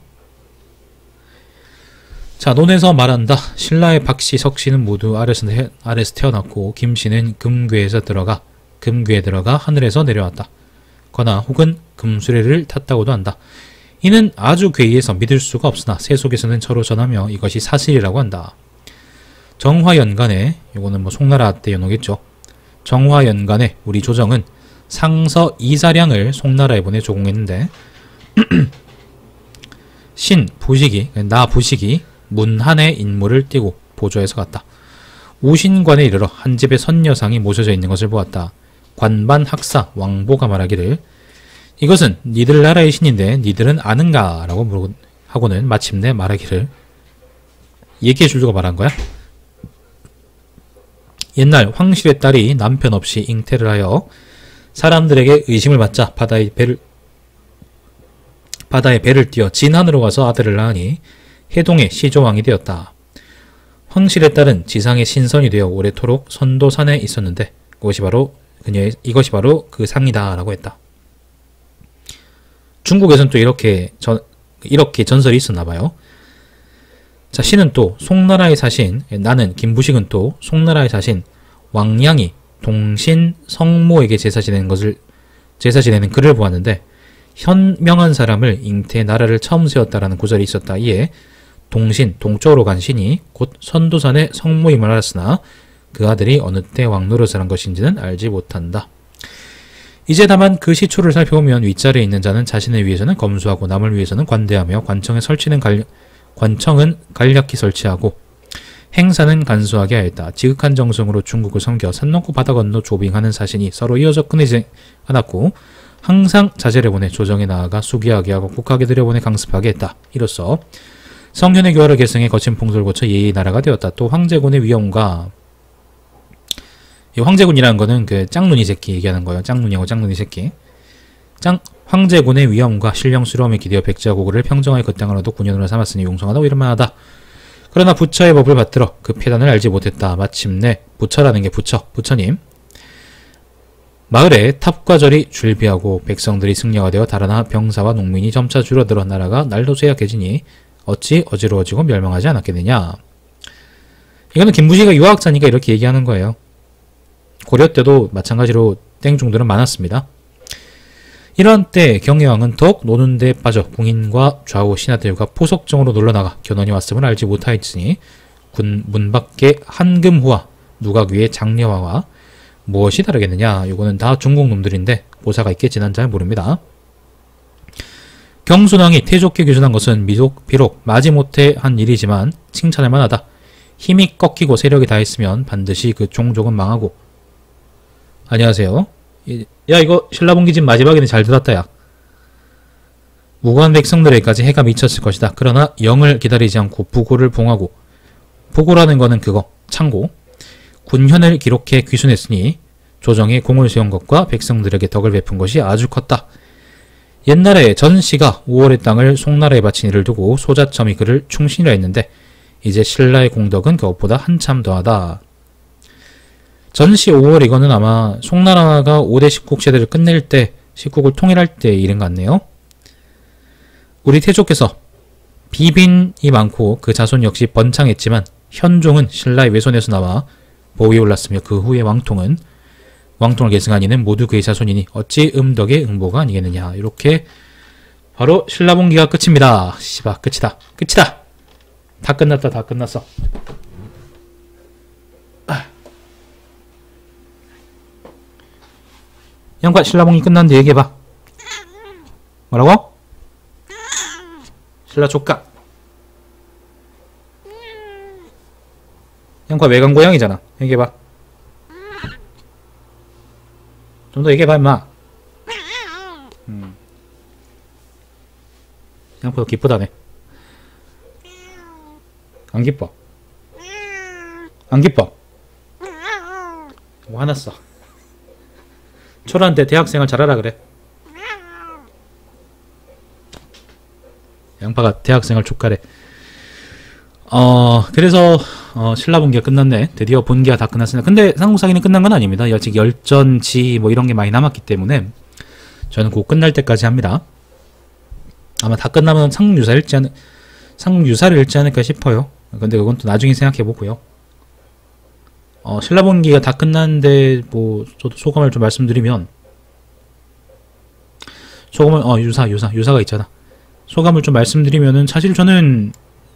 자, 논에서 말한다. 신라의 박씨, 석씨는 모두 아래에서 태어났고 김씨는 금괴에 들어가 하늘에서 내려왔다. 거나 혹은 금수레를 탔다고도 한다. 이는 아주 괴이해서 믿을 수가 없으나 세속에서는 서로 전하며 이것이 사실이라고 한다. 정화연간에, 이거는 뭐 송나라 때 연호겠죠. 정화연간에 우리 조정은 상서 이사량을 송나라에 보내 조공했는데 나 부식이 문 한의 인물을 띄고 보조해서 갔다. 우신관에 이르러 한 집에 선여상이 모셔져 있는 것을 보았다. 관반 학사 왕보가 말하기를 이것은 니들 나라의 신인데 니들은 아는가? 라고 하고는 마침내 말하기를 얘기해 주려고 말한 거야? 옛날 황실의 딸이 남편 없이 잉태를 하여 사람들에게 의심을 받자 바다의 배를 띄어 진한으로 가서 아들을 낳으니 해동의 시조왕이 되었다. 황실의 딸은 지상의 신선이 되어 오래도록 선도산에 있었는데 이것이 바로 그 상이다 라고 했다. 중국에서는 또 이렇게 전설이 있었나 봐요. 자, 신은 또 송나라의 사신, 나는 김부식은 또 송나라의 사신 왕양이 동신 성모에게 제사 지내는 글을 보았는데 현명한 사람을 잉태 나라를 처음 세웠다라는 구절이 있었다. 이에 동쪽으로 간 신이 곧 선도산의 성모임을 알았으나 그 아들이 어느 때 왕 노릇을 한 것인지는 알지 못한다. 이제 다만 그 시초를 살펴보면 윗자리에 있는 자는 자신을 위해서는 검소하고 남을 위해서는 관대하며 관청은 간략히 설치하고 행사는 간소하게 하였다. 지극한 정성으로 중국을 섬겨 산 넘고 바다 건너 조빙하는 사신이 서로 이어져 끊이지 않았고 항상 자제를 보내 조정에 나아가 수기하게 하고 국하게 들여보내 강습하게 했다. 이로써 성현의 교화를 계승해 거친 풍속을 거쳐 예의 나라가 되었다. 또 황제군의 위엄과 이 황제군이라는 거는 그 짱눈이 새끼 얘기하는 거예요. 짱눈이하고 짱눈이 새끼. 황제군의 위엄과 신령스러움에 기대어 백자고구를 평정하여 그 땅을 얻어 군현으로 삼았으니 용성하다고 이름만하다. 그러나 부처의 법을 받들어 그 폐단을 알지 못했다. 마침내 부처라는 게 부처님. 마을에 탑과 절이 줄비하고 백성들이 승려가 되어 달아나 병사와 농민이 점차 줄어들어 나라가 날도 쇠약해지니 어찌 어지러워지고 멸망하지 않았겠느냐. 이거는 김부시가 유학자니까 이렇게 얘기하는 거예요. 고려 때도 마찬가지로 땡중들은 많았습니다. 이런 때 경혜왕은 더욱 노는 데 빠져 궁인과 좌우 신하들과 포석정으로 놀러나가 견훤이 왔음을 알지 못하였으니 문 밖에 한금호와 누각 위에 장려화와 무엇이 다르겠느냐. 요거는 다 중국 놈들인데 모사가 있겠지 난 잘 모릅니다. 경순왕이 태족께 귀순한 것은 비록 마지못해 한 일이지만 칭찬할 만하다. 힘이 꺾이고 세력이 다했으면 반드시 그 종족은 망하고. 안녕하세요. 야, 이거 신라봉기 집 마지막에는 잘 들었다 야. 무고한 백성들에게까지 해가 미쳤을 것이다. 그러나 영을 기다리지 않고 부고를 봉하고, 부고라는 거는 그거 창고, 군현을 기록해 귀순했으니 조정에 공을 세운 것과 백성들에게 덕을 베푼 것이 아주 컸다. 옛날에 전씨가 5월의 땅을 송나라에 바친 일을 두고 소자첨이 그를 충신이라 했는데 이제 신라의 공덕은 그것보다 한참 더하다. 전씨 5월 이거는 아마 송나라가 5대 10국 세대를 끝낼 때 10국을 통일할 때 일인 것 같네요. 우리 태조께서 비빈이 많고 그 자손 역시 번창했지만 현종은 신라의 외손에서 나와 보위에 올랐으며 그 후에 왕통을 계승한 이는 모두 그의 자손이니 어찌 음덕의 응보가 아니겠느냐. 이렇게 바로 신라봉기가 끝입니다. 씨바 끝이다. 다 끝났다. 다 끝났어. 양과 신라봉기 끝났는데 얘기해봐. 뭐라고? 신라 족각. 양과 외관 고양이잖아. 얘기해봐. 좀 더 얘기해봐 임마. 양보다 기쁘다네. 안 기뻐. 안 기뻐. 뭐 화났어. 초라한테 대학생활 잘하라 그래. 양파가 대학생활 족가래. 그래서 신라분기가 끝났네. 드디어 분기가 다 끝났습니다. 근데 삼국사기는 끝난 건 아닙니다. 아직 열전지 뭐 이런 게 많이 남았기 때문에 저는 곧 끝날 때까지 합니다. 아마 다 끝나면 삼국유사를 읽지 않을까 싶어요. 근데 그건 또 나중에 생각해 보고요. 신라분기가 다 끝났는데 뭐 저도 소감을 좀 말씀드리면 소감을 유사가 있잖아. 소감을 좀 말씀드리면은 사실 저는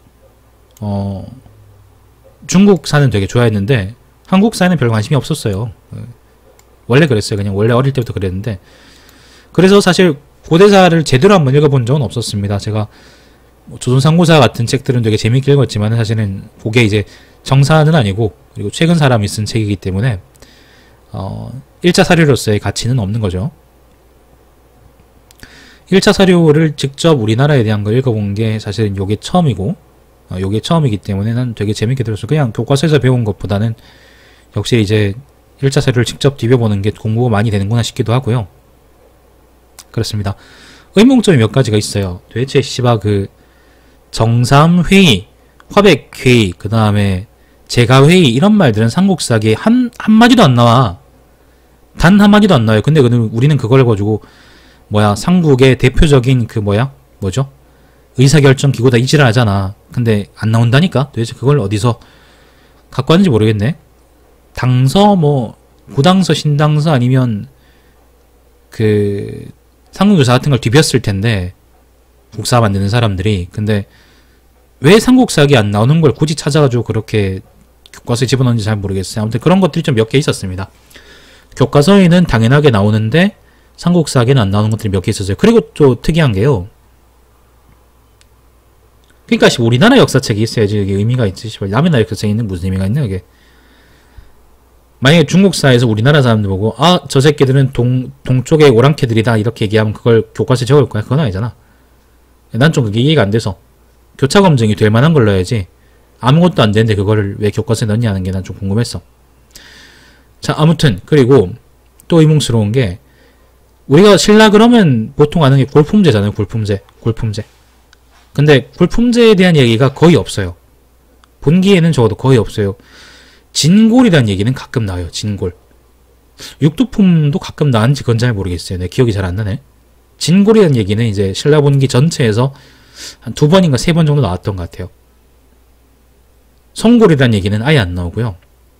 중국사는 되게 좋아했는데 한국사에는 별 관심이 없었어요. 원래 그랬어요. 그냥 원래 어릴 때부터 그랬는데 그래서 사실 고대사를 제대로 한번 읽어본 적은 없었습니다. 제가 뭐 조선상고사 같은 책들은 되게 재밌게 읽었지만 사실은 그게 이제 정사는 아니고 그리고 최근 사람이 쓴 책이기 때문에 1차 사료로서의 가치는 없는 거죠. 1차 사료를 직접 우리나라에 대한 걸 읽어본 게 사실은 요게 처음이고 요게 처음이기 때문에 난 되게 재밌게 들었어. 그냥 교과서에서 배운 것보다는 역시 이제 1차 사료를 직접 뒤벼보는 게 공부가 많이 되는구나 싶기도 하고요. 그렇습니다. 의문점이 몇 가지가 있어요. 도대체 그 정삼회의, 화백회의, 그 다음에 제가회의 이런 말들은 삼국사기에 한마디도 안 나와. 단 한마디도 안 나와요. 근데 우리는 그걸 가지고 삼국의 대표적인 뭐죠? 의사결정 기구다 이지랄 하잖아. 근데 안 나온다니까? 도대체 그걸 어디서 갖고 왔는지 모르겠네. 당서, 구당서, 신당서 아니면 삼국유사 같은 걸 뒤볐을 텐데, 국사 만드는 사람들이. 근데 왜 삼국사기 안 나오는 걸 굳이 찾아가지고 그렇게 교과서에 집어넣는지 잘 모르겠어요. 아무튼 그런 것들이 좀 몇 개 있었습니다. 교과서에는 당연하게 나오는데 삼국사기는 안 나오는 것들이 몇 개 있었어요. 그리고 또 특이한 게요. 그러니까 우리나라 역사책이 있어야지 이게 의미가 있지. 남의 나라 역사책이 있는 무슨 의미가 있나 이게. 만약에 중국사에서 우리나라 사람들 보고 저 새끼들은 동쪽의 오랑캐들이다 이렇게 얘기하면 그걸 교과서에 적을 거야. 그건 아니잖아. 난 좀 그게 이해가 안 돼서 교차 검증이 될 만한 걸 넣어야지 아무것도 안 되는데 그거를 왜 교과서에 넣냐 하는 게 난 좀 궁금했어. 자, 아무튼 그리고 또 의문스러운 게 우리가 신라 그러면 보통 아는 게 골품제잖아요. 골품제. 근데 골품제에 대한 얘기가 거의 없어요. 본기에는 적어도 거의 없어요. 진골이라는 얘기는 가끔 나와요. 진골. 육두품도 가끔 나왔는지 그건 잘 모르겠어요. 내 기억이 잘 안 나네. 진골이라는 얘기는 이제 신라 본기 전체에서 한 2번인가 3번 정도 나왔던 것 같아요. 성골이라는 얘기는 아예 안 나오고요.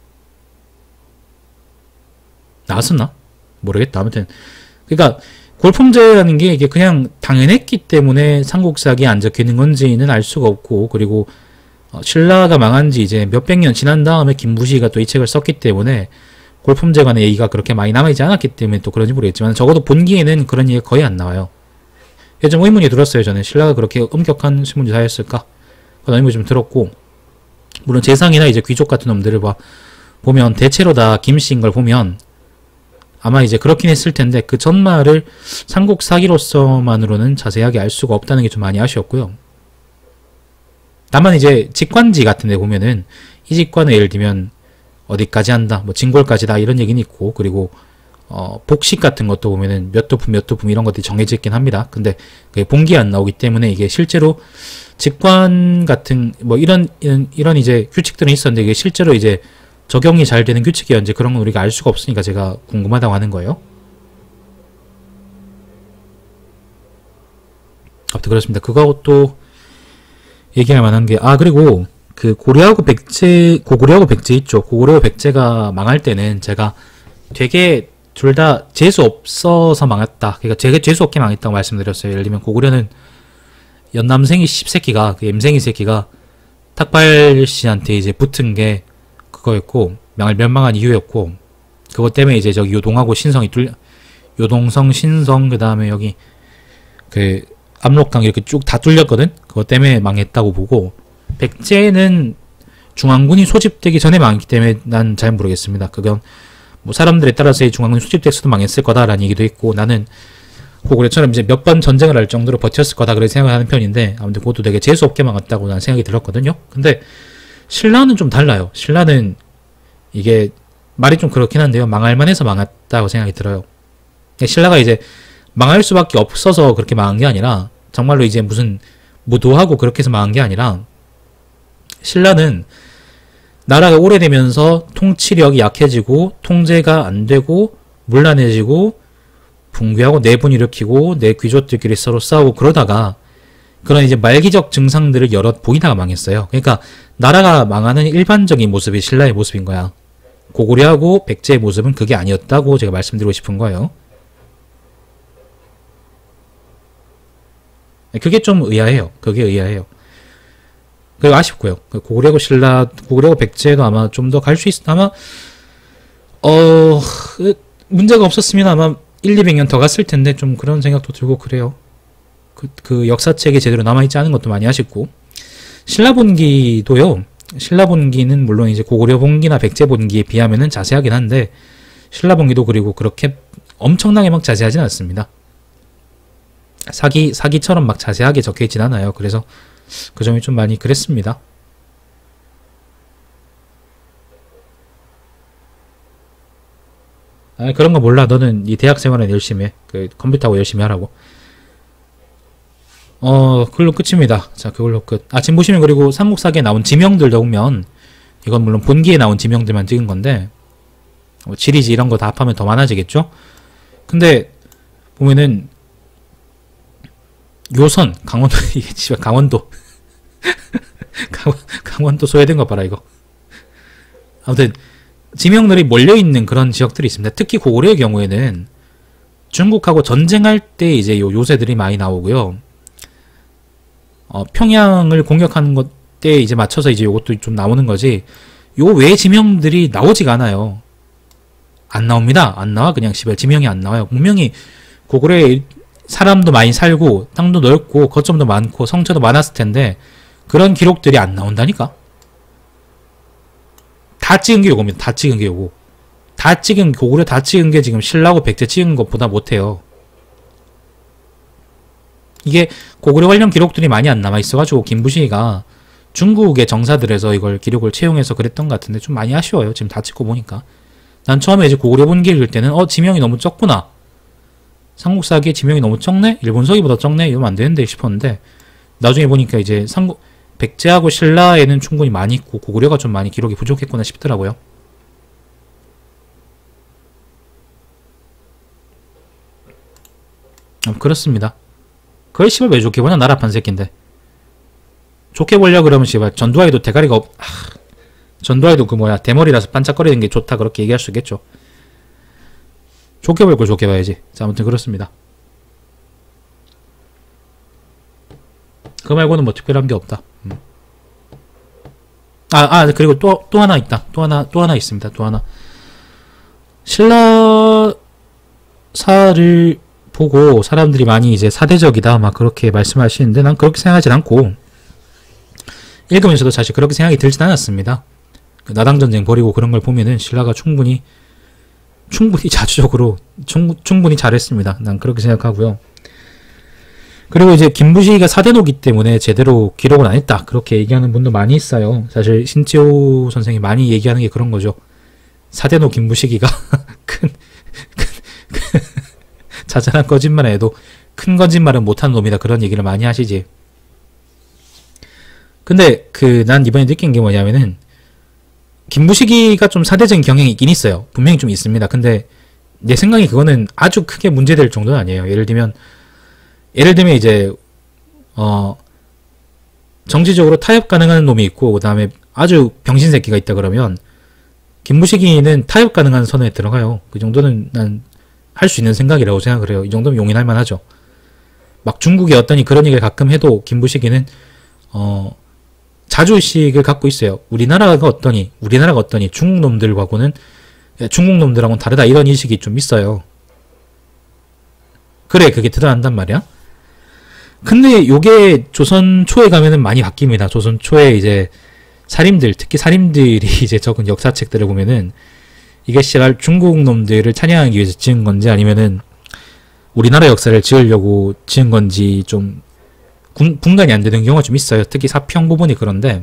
나왔었나? 모르겠다. 아무튼 그러니까 골품제라는 게 이게 그냥 당연했기 때문에 삼국사기에 안 적혀있는 건지는 알 수가 없고, 그리고 신라가 망한 지 이제 몇백 년 지난 다음에 김부시가 또 이 책을 썼기 때문에 골품제 관의 얘기가 그렇게 많이 남아있지 않았기 때문에 또 그런지 모르겠지만 적어도 본기에는 그런 얘기가 거의 안 나와요. 좀 의문이 들었어요. 저는 신라가 그렇게 엄격한 신문지사였을까? 그런 의문이 좀 들었고, 물론 재상이나 이제 귀족 같은 놈들을 보면 대체로 다 김씨인 걸 보면 아마 이제 그렇긴 했을 텐데 그 전말을 삼국사기로서만으로는 자세하게 알 수가 없다는 게 좀 많이 아쉬웠고요. 다만 이제 직관지 같은 데 보면은 이 직관은 예를 들면 어디까지 한다, 진골까지다 이런 얘기는 있고, 그리고 복식 같은 것도 보면은 몇 도품 이런 것들이 정해져 있긴 합니다. 근데 그게 본기에 안 나오기 때문에 이게 실제로 직관 같은 이런 이제 규칙들은 있었는데 이게 실제로 이제 적용이 잘 되는 규칙이었는지 그런 건 우리가 알 수가 없으니까 제가 궁금하다고 하는 거예요. 아무튼 그렇습니다. 그것도 얘기할 만한 게, 그리고 그 고구려하고 백제 있죠. 고구려 백제가 망할 때는 제가 되게 둘 다 재수 없어서 망했다. 그러니까 되게 재수 없게 망했다고 말씀드렸어요. 예를 들면 고구려는 연남생이 씹새끼가, 그 엠생이 새끼가 탁발 씨한테 이제 붙은 게 그거였고, 멸망한 이유였고, 그것 때문에 이제 저기 요동하고 신성이 요동성, 신성, 그 다음에 여기 그 압록강 이렇게 쭉 다 뚫렸거든. 그것 때문에 망했다고 보고, 백제는 중앙군이 소집되기 전에 망했기 때문에 난 잘 모르겠습니다. 그건 사람들에 따라서 중앙군이 소집됐어도 망했을 거다라는 얘기도 있고, 나는 고구려처럼 이제 몇 번 전쟁을 할 정도로 버텼을 거다 그렇게 생각을 하는 편인데, 아무튼 그것도 되게 재수없게 망했다고 난 생각이 들었거든요. 근데 신라는 좀 달라요. 신라는 이게 말이 좀 그렇긴 한데요. 망할만 해서 망했다고 생각이 들어요. 신라가 이제 망할 수밖에 없어서 그렇게 망한 게 아니라, 정말로 이제 무슨 무도하고 그렇게 해서 망한 게 아니라, 신라는 나라가 오래되면서 통치력이 약해지고 통제가 안 되고 문란해지고 붕괴하고 내분 일으키고 내 귀족들끼리 서로 싸우고 그러다가 그런 이제 말기적 증상들을 여럿 보이다가 망했어요. 그러니까 나라가 망하는 일반적인 모습이 신라의 모습인 거야. 고구려하고 백제의 모습은 그게 아니었다고 제가 말씀드리고 싶은 거예요. 그게 좀 의아해요. 그게 의아해요. 그리고 아쉽고요. 고구려하고 고구려하고 백제도 아마 좀 더 갈 수 아마 문제가 없었으면 아마 1, 200년 더 갔을 텐데 좀 그런 생각도 들고 그래요. 그 역사책이 제대로 남아있지 않은 것도 많이 아쉽고, 신라본기도요. 신라본기는 물론 이제 고구려본기나 백제본기에 비하면은 자세하긴 한데, 신라본기도 그리고 그렇게 엄청나게 막 자세하진 않습니다. 사기처럼 막 자세하게 적혀있진 않아요. 그래서 그 점이 좀 많이 그랬습니다. 아, 그런 거 몰라. 너는 이 대학 생활은 열심히 해. 그 컴퓨터하고 열심히 하라고. 그걸로 끝입니다. 자, 그걸로 끝. 아, 지금 보시면 그리고 삼국사기에 나온 지명들도 보면, 이건 물론 본기에 나온 지명들만 찍은 건데, 지리지 이런 거 다 합하면 더 많아지겠죠? 근데, 보면은, 요선, 강원도, 이게 집에 강원도. 강원도 소외된 거 봐라, 이거. 아무튼, 지명들이 몰려있는 그런 지역들이 있습니다. 특히 고구려의 경우에는, 중국하고 전쟁할 때 이제 요새들이 많이 나오고요. 평양을 공격하는 것 때 이제 맞춰서 이제 요것도 좀 나오는 거지, 요 외 지명들이 나오지가 않아요. 안 나옵니다. 안 나와. 그냥 시발 지명이 안 나와요. 분명히 고구려에 사람도 많이 살고 땅도 넓고 거점도 많고 성처도 많았을 텐데 그런 기록들이 안 나온다니까. 다 찍은 게 요겁니다. 다 찍은 게 요거. 다 찍은, 고구려 다 찍은 게 지금 신라고 백제 찍은 것보다 못해요. 이게 고구려 관련 기록들이 많이 안 남아 있어가지고 김부식이가 중국의 정사들에서 이걸 기록을 채용해서 그랬던 것 같은데 좀 많이 아쉬워요. 지금 다 찍고 보니까. 난 처음에 이제 고구려 본기 읽을 때는 지명이 너무 적구나. 삼국사기에 지명이 너무 적네? 일본서기보다 적네? 이러면 안 되는데 싶었는데 나중에 보니까 이제 백제하고 신라에는 충분히 많이 있고 고구려가 좀 많이 기록이 부족했구나 싶더라고요. 그렇습니다. 그걸 씨발 왜 좋게 보냐, 나라판 새끼인데. 좋게 보려 그러면 씨발 전두환이도 대가리가 전두환이도 그 뭐야 대머리라서 반짝거리는 게 좋다 그렇게 얘기할 수 있겠죠. 좋게 볼 걸 좋게 봐야지. 자, 아무튼 그렇습니다. 그 말고는 뭐 특별한 게 없다. 그리고 또 하나 있다. 또 하나 있습니다. 또 하나. 신라사를 보고 사람들이 많이 이제 사대적이다 막 그렇게 말씀하시는데 난 그렇게 생각하진 않고, 읽으면서도 사실 그렇게 생각이 들진 않았습니다. 그 나당전쟁 벌이고 그런 걸 보면은 신라가 충분히 자주적으로 충분히 잘했습니다. 난 그렇게 생각하고요. 그리고 이제 김부식이가 사대노기 때문에 제대로 기록을 안 했다 그렇게 얘기하는 분도 많이 있어요. 사실 신지호 선생이 많이 얘기하는 게 그런 거죠. 사대노 김부식이가 자잘한 거짓말을 해도 큰 거짓말은 못하는 놈이다 그런 얘기를 많이 하시지. 근데 난 이번에 느낀 게 뭐냐면은 김부식이가 좀 사대적인 경향이 있긴 있어요. 분명히 좀 있습니다. 근데 내 생각에 그거는 아주 크게 문제될 정도는 아니에요. 예를 들면 이제 정치적으로 타협 가능한 놈이 있고 그 다음에 아주 병신 새끼가 있다 그러면 김부식이는 타협 가능한 선에 들어가요. 그 정도는 난 할 수 있는 생각이라고 생각을 해요. 이 정도면 용인할 만하죠. 막 중국의 어떠니 그런 얘기를 가끔 해도 김부식이는 자주의식을 갖고 있어요. 우리나라가 어떠니 중국 놈들하고는 다르다 이런 인식이 좀 있어요. 그래, 그게 드러난단 말이야. 근데 요게 조선 초에 가면은 많이 바뀝니다. 조선 초에 이제 특히 살인들이 이제 적은 역사책들을 보면은 이게 씨발 중국 놈들을 찬양하기 위해서 지은 건지 아니면은 우리나라 역사를 지으려고 지은 건지 좀 분간이 안 되는 경우가 좀 있어요. 특히 사평 부분이 그런데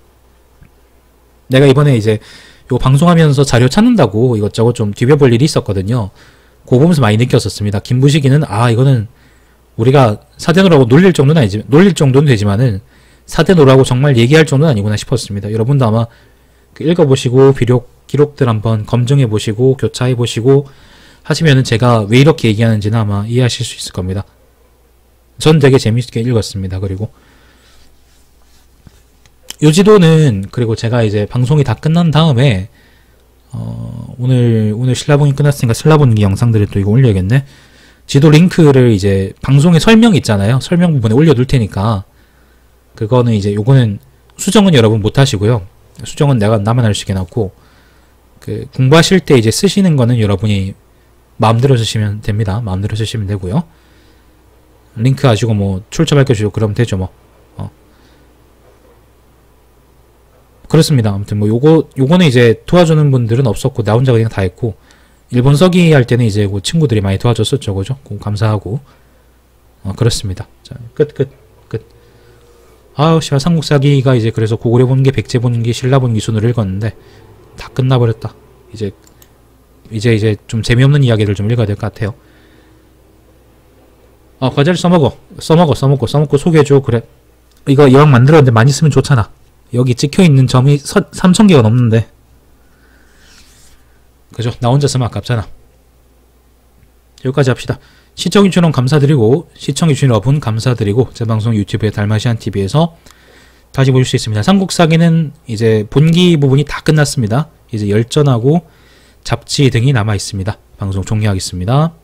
내가 이번에 이제 요 방송하면서 자료 찾는다고 이것저것 좀 뒤벼볼 일이 있었거든요. 그거 보면서 많이 느꼈었습니다. 김부식이는 이거는 우리가 사대노라고 놀릴 정도는 되지만은 사대노라고 정말 얘기할 정도는 아니구나 싶었습니다. 여러분도 아마 읽어보시고 기록들 한번 검증해보시고 교차해보시고 하시면은 제가 왜 이렇게 얘기하는지는 아마 이해하실 수 있을 겁니다. 전 되게 재밌게 읽었습니다. 그리고 요 지도는 그리고 제가 이제 방송이 다 끝난 다음에 오늘 신라본이 끝났으니까 신라본기 영상들을 또 이거 올려야겠네. 지도 링크를 이제 방송에 설명 있잖아요. 설명 부분에 올려둘 테니까 그거는 이제 요거는 수정은 여러분 못 하시고요. 수정은 나만 할 수 있게 놨고 공부하실 때 이제 쓰시는 거는 여러분이 마음대로 쓰시면 됩니다. 마음대로 쓰시면 되고요. 링크 하시고 뭐 출처 밝혀주시고 그러면 되죠 뭐. 그렇습니다. 아무튼 뭐 요거는 이제 도와주는 분들은 없었고 나 혼자 그냥 다 했고, 일본 서기 할 때는 이제 그 친구들이 많이 도와줬었죠, 그죠? 감사하고. 그렇습니다. 자, 끝. 아우, 씨발, 삼국사기가 이제 그래서 고구려 본기, 백제 본기, 신라 본기 순으로 읽었는데, 다 끝나버렸다. 이제 좀 재미없는 이야기를 좀 읽어야 될 것 같아요. 과자를 써먹고 소개해줘. 그래. 이거 여왕 만들었는데 많이 쓰면 좋잖아. 여기 찍혀있는 점이 3,000개가 넘는데. 그죠? 나 혼자 쓰면 아깝잖아. 여기까지 합시다. 시청해주신 감사드리고, 시청해주신 여러분 감사드리고, 제 방송 유튜브에 달마시안TV에서 다시 보실 수 있습니다. 삼국사기는 이제 본기 부분이 다 끝났습니다. 이제 열전하고 잡지 등이 남아 있습니다. 방송 종료하겠습니다.